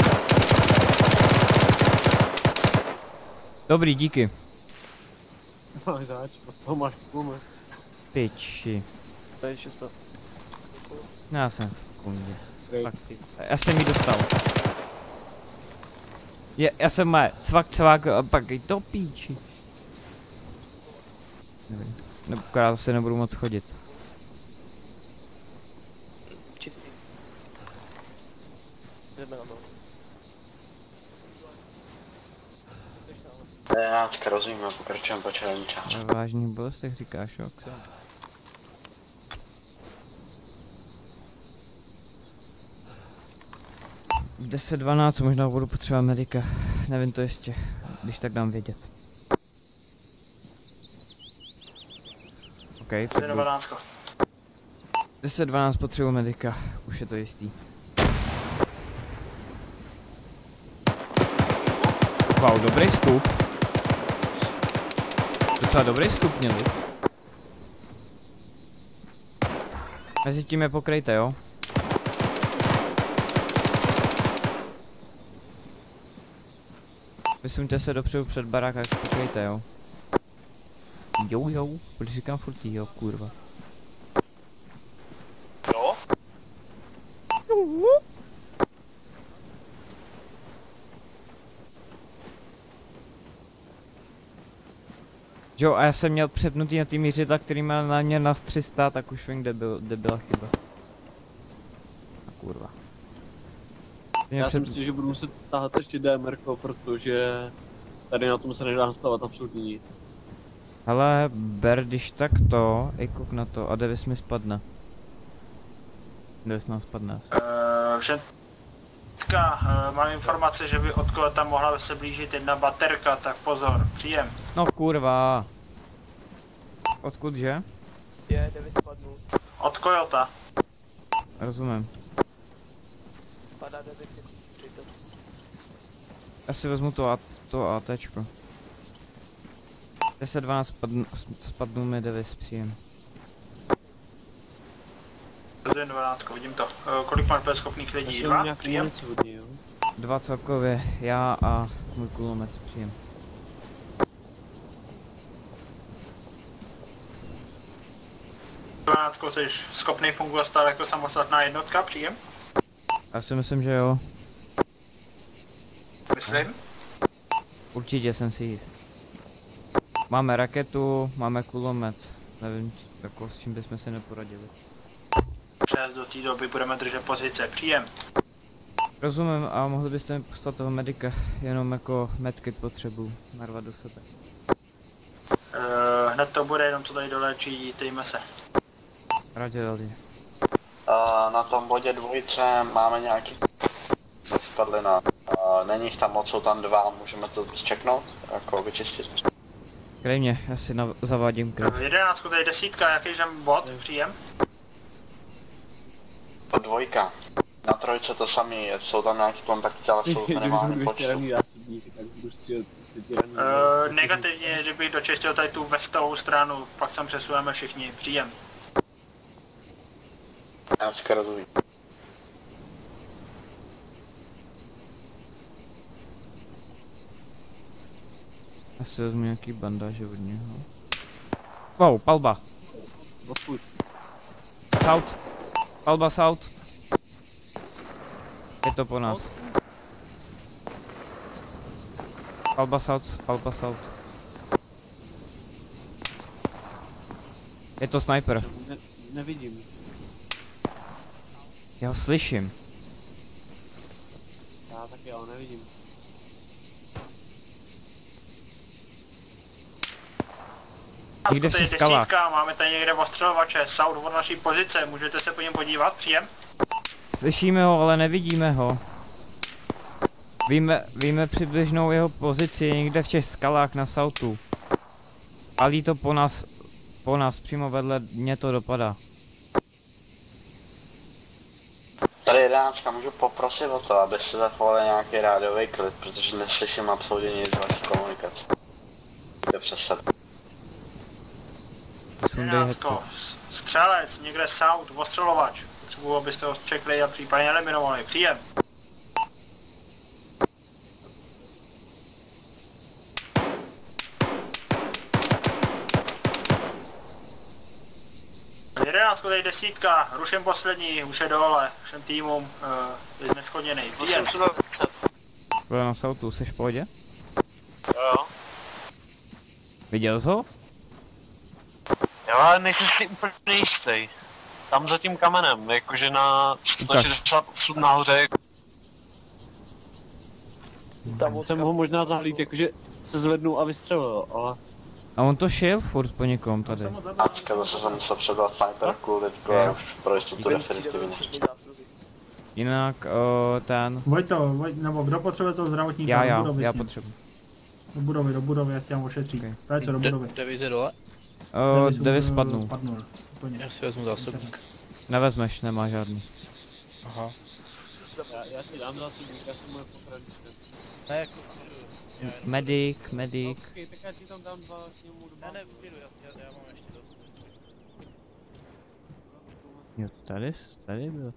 [SPEAKER 1] Dobrý, díky.
[SPEAKER 2] Máš zač, toho máš kulomet.
[SPEAKER 1] Piči.
[SPEAKER 2] To je 600.
[SPEAKER 1] Já jsem v kundě. Já jsem jí dostal. Já jsem má cvak a pak i to píči. Nevím. Nebo já zase nebudu moc chodit.
[SPEAKER 20] Čistý. Jdeme na to.
[SPEAKER 16] Jedenáctka, rozumím, pokračujeme po červený čáře.
[SPEAKER 1] Na vážných bolestech říkáš, jo? 10-12, možná budu potřebovat medika. Nevím to ještě, když tak dám vědět. OK, 10-12 potřebuji medika, už je to jistý. Wow, dobrý vstup. Docela dobrý vstup měli. Mezi tím je pokryjte, jo? Vysuňte se dopředu před barák a pokryjte, jo? Jo, proč říkám furt jo, kurva.
[SPEAKER 16] Jo?
[SPEAKER 1] Jo, a já jsem měl přepnutý na ty mířidla, který má na mě nas 300, tak už vím, kde byla chyba. A kurva.
[SPEAKER 2] Já si myslím, že budu muset tahat ještě DMR-ko, protože tady na tom se nedá nastavovat absolutně nic.
[SPEAKER 1] Hele, ber když tak to, kuk na to a Davis mi spadne. Davis nám spadne asi.
[SPEAKER 14] Mám informace, že by od koleta mohla se blížit jedna baterka, tak pozor, příjem.
[SPEAKER 1] No kurva. Odkud že?
[SPEAKER 20] Je, Davis spadnul.
[SPEAKER 14] Od Kojota.
[SPEAKER 1] Rozumím.
[SPEAKER 20] Padá Davis, přijďte.
[SPEAKER 1] Já si vezmu to ATčko. 10-12 spadnul mi Davis, příjem.
[SPEAKER 14] 12, vidím to. Kolik máš bezschopných lidí? 2? Příjem?
[SPEAKER 1] 2 celkově, já a můj kulomet, příjem.
[SPEAKER 14] Jsi schopný fungovat stále jako samostatná jednotka, příjem?
[SPEAKER 1] Já si myslím, že jo.
[SPEAKER 14] Myslím?
[SPEAKER 1] Určitě jsem si jist. Máme raketu, máme kulomet. Nevím, jako s čím bychom se neporadili.
[SPEAKER 14] Přes do té doby budeme držet pozice, příjem.
[SPEAKER 1] Rozumím, a mohli byste mi poslat toho medika, jenom jako medkit potřebuji narvat do sebe.
[SPEAKER 14] Hned to bude, jenom co tady doléčí, týme se.
[SPEAKER 1] Radě.
[SPEAKER 16] Na tom bodě 2 máme nějaký spadlina. Není jich tam moc, jsou tam 2, můžeme to zčeknout, jako vyčistit.
[SPEAKER 1] Krejmě, já si zavádím krev.
[SPEAKER 14] 11, tady 10, jaký jsem bod, příjem?
[SPEAKER 16] To 2. Na 3 to samý, jsou tam nějaký kontakty, ale jsou minimálně počtu.
[SPEAKER 14] Negativně, že bych dočistil tady tu vestovou stranu, pak tam přesujeme všichni, příjem.
[SPEAKER 16] Já vždycky rozumím.
[SPEAKER 1] Já si vezmu nějaký bandáže od něho. Wow, palba. South. Palba south. Je to po nás. Palba south, palba south. Je to sniper.
[SPEAKER 2] Nevidím.
[SPEAKER 1] Já ho slyším.
[SPEAKER 2] Já taky, ale nevidím.
[SPEAKER 1] Někde v těch skalách.
[SPEAKER 14] Máme tady někde ostřelovače, south od naší pozice, můžete se po něm podívat, příjem?
[SPEAKER 1] Slyšíme ho, ale nevidíme ho. Víme přibližnou jeho pozici někde v těch skalách na southu. Palí to po nás, přímo vedle mě to dopadá.
[SPEAKER 16] Tady 11, můžu poprosit o to, abyste zachovali nějaký rádiový klid, protože neslyším absolutně nic z vaší komunikace. Jde přes sebe.
[SPEAKER 14] 11, střelec, někde south, ostřelovač. potřebuji, abyste ho čekli a případně eliminovali. Příjem. Jedenáctku, tady desítka, ruším poslední, už je dole, všem týmům, je zneškodněný. Příjem.
[SPEAKER 1] Byl na sautu, jsi v pohodě?
[SPEAKER 20] Jo.
[SPEAKER 1] Viděl jsi ho?
[SPEAKER 20] Jo, ale nejsem si úplně jistý. Tam za tím kamenem, jakože na 168 nahoře.
[SPEAKER 2] Tam jsem ho možná zahlíd, jakože se zvednul a vystřelil, ale...
[SPEAKER 1] A on to šel furt po někom tady.
[SPEAKER 16] Ačka, zase jsem musel předat sniperku, teďko já už pro jistotu definitivně.
[SPEAKER 1] Jinak, ten...
[SPEAKER 5] Vojto, nebo kdo potřebuje toho zdravotníka?
[SPEAKER 1] Já potřebuji.
[SPEAKER 5] Do budovy, já tě tam ošetří.
[SPEAKER 1] Okay.
[SPEAKER 5] Péče, do budovy.
[SPEAKER 6] Devize dole?
[SPEAKER 1] Deviz spadnul.
[SPEAKER 5] Úplně.
[SPEAKER 6] Já si vezmu zásobník.
[SPEAKER 1] Nevezmeš, nemá žádný.
[SPEAKER 6] Aha.
[SPEAKER 2] Já ti dám zásobník, já jsem moje pokračit.
[SPEAKER 6] Ne, jako...
[SPEAKER 1] Medic.
[SPEAKER 2] Okay, tak já ti tam dám dva sněmu do
[SPEAKER 6] Ne, já mám ještě dost.
[SPEAKER 1] Jo, tady byl.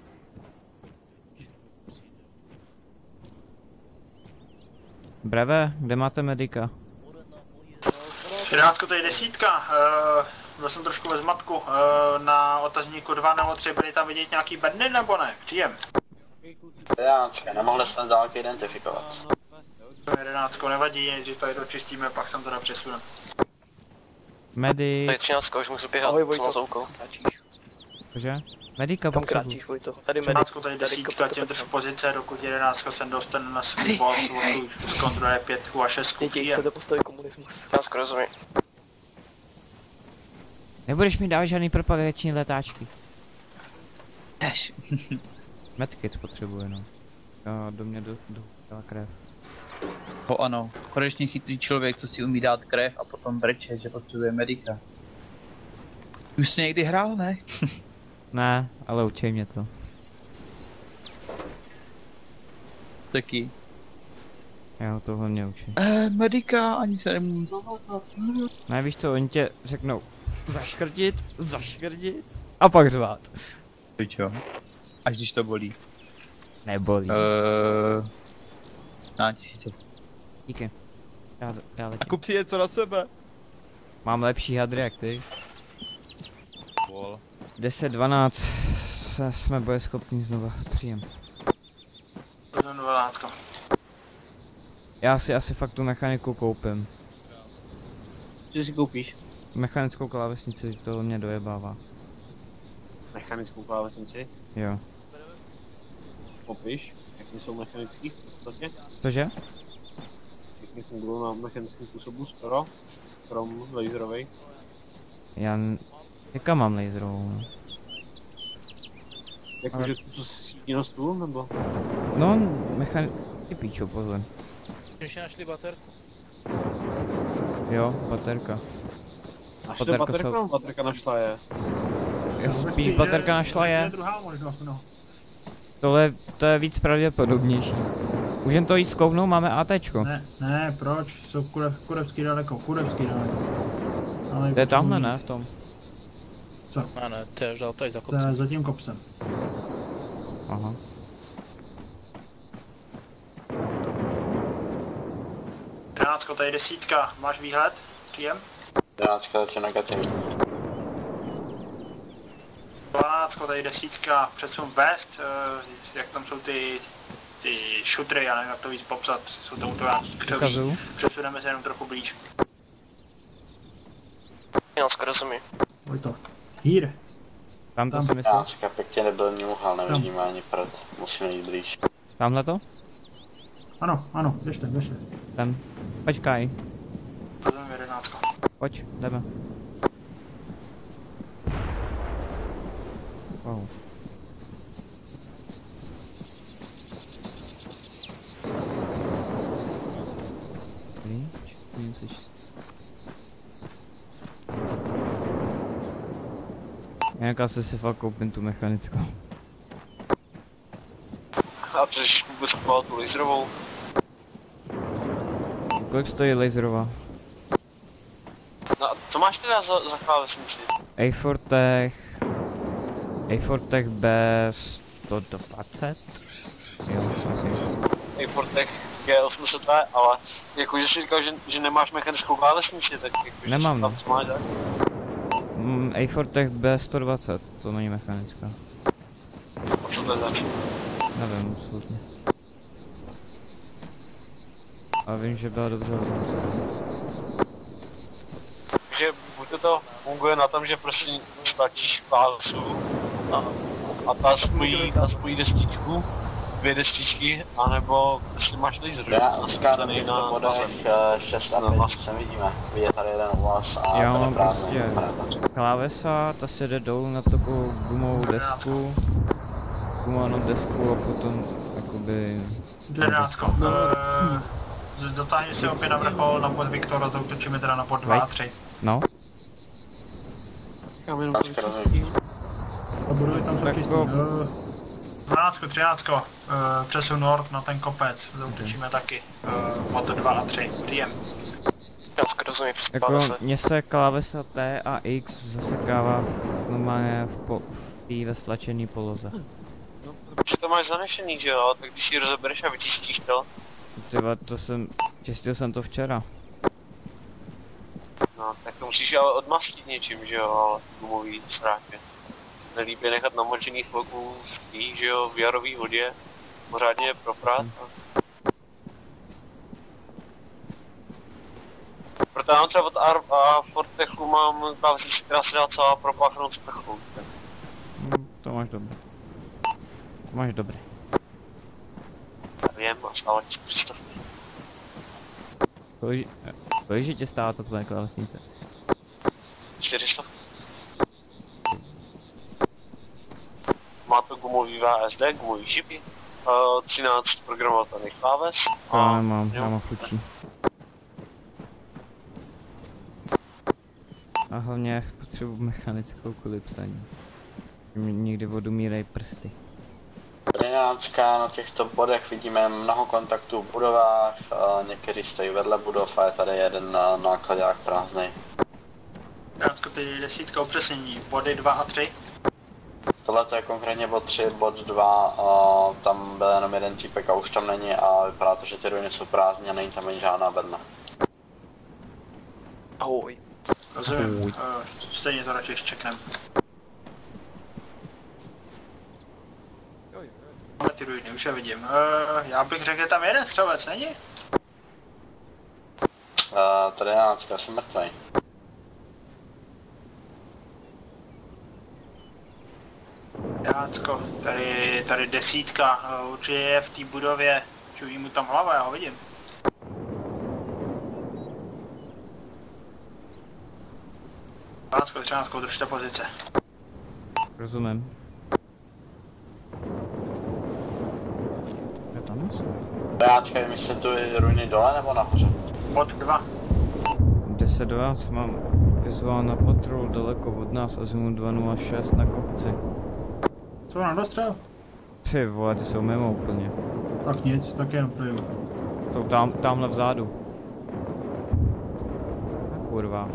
[SPEAKER 1] Breve, kde máte medika?
[SPEAKER 14] Jedenáctku, tady desítka, byl jsem trošku ve zmatku, na otazníku 2 nebo 3, byli tam vidět nějaký bedny nebo ne? Příjem.
[SPEAKER 16] Jedenáctka, nemohli jsme dálky identifikovat.
[SPEAKER 14] 11 nevadí, nejdřív tady dočistíme, pak jsem teda přesunem.
[SPEAKER 1] Medic.
[SPEAKER 20] Tady 13, už musím běhat s mazoukou.
[SPEAKER 1] Cože? Medika potřebuji.
[SPEAKER 14] Tady Medic. Tady desítka, tím drž pozice, dokud 11 jsem dostane na svůj box, kontroluje 5 a 6.
[SPEAKER 20] Děti, chcete postavit komunismus. Já skoro rozumím.
[SPEAKER 1] Nebudeš mi dávat žádný propagační letáčky.
[SPEAKER 6] Tež.
[SPEAKER 1] Medkit potřebuje, no. Do mě dala krev.
[SPEAKER 15] Ano, konečně chytrý člověk, co si umí dát krev a potom brečet, že potřebuje medika. Už jsi někdy hrál, ne?
[SPEAKER 1] Ne, ale učej mě to.
[SPEAKER 15] Taky.
[SPEAKER 1] Já ho to hlavně učím.
[SPEAKER 15] Medika, ani se nemůžu zavázat.
[SPEAKER 1] Ne, víš co, oni tě řeknou zaškrtit a pak řvát.
[SPEAKER 15] Jo. Až když to bolí.
[SPEAKER 1] Nebolí.
[SPEAKER 15] 1000.
[SPEAKER 1] Díky. Já letím.
[SPEAKER 15] A kup si něco na sebe.
[SPEAKER 1] Mám lepší hadry jak ty. 10-12 jsme bojeschopní znova. Příjem.
[SPEAKER 14] 12.
[SPEAKER 1] Já si asi fakt tu mechaniku koupím.
[SPEAKER 2] Co si koupíš?
[SPEAKER 1] Mechanickou klávesnici, to mě dojebává.
[SPEAKER 2] Mechanickou klávesnici?
[SPEAKER 1] Jo.
[SPEAKER 2] Popiš, jak jsou mechanický v podstatě?
[SPEAKER 1] Cože?
[SPEAKER 2] Všichni fungují na mechanickém způsobu skoro, krom laserovej.
[SPEAKER 1] Jaká mám laserovou, no?
[SPEAKER 2] Jakože co se svítí na stůl, nebo?
[SPEAKER 1] No, ty píčo, pozor.
[SPEAKER 6] Už našli baterku?
[SPEAKER 1] Jo, baterka.
[SPEAKER 2] Našli baterka? Baterka našla je.
[SPEAKER 1] Spíš baterka našla je.
[SPEAKER 5] Druhá možnost, no.
[SPEAKER 1] To je víc pravděpodobnější. Můžeme to jít zkouknout, máme ATčko.
[SPEAKER 5] Ne, proč? Jsou kurevský daleko. Ale
[SPEAKER 1] to je tamhle, ne, v tom.
[SPEAKER 5] Co?
[SPEAKER 6] Ne, to je až dál tady za
[SPEAKER 5] kopcem. To je za tím kopcem.
[SPEAKER 1] Aha.
[SPEAKER 14] Jedenáctko, tady desítka, máš výhled? Příjem?
[SPEAKER 16] 11, je negativní.
[SPEAKER 14] 12, tady desítka, přesun west, jak tam jsou ty šutry, já nevím jak to víc popsat, jsou tam to křoví, přesuneme se jenom trochu blíž.
[SPEAKER 20] 11, rozumím.
[SPEAKER 5] Vojto, hýr.
[SPEAKER 1] Tam to si myslím?
[SPEAKER 16] 11, pěkně nebyl mňuhal, nevidíme ani prd, musíme jít blíž.
[SPEAKER 1] Tamhle to?
[SPEAKER 5] Ano, běžte.
[SPEAKER 1] Ten, počkaj.
[SPEAKER 14] Pozvím 11.
[SPEAKER 1] Pojď, jdeme. Wow. Jak asi si fakt koupím tu mechanickou.
[SPEAKER 20] A přeš vůbec kupoval tu laserovou?
[SPEAKER 1] Kolik stojí laserová?
[SPEAKER 20] No, co máš teda za klávesnici?
[SPEAKER 1] A4 Tech A-Fortech B120? Jo,
[SPEAKER 16] A-Fortech G800V, ale jakože jsi říkal, že nemáš mechanickou klávesnici, tak jakože
[SPEAKER 1] nemám,
[SPEAKER 16] tam co máš, tak?
[SPEAKER 1] A-Fortech B120, to není mechanická.
[SPEAKER 16] A co to je zač?
[SPEAKER 1] Nevím, absolutně. Ale vím, že byla dobře rozhodnutá.
[SPEAKER 16] Že buď to funguje na tom, že prostě stačíš klásu a ta spojí destičku, 2 destičky, anebo prostě máš laser.
[SPEAKER 7] Já nastavený na bodech 6 a 5 se vidíme. Je tady jeden vlas a
[SPEAKER 1] já mám prostě klávesa, ta se jde dolů na takovou gumovou desku. Gumovanou desku a potom jakoby...
[SPEAKER 14] 11. Dotáhni si opět na vrchol, na bod Viktora, zautočíme teda na bod 2 a 3.
[SPEAKER 1] No.
[SPEAKER 14] Já jenom
[SPEAKER 5] a budou tam taky
[SPEAKER 14] 12, 13, přesun nord na ten kopec, zautočíme taky, bod 2 a 3, příjem.
[SPEAKER 1] Jako mně se klávesa T a X zasekává normálně ve stlačený poloze.
[SPEAKER 16] Protože to máš zanešený, že jo, tak když ji rozebereš a vyčistíš to.
[SPEAKER 1] Tyba, čistil jsem to včera.
[SPEAKER 16] No, tak to musíš ale odmastit něčím, že jo, ale gumový sráče. Nelíbě nechat namočený chvilku v tý, že jo, v jarový vodě, pořádně je proprat. Proto já třeba od A-Fortechu mám klávesnici, která se dá celá propáchnout sprchou.
[SPEAKER 1] To máš dobré. To máš dobré.
[SPEAKER 16] Vím, a stále 400.
[SPEAKER 1] Kolik že tě stála ta tvoje klávesnice?
[SPEAKER 16] 400. Má to gumový VSD, gumový šipy, 13 programovatelných kláves.
[SPEAKER 1] Já nemám, já mám chučí. A hlavně já potřebuji mechanickou kvůli psaní. Někdy odumírají prsty.
[SPEAKER 7] 13 na těchto bodech vidíme mnoho kontaktů v budovách, někteří stojí vedle budov a je tady jeden nákladák prázdný.
[SPEAKER 14] 13, ty desítka upřesnění, body 2 a 3.
[SPEAKER 7] Tohle je konkrétně bod 3, bod 2, tam byl jenom jeden týpek a už tam není a vypadá to, že ty ruiny jsou prázdné a není tam ani žádná bedna.
[SPEAKER 14] Ahoj. Rozumím, stejně to radši čeknem. Ale ty ruiny, už je vidím. Já bych řekl, že tam jeden střelec, není?
[SPEAKER 7] Tady 11, já jsem mrtvej.
[SPEAKER 14] Jácko, tady desítka, určitě je v té budově, čují mu tam hlava, já ho vidím. Jácko, 13, držte pozice.
[SPEAKER 1] Rozumím. Je tam něco?
[SPEAKER 7] Jáčka, myslíte tu ruiny dole nebo nahoře?
[SPEAKER 14] Bod 2.
[SPEAKER 1] 10-12 mám vyzval na patrol daleko od nás, azimu 206 na kopci.
[SPEAKER 5] Co nám dostřel?
[SPEAKER 1] Ty vole, ty jsou mimo úplně.
[SPEAKER 5] Tak nic, tak jen plynu.
[SPEAKER 1] Jsou tamhle vzadu. A kurva.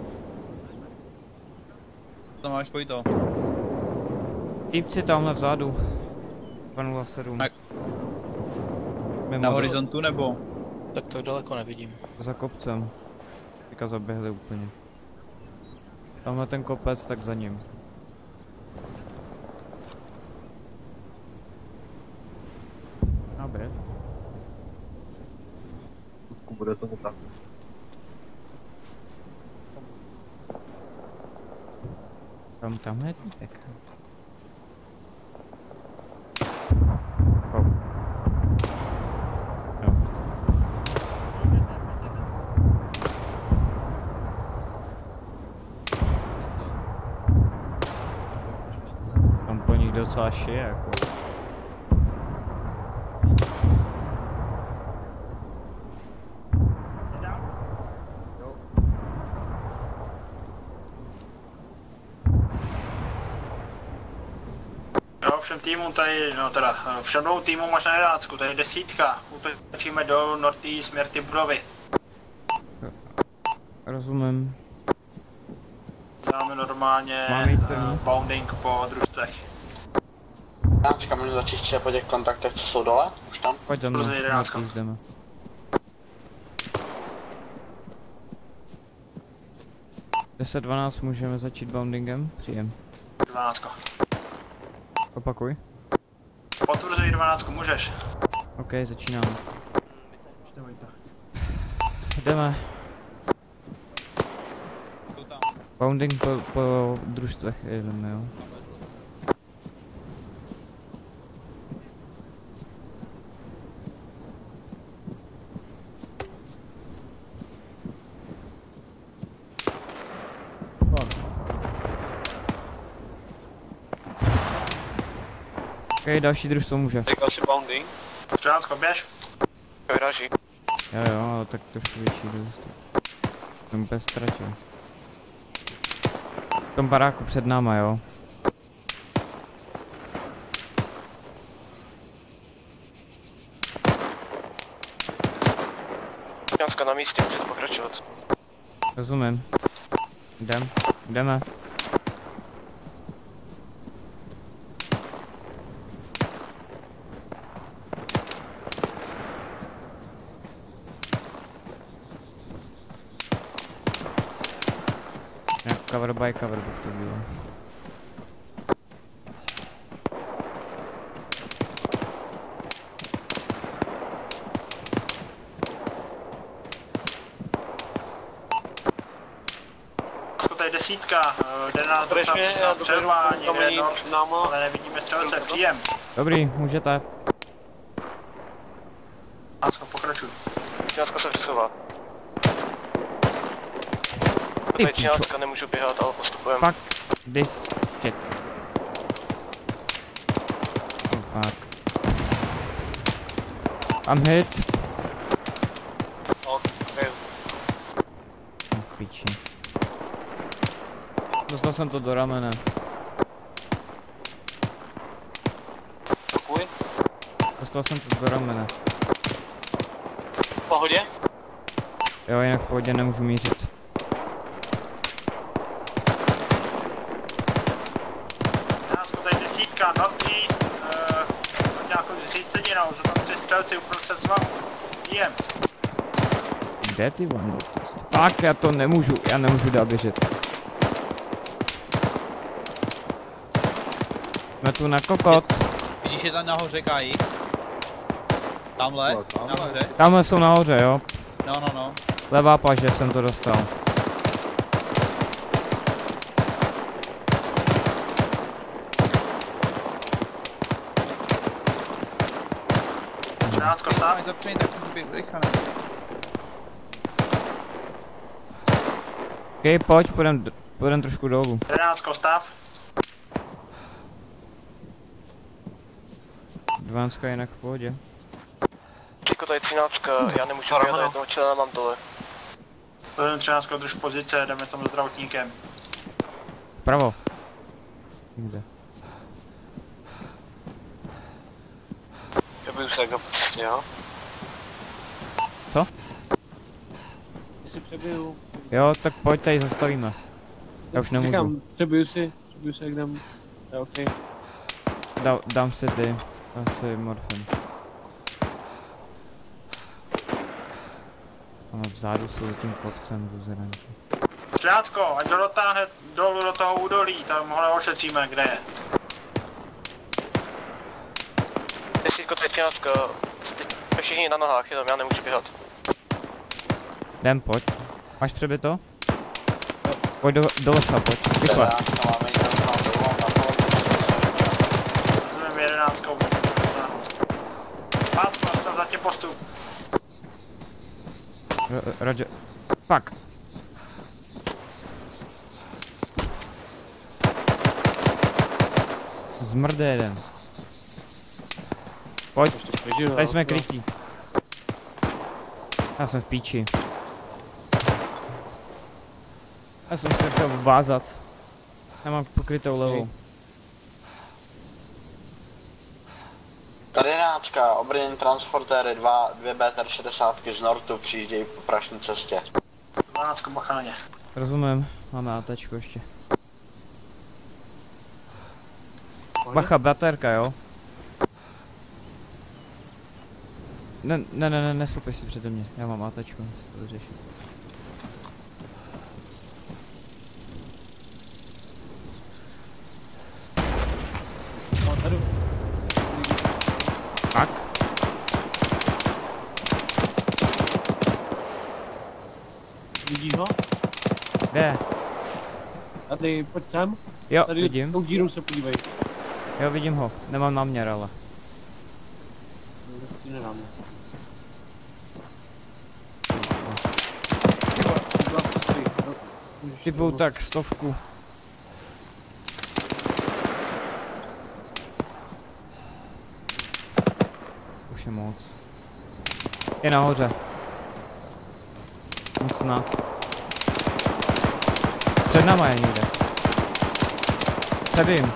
[SPEAKER 15] To máš pojito.
[SPEAKER 1] Týpci tamhle vzadu. 207.
[SPEAKER 15] Na horizontu nebo?
[SPEAKER 6] Tak to daleko nevidím.
[SPEAKER 1] Za kopcem. Teďka zaběhli úplně. Tamhle ten kopec, tak za ním. Dobré.
[SPEAKER 11] Bude to tak.
[SPEAKER 1] Tamhle je týpek. Tam po nich docela šije jako.
[SPEAKER 14] Všem týmům tady, no teda, všem dvou týmům máš na 11, tady desítka, útočíme do northeast směr ty budovy.
[SPEAKER 1] Rozumím.
[SPEAKER 14] Dáme normálně bounding po družstvech.
[SPEAKER 11] Dámčka, můžu začít třeba po těch kontaktech, co jsou dole? Už tam?
[SPEAKER 1] Pojď za mnou, jdeme. 10-12 můžeme začít boundingem, příjem.
[SPEAKER 14] 12.
[SPEAKER 1] Opakuj.
[SPEAKER 14] Potvrzuji 12, můžeš.
[SPEAKER 1] OK, začínáme. Jdeme. Bounding po družstvech jdeme, jo. OK, další družstvo může.
[SPEAKER 16] Říkal si bounding?
[SPEAKER 14] Střelánsko, běž.
[SPEAKER 20] Vyraží.
[SPEAKER 1] Jo, ale tak trošku větší družstvo. Jsem úplně ztratil. V tom baráku před náma, jo.
[SPEAKER 20] Janska na místě, můžete pokračovat.
[SPEAKER 1] Rozumím. Jdeme. Cover by cover bych to bylo.
[SPEAKER 14] Tady desítka, jde nás dostat střelba někde, ale nevidíme střelce, příjem.
[SPEAKER 1] Dobrý, můžete.
[SPEAKER 14] Jansko, pokračuj.
[SPEAKER 20] Jansko se přesouvá. Tady Janska nemůžu běhat, ale postupujeme.
[SPEAKER 1] Fuck this shit. Oh fuck. I'm hit.
[SPEAKER 20] Okay.
[SPEAKER 1] V píči. Dostal jsem to do ramene.
[SPEAKER 16] Děkuji.
[SPEAKER 1] Dostal jsem to do ramene.
[SPEAKER 16] V pohodě?
[SPEAKER 1] Jo, jinak v pohodě nemůžu mířit.
[SPEAKER 14] Notný, nějakou zříceninou, jsou tam 3 střelci uprostřed zvahu. Jem.
[SPEAKER 1] Kde ty one? Fuck, já nemůžu dál běžet. Jsme tu na kokot.
[SPEAKER 15] Vidíš, je tam nahoře, Káji? Tamhle, nahoře.
[SPEAKER 1] Tamhle jsou nahoře, jo?
[SPEAKER 15] No.
[SPEAKER 1] Levá paže jsem to dostal. OK, pojď, půjdem trošku dolů.
[SPEAKER 14] 11 stav.
[SPEAKER 1] 12 je jinak v pohodě.
[SPEAKER 20] Čiko, tady 13, já nemůžu běhat, jednoho člena mám dole.
[SPEAKER 14] 13, drž pozice, jdeme tam s zdravotníkem.
[SPEAKER 1] Vpravo. Kde?
[SPEAKER 20] Já bych se jak dopustně, jo?
[SPEAKER 1] Co?
[SPEAKER 2] Si přebiju.
[SPEAKER 1] Jo, tak pojď, tady zastavíme. Já už nemůžu.
[SPEAKER 2] Říkám, přebiju si jak dám. Je OK.
[SPEAKER 1] Dám si ty. Asi morfin. Ale vzadu jsou tím kopcem buzeranky.
[SPEAKER 14] Šťátko, ať to dotáhne dolů do toho údolí, tam ho neošetříme, kde je.
[SPEAKER 20] Desítko, tady 13, jsme všichni na nohách, jenom já nemůžu běhat.
[SPEAKER 1] Jdem, pojď. Máš přebyto? Pojď do lesa, pojď, rychle.
[SPEAKER 14] Jdeme 11. Pátko, jsem zatím postup.
[SPEAKER 1] Roger. Fuck. Zmrde jeden. Pojď, tady jsme krytí. Já jsem v píči. Já jsem se chtěl vázat. Já mám pokrytou levou.
[SPEAKER 11] Tady 11, obrnění transportéry 2 BTR 60 z Nortu přijíždějí po prašní cestě.
[SPEAKER 14] 12 bacháně.
[SPEAKER 1] Rozumím, máme ATčko ještě. Bacha, baterka, jo? Ne, nesupej si přede mě, já mám ATčko, to vyřeším. Tak.
[SPEAKER 2] Vidíš ho?
[SPEAKER 1] Kde?
[SPEAKER 2] Tady, pojď sem.
[SPEAKER 1] Jo,
[SPEAKER 2] tady
[SPEAKER 1] vidím.
[SPEAKER 2] Tou dírou se podívej.
[SPEAKER 1] Jo, vidím ho, nemám náměr, ale. Typu tak 100. Už je moc. Je nahoře. Moc snad. Před náma je někde. Přebím.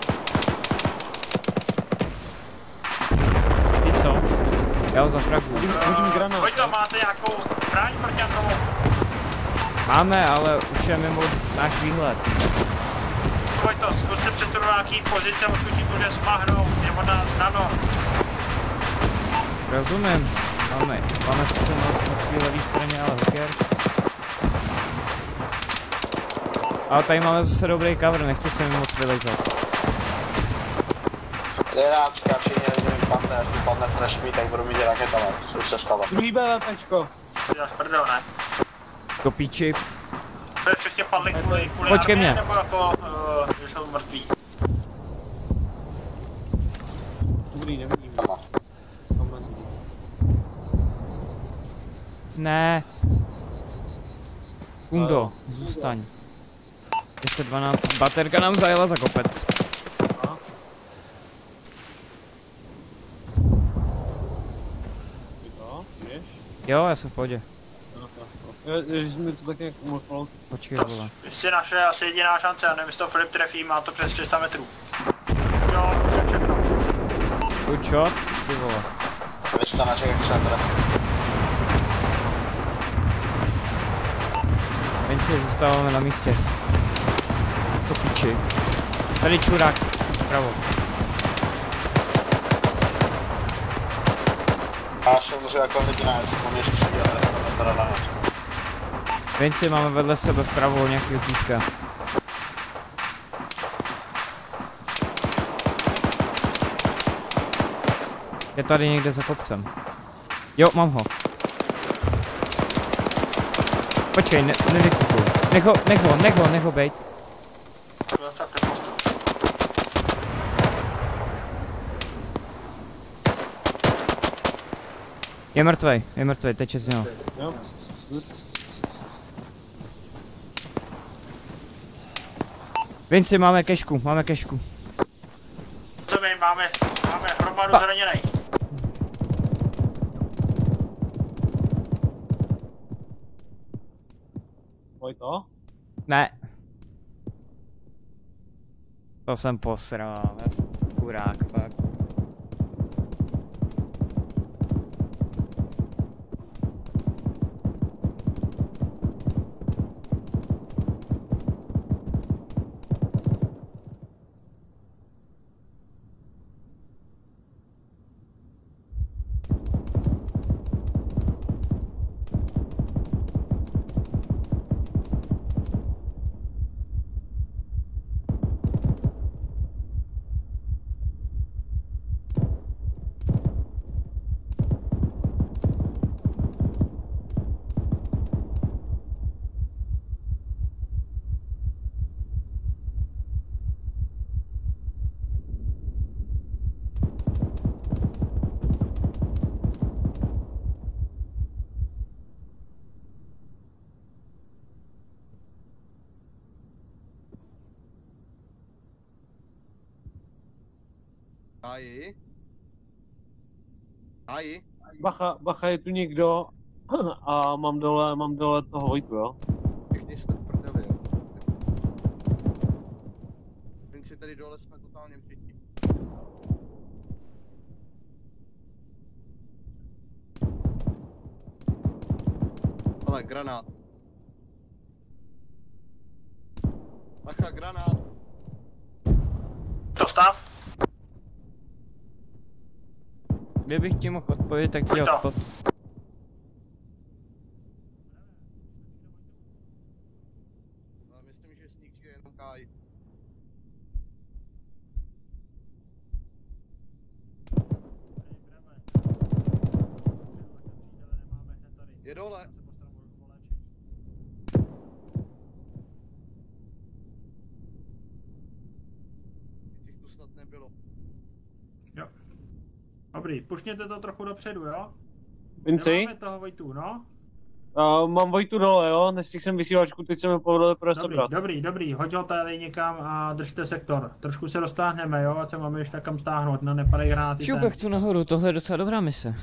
[SPEAKER 1] Ty co? Já ho zafraguju.
[SPEAKER 2] Hodím granát.
[SPEAKER 14] Pojď to, máte nějakou zbraň prťatou?
[SPEAKER 1] Máme, ale už je mimo náš výhled.
[SPEAKER 14] Pojď to, zkuste přesunout nějaký pozice, odkud ti bude smahnout, nebo na no.
[SPEAKER 1] Rozumím. Máme sice na své levé straně, ale hoker. Ale tady máme zase dobrý cover, nechci se mi moc vylejzat.
[SPEAKER 16] 11, všichni padne, až mi padne flash me, tak budu mít raketama, už se stalo.
[SPEAKER 2] Druhý BVPčko.
[SPEAKER 14] Já prdel, ne?
[SPEAKER 1] Kopíči.
[SPEAKER 14] To je všechny padly kvůli
[SPEAKER 1] Počkej mě.
[SPEAKER 14] Nebo jako, že jsou mrtví?
[SPEAKER 2] Dobrý, nevidím.
[SPEAKER 1] Ne. Kundo, zůstaň. 10-12, baterka nám zajela za kopec. Jo, já jsem v pohodě.
[SPEAKER 2] Ježiš, mi to tak nějak umlklo.
[SPEAKER 1] Počkej, vole.
[SPEAKER 14] Ještě naše asi jediná šance, já nevím, jestli to Filip trefí, má to přes 300 metrů. Jo, všechno.
[SPEAKER 1] Good shot, ty vole.
[SPEAKER 16] Většina našich jak se trefí.
[SPEAKER 1] Vinci, zůstáváme na místě. Kopíči. Tady čurák, vpravo.
[SPEAKER 16] A samozřejmě jako lidi na jestli mám ještě přijde, ale to teda na noc.
[SPEAKER 1] Vinci, máme vedle sebe vpravo nějakýho týpka. Je tady někde za kopcem. Jo, mám ho. Počkej, nevykupuj. Nech ho bejt. Je mrtvej, teče z něho. Vinci, máme kešku.
[SPEAKER 14] Co my máme hromadu zraněnej.
[SPEAKER 2] Pojď to?
[SPEAKER 1] Ne. To jsem posral, já jsem kurák, fakt.
[SPEAKER 11] Aji?
[SPEAKER 2] Bacha, je tu někdo a mám dole toho Vojtu, jo?
[SPEAKER 11] Všichni jste v prdeli, jo? Vinci, tady dole jsme totálně všichni. Ale granát. Bacha, granát.
[SPEAKER 14] Dostav.
[SPEAKER 1] Kdybych ti mohl odpovědět, tak ti odpovím.
[SPEAKER 11] Myslím, že sník je jenom Kaj. Je dole. Těch tu snad nebylo.
[SPEAKER 5] Jo. Dobrý, pušněte to trochu dopředu, jo?
[SPEAKER 2] Vinci?
[SPEAKER 5] Nemáme toho Vojtu, no?
[SPEAKER 2] Mám Vojtu dole, jo? Nestihl jsem vysílačku, teď jsem ho povedl pro sebrat.
[SPEAKER 5] Dobrý, hoď ho tady někam a držte sektor. Trošku se roztáhneme, jo? Ať se máme ještě kam stáhnout, no nepadají granáty sem.
[SPEAKER 1] Šupek tu nahoru, tohle je docela dobrá mise.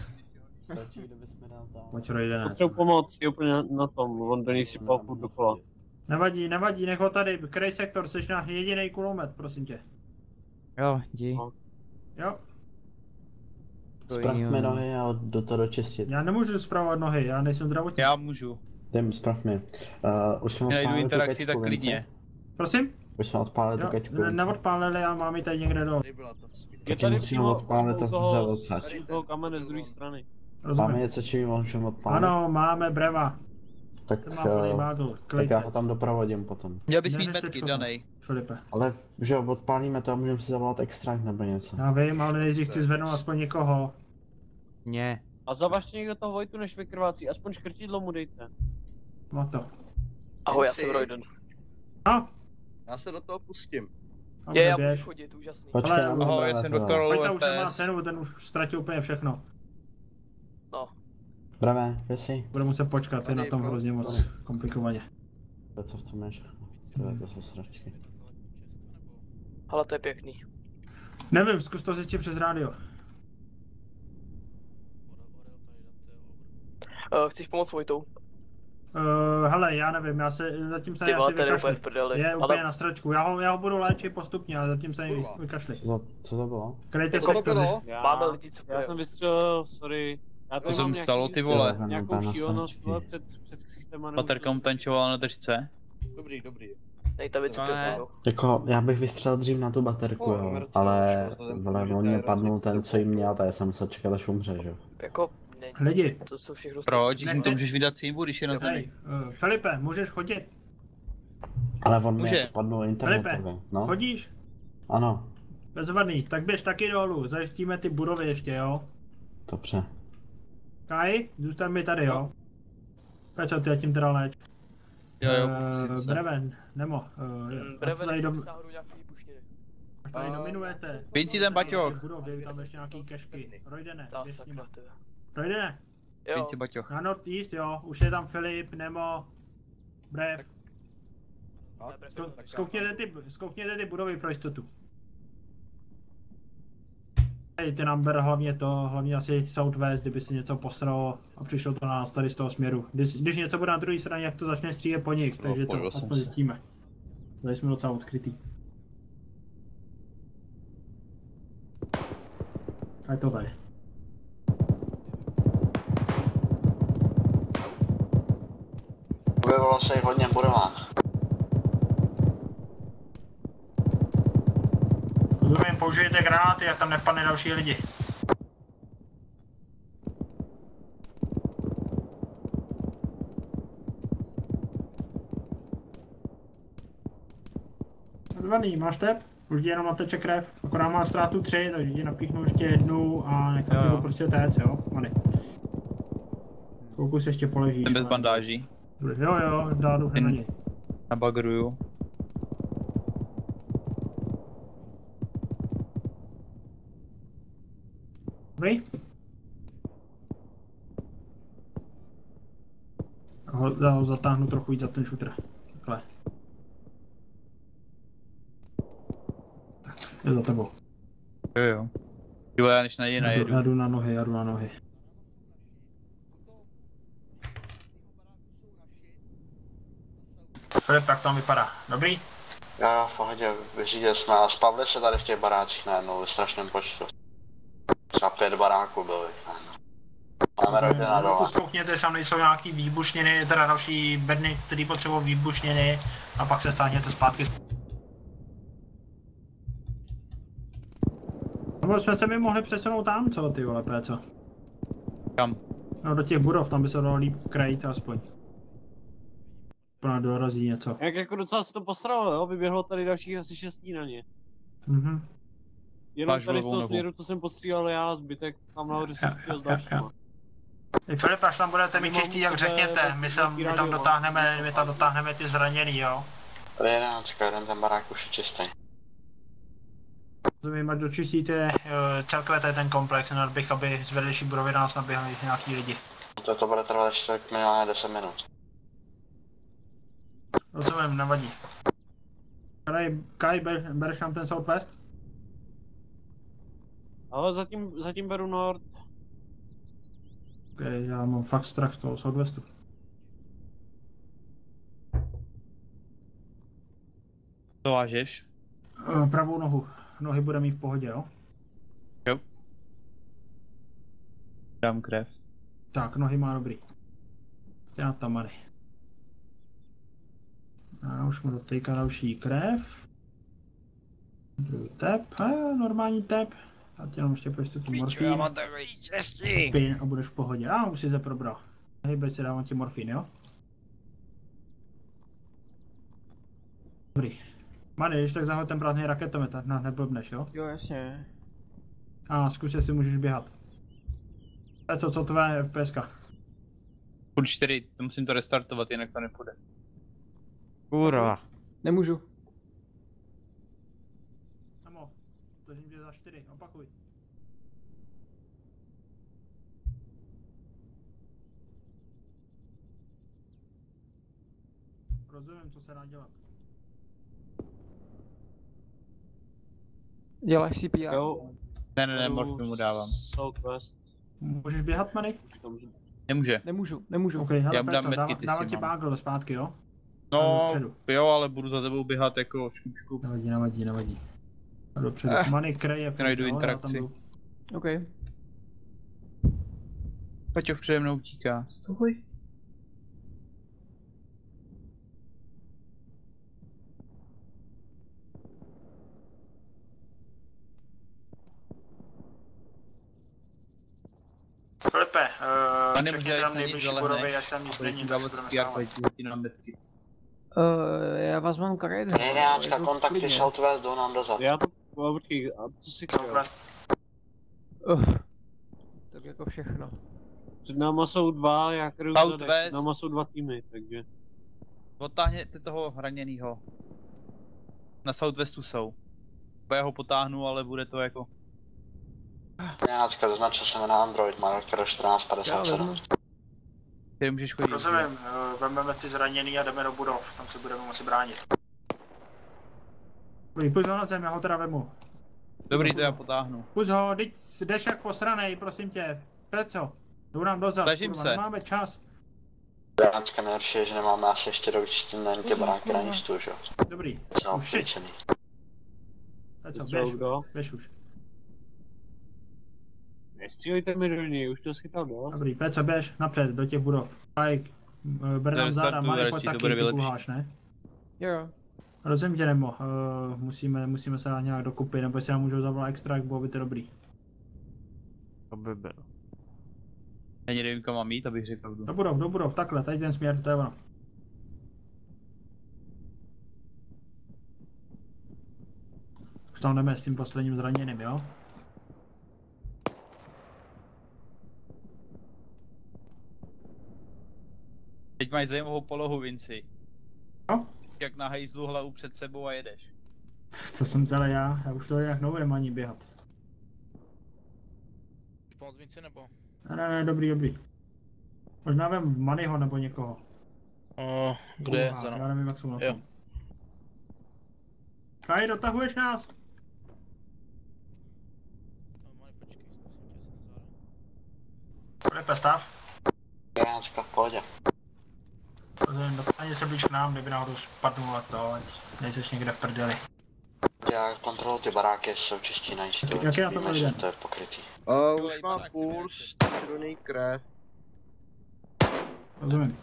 [SPEAKER 2] Potřebuji pomoct, je úplně na tom, on do něj sypal furt dokola.
[SPEAKER 5] Nevadí, nech ho tady, kryj sektor, jsi náš jediný kulomet, prosím tě.
[SPEAKER 1] Jo, jdi.
[SPEAKER 5] Jo.
[SPEAKER 7] Spravme nohy a do toho dočistit.
[SPEAKER 5] Já nemůžu spravovat nohy, já nejsem zdravotník.
[SPEAKER 15] Já můžu.
[SPEAKER 7] Jdem, spravme. Už jsme
[SPEAKER 15] najdu
[SPEAKER 7] odpálili
[SPEAKER 15] interakci,
[SPEAKER 7] tu
[SPEAKER 15] tak
[SPEAKER 7] kečku,
[SPEAKER 15] klidně.
[SPEAKER 5] Prosím?
[SPEAKER 7] Už jsme odpálili tu kečku.
[SPEAKER 5] Neodpálili a mám ji tady někde dole.
[SPEAKER 2] Je tady přímo u toho kamene z druhé strany.
[SPEAKER 7] Máme něco, čím můžeme odpálit?
[SPEAKER 5] Ano, máme breva.
[SPEAKER 7] Tak já ho tam doprovodím potom.
[SPEAKER 15] Měl bys mít metky, Danej.
[SPEAKER 5] Filipe.
[SPEAKER 7] Ale že odpálíme to a můžeme si zavolat extrakt nebo něco.
[SPEAKER 5] Já vím, ale nejdřív chci zvednout aspoň někoho.
[SPEAKER 1] Ne.
[SPEAKER 2] A zavažte někdo toho Vojtu, než vykrvácí, aspoň škrtidlo mu dejte.
[SPEAKER 5] No to.
[SPEAKER 20] Ahoj, já jsem Royden.
[SPEAKER 5] No.
[SPEAKER 11] Já se do toho pustím.
[SPEAKER 20] Já můžu chodit, úžasný.
[SPEAKER 7] Počkej,
[SPEAKER 15] ahoj, já jsem doktor
[SPEAKER 5] Vojta už nemá cenu, ten už ztratil úplně všechno.
[SPEAKER 20] No.
[SPEAKER 7] Bravé, jsi?
[SPEAKER 5] Bude muset počkat, je na tom hrozně moc komplikovaně.
[SPEAKER 7] Co v tom je? To jsou sračky.
[SPEAKER 20] Ale to je pěkný.
[SPEAKER 5] Nevím, zkus to zjistit přes rádio.
[SPEAKER 20] Chceš pomoct Vojtou?
[SPEAKER 5] Hele, já nevím, já se zatím se asi vykašli. Je úplně na stračku, já ho budu léčit postupně, ale zatím se vykašli.
[SPEAKER 7] Co to bylo?
[SPEAKER 5] Kryjte sektor.
[SPEAKER 20] Máme lidi, co
[SPEAKER 2] já jsem vystřelil, sorry.
[SPEAKER 15] To jsem stalo, ty vole.
[SPEAKER 2] Nějakou šílenost před ksichtem.
[SPEAKER 15] Baterka mu tančovala na držce.
[SPEAKER 11] Dobrý.
[SPEAKER 20] Nej, ta věc
[SPEAKER 7] Jako, já bych vystřelil dřív na tu baterku, jo, ale on mě padnul ten, co jim měl, tak jsem musel čekat, až umře, že jo.
[SPEAKER 20] Jako,
[SPEAKER 5] lidi.
[SPEAKER 20] To jsou všechno.
[SPEAKER 15] Proč? Když mu to můžeš vydat címbu, když je na zemi.
[SPEAKER 5] Filipe, můžeš chodit?
[SPEAKER 7] Ale on mě padnul internetově, no.
[SPEAKER 5] Chodíš?
[SPEAKER 7] Ano.
[SPEAKER 5] Bezvadný, tak běž taky dolů, zajištíme ty budovy ještě, jo?
[SPEAKER 7] Dobře.
[SPEAKER 5] Kaj, zůstaň mi tady, jo? Peťo, ty tím teda léč.
[SPEAKER 15] Jo,
[SPEAKER 5] Breven, Nemo,
[SPEAKER 20] Breven,
[SPEAKER 5] tady dominujete.
[SPEAKER 15] Pěň si ten baťoch.
[SPEAKER 5] Budovy, tam ještě nějaký kešky. Rojdene, běž s nima.
[SPEAKER 20] Jo.
[SPEAKER 5] Rojdene.
[SPEAKER 15] Pěň si baťoch.
[SPEAKER 5] Na Northeast, jo, už je tam Filip, Nemo, Brev. Zkoukněte ty budovy pro jistotu. Ty number hlavně asi Southwest, kdyby si něco posralo a přišlo to na nás tady z toho směru. Když něco bude na druhé straně, jak to začne střílet po nich, takže to aspoň zjistíme. Tady jsme docela odkrytý. A je to tady.
[SPEAKER 7] Objevilo se jich hodně v budovách.
[SPEAKER 14] Rozumím, použijte granáty, jak tam nepadne další lidi.
[SPEAKER 5] Odvaný, máš tep? Už jde jenom na teče krev, akorát má ztrátu 3, takže ti napíchnu ještě jednu a nechám to prostě téct, jo? Mady. Koukos ještě poležíš.
[SPEAKER 15] Jsem bez bandáží.
[SPEAKER 5] Jo, dádu na něj.
[SPEAKER 15] Nabagruju.
[SPEAKER 5] Dobrý? Já ho zatáhnu trochu víc za ten shooter. Takhle. Je za tebou.
[SPEAKER 15] Jo. Jo, já než najedu.
[SPEAKER 5] Já jdu na nohy.
[SPEAKER 14] Filip, tak tam vypadá. Dobrý?
[SPEAKER 7] Já v pohodě, vyřídil jsme a spavili se tady v těch barácích najednou ve strašném počtu. Třeba 5 baráků byly.
[SPEAKER 16] Máme rodina dole.
[SPEAKER 14] Zkoukněte, tam nejsou nějaký výbušniny, teda další bedny, který potřebují výbušniny a pak se stáhněte zpátky.
[SPEAKER 5] Nebo jsme se mi mohli přesunout tam, co ty vole, péco?
[SPEAKER 15] Kam?
[SPEAKER 5] No do těch budov, tam by se dalo líp krajit aspoň. Plná dorazí něco.
[SPEAKER 2] Jak jako docela se to posralo, jo? Vyběhlo tady dalších asi 6 na ně.
[SPEAKER 5] Mhm.
[SPEAKER 2] Jenom tady z toho směru, to jsem postřílel já, zbytek tam nahoře se střílel s dalšíma.
[SPEAKER 14] Filip, až tam budete mít čistý, jak řekněte, my tam dotáhneme ty zraněný, jo?
[SPEAKER 16] Tady 11, jeden ten barák už je čistý.
[SPEAKER 5] Rozumím, ať dočistíte.
[SPEAKER 14] Celkově to je ten komplex, jen bych, aby z vedlejší budovy nás naběhli nějaký lidi.
[SPEAKER 16] To bude trvat minimálně 10 minut.
[SPEAKER 14] Rozumím, nevadí.
[SPEAKER 5] Kaj, bereš nám ten Southwest?
[SPEAKER 2] Ale zatím beru Nord.
[SPEAKER 5] Okay, já mám fakt strach z toho Southwestu.
[SPEAKER 15] To vážeš?
[SPEAKER 5] Pravou nohu. Nohy bude mít v pohodě, jo?
[SPEAKER 15] Jo. Dám krev.
[SPEAKER 5] Tak, nohy má dobrý. Já tam mary. A už mu dotýká další krev. Druhý tep. A normální tep. A tě jenom ještě prostě tu morfín.
[SPEAKER 1] Já mám takový štěstí.
[SPEAKER 5] Pin a budeš v pohodě. A už si se probral. Hejbej si, dávám ti morfín, jo? Dobrý. Mani, když tak zahoď ten prázdný raketomet, neblbneš, jo?
[SPEAKER 6] Jo, jasně.
[SPEAKER 5] A zkus, jestli můžeš běhat. A co tvé FPSka?
[SPEAKER 15] Furt 4, to musím to restartovat, jinak to nepůjde.
[SPEAKER 1] Kurva.
[SPEAKER 6] Nemůžu.
[SPEAKER 5] Samo, držím tě za 4, opakuj. Rozumím, co se dá dělat.
[SPEAKER 6] Děláš CPR?
[SPEAKER 2] Jo.
[SPEAKER 15] Ne, morfin mu dávám.
[SPEAKER 2] Southwest.
[SPEAKER 5] Můžeš běhat, Mani?
[SPEAKER 15] Nemůže.
[SPEAKER 6] Nemůžu.
[SPEAKER 5] Okay, hele,
[SPEAKER 15] já mu dám medkity,
[SPEAKER 5] dávám ti bágl zpátky, jo?
[SPEAKER 15] No, jo, ale budu za tebou běhat jako škučku.
[SPEAKER 5] Nevadí. Dopředu. Mani, kreje.
[SPEAKER 15] Najdu interakci.
[SPEAKER 6] OK.
[SPEAKER 15] Paťo přede mnou utíká. Stoj.
[SPEAKER 14] Filipe,
[SPEAKER 15] řekněte nám nejbližší budovy, až tam nic není, tak se budeme
[SPEAKER 6] já vás mám karet.
[SPEAKER 16] Jedenáctka, kontakty Southwest, jdou nám dozad.
[SPEAKER 2] Já to, počkej, a co si chtěl?
[SPEAKER 6] Tak jako všechno.
[SPEAKER 2] Před náma jsou dva, já kryju zadek, před náma jsou dva týmy, takže...
[SPEAKER 15] Potáhněte toho raněnýho. Na Southwestu jsou. Já ho potáhnu, ale bude to jako...
[SPEAKER 16] Jedenáctka, zaznačil jsem na Android, má doktor 1457.
[SPEAKER 15] Ty můžeš chodit.
[SPEAKER 14] Rozumím, vezmeme ty zraněný a jdeme do budov, tam se budeme moci bránit.
[SPEAKER 5] Půjď ho na zem, já ho teda vemu.
[SPEAKER 15] Dobrý, to já potáhnu.
[SPEAKER 5] Půjď ho, teď jdeš jak posranej, prosím tě. Peco, jdou nám dozad,
[SPEAKER 15] snažím se.
[SPEAKER 5] Nemáme čas.
[SPEAKER 16] Jedenáctka nejhorší je, že nemáme asi ještě dočtěný ty baránky na nístu, že jo?
[SPEAKER 5] Dobrý,
[SPEAKER 16] už je.
[SPEAKER 5] Peco, běž už.
[SPEAKER 2] Nestřílejte mi do něj, už to schytal, no.
[SPEAKER 5] Dobrý, Peco, běž napřed, do těch budov. Pajk, Bernam záda, Mali, pojď taky, ty půháš, ne?
[SPEAKER 6] Jo.
[SPEAKER 5] Rozumím tě, Nemo, musíme se dát nějak dokupit, nebo jestli nám můžou zavolat extrakt, bylo by to dobrý.
[SPEAKER 1] To by bylo.
[SPEAKER 15] Já nevím, kam mám jít, abych řekl pravdu.
[SPEAKER 5] Do budov, takhle, tady ten směr, to je ono. Už tam jdeme s tím posledním zraněným, jo?
[SPEAKER 15] Teď máš zajímavou polohu, Vinci.
[SPEAKER 5] No?
[SPEAKER 15] Jak na hejzlu hlavu před sebou a jedeš.
[SPEAKER 5] To jsem celý já už to jinak nebudem ani běhat.
[SPEAKER 4] Pomoc Vinci nebo?
[SPEAKER 5] Ne, dobrý. Možná vem Maniho nebo někoho.
[SPEAKER 4] Kde je?
[SPEAKER 5] Já nevím, jak jsou na tom. Kaj, dotahuješ nás?
[SPEAKER 14] Filipe, stav.
[SPEAKER 16] Jedenáctka, v pohodě.
[SPEAKER 14] Ani se blíž k nám, kdyby náhodou spadnul a to, nejseš někde v prdeli.
[SPEAKER 16] Já kontroluji ty baráky, jsou čistí na jistotu.
[SPEAKER 5] Jak já to
[SPEAKER 16] víme, že to je pokrytý.
[SPEAKER 11] Už mám puls, červený krev.
[SPEAKER 5] Rozumím.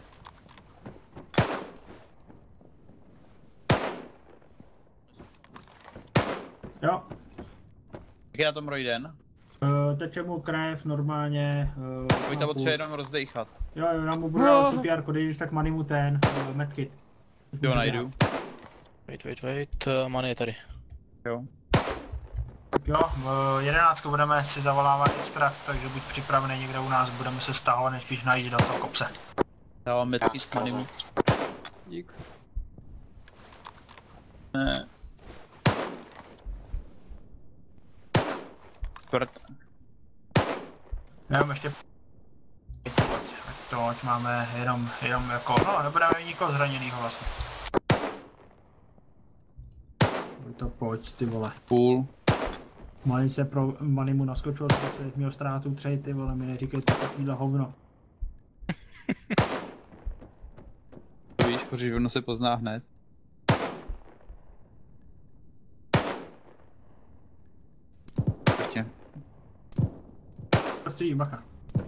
[SPEAKER 5] Jo.
[SPEAKER 15] Jak je na tom Royden?
[SPEAKER 5] Teče mu krev normálně.
[SPEAKER 15] Vojta potřebuje jenom rozdejchat.
[SPEAKER 5] Jo, já mu budu dát CPR, když tak Manny mu ten medkit.
[SPEAKER 15] Jo, najdu.
[SPEAKER 18] Wait, Manny je tady.
[SPEAKER 15] Jo.
[SPEAKER 14] Jo, v 11 budeme si zavolávat extrakt, takže buď připravený někde u nás, budeme se stahovat, než když najít do toho kopce.
[SPEAKER 15] Dávám metky s Mannymu. Dík. Ne. Sport.
[SPEAKER 14] Jenom ještě to, ať máme jenom jako, no nebudeme mít nikoho zraněnýho vlastně.
[SPEAKER 5] To pojď, ty vole.
[SPEAKER 15] Cool.
[SPEAKER 5] Manny mu naskočil, protože měl ztrátu 3, ty vole, mi neříkej to takovýhle hovno.
[SPEAKER 15] To víš, protože ono se pozná hned. Ještě.
[SPEAKER 5] Prostředí, bacha.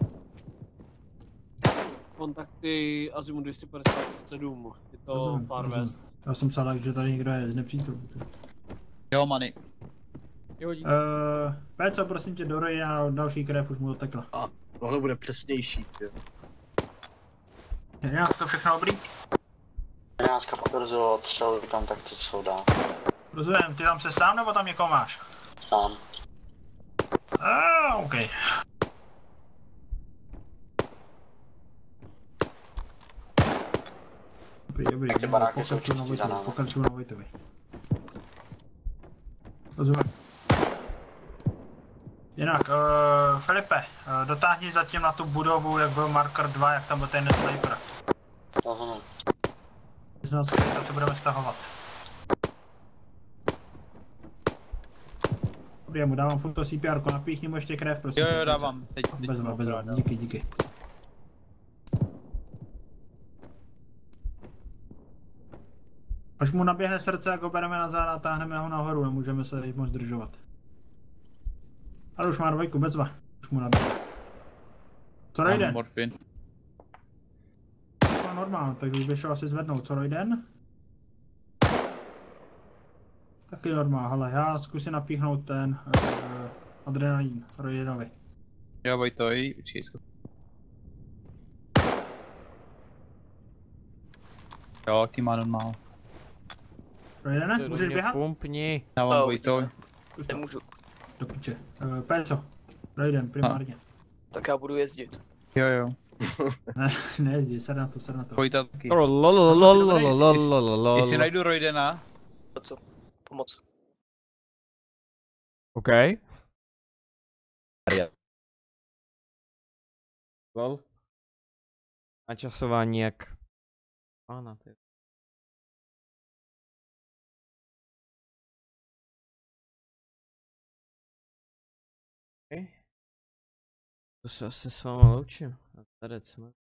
[SPEAKER 2] Kontakty Azimut 257, je to Far West.
[SPEAKER 5] Já jsem psal tak, že tady někdo je z nepřítelů.
[SPEAKER 15] Jo, Manny.
[SPEAKER 5] Péco, prosím tě, do roje a další krev už mu dotekla.
[SPEAKER 11] A tohle bude přesnější, jo.
[SPEAKER 14] Já to všechno dobrý?
[SPEAKER 20] 11 potvrzilo, střelový kontakty jsou dál.
[SPEAKER 14] Rozumím, ty tam se sám nebo tam někoho máš?
[SPEAKER 20] Sám.
[SPEAKER 14] OK.
[SPEAKER 5] Dobrý,
[SPEAKER 20] ty baráky jsou čistí za námi.
[SPEAKER 5] Pokračuju na Vojtovi. Rozumím. Jinak,
[SPEAKER 14] Filipe, dotáhni zatím na tu budovu, jak byl marker 2, jak tam byl ten sniper.
[SPEAKER 20] Rozumím.
[SPEAKER 14] Tak se budeme stahovat.
[SPEAKER 5] Dobrý, já mu dávám furt to CPR, napíchni mu ještě krev, prosím.
[SPEAKER 15] Jo, dávám, teď
[SPEAKER 5] bezva, díky. Až mu naběhne srdce, jak ho bereme na záda a táhneme ho nahoru, nemůžeme se moc zdržovat. Ale už má 2, bezva. Už mu naběhne. Co Royden?
[SPEAKER 15] Morfin.
[SPEAKER 5] To normálně, takže už bych šel asi zvednout. Co Royden? Taky normál, hele, já zkusím napíchnout ten adrenalin Roydenovi.
[SPEAKER 15] Jo, Vojtoj, určitě. Jo, ty má normál.
[SPEAKER 5] Roydene, můžeš běhat?
[SPEAKER 1] Pumpni.
[SPEAKER 15] Dávám Vojtoj.
[SPEAKER 18] Nemůžu.
[SPEAKER 5] Do piče. Péco. Royden, primárně.
[SPEAKER 18] Tak já budu jezdit.
[SPEAKER 15] Jo.
[SPEAKER 5] Ne, ser na to.
[SPEAKER 15] Vojta taky. Jestli najdu Roydena.
[SPEAKER 18] Co? Pomoc.
[SPEAKER 1] OK. Well. Načasování jak... Pána, ty. Okay. To se asi s váma loučím. A tady jsme.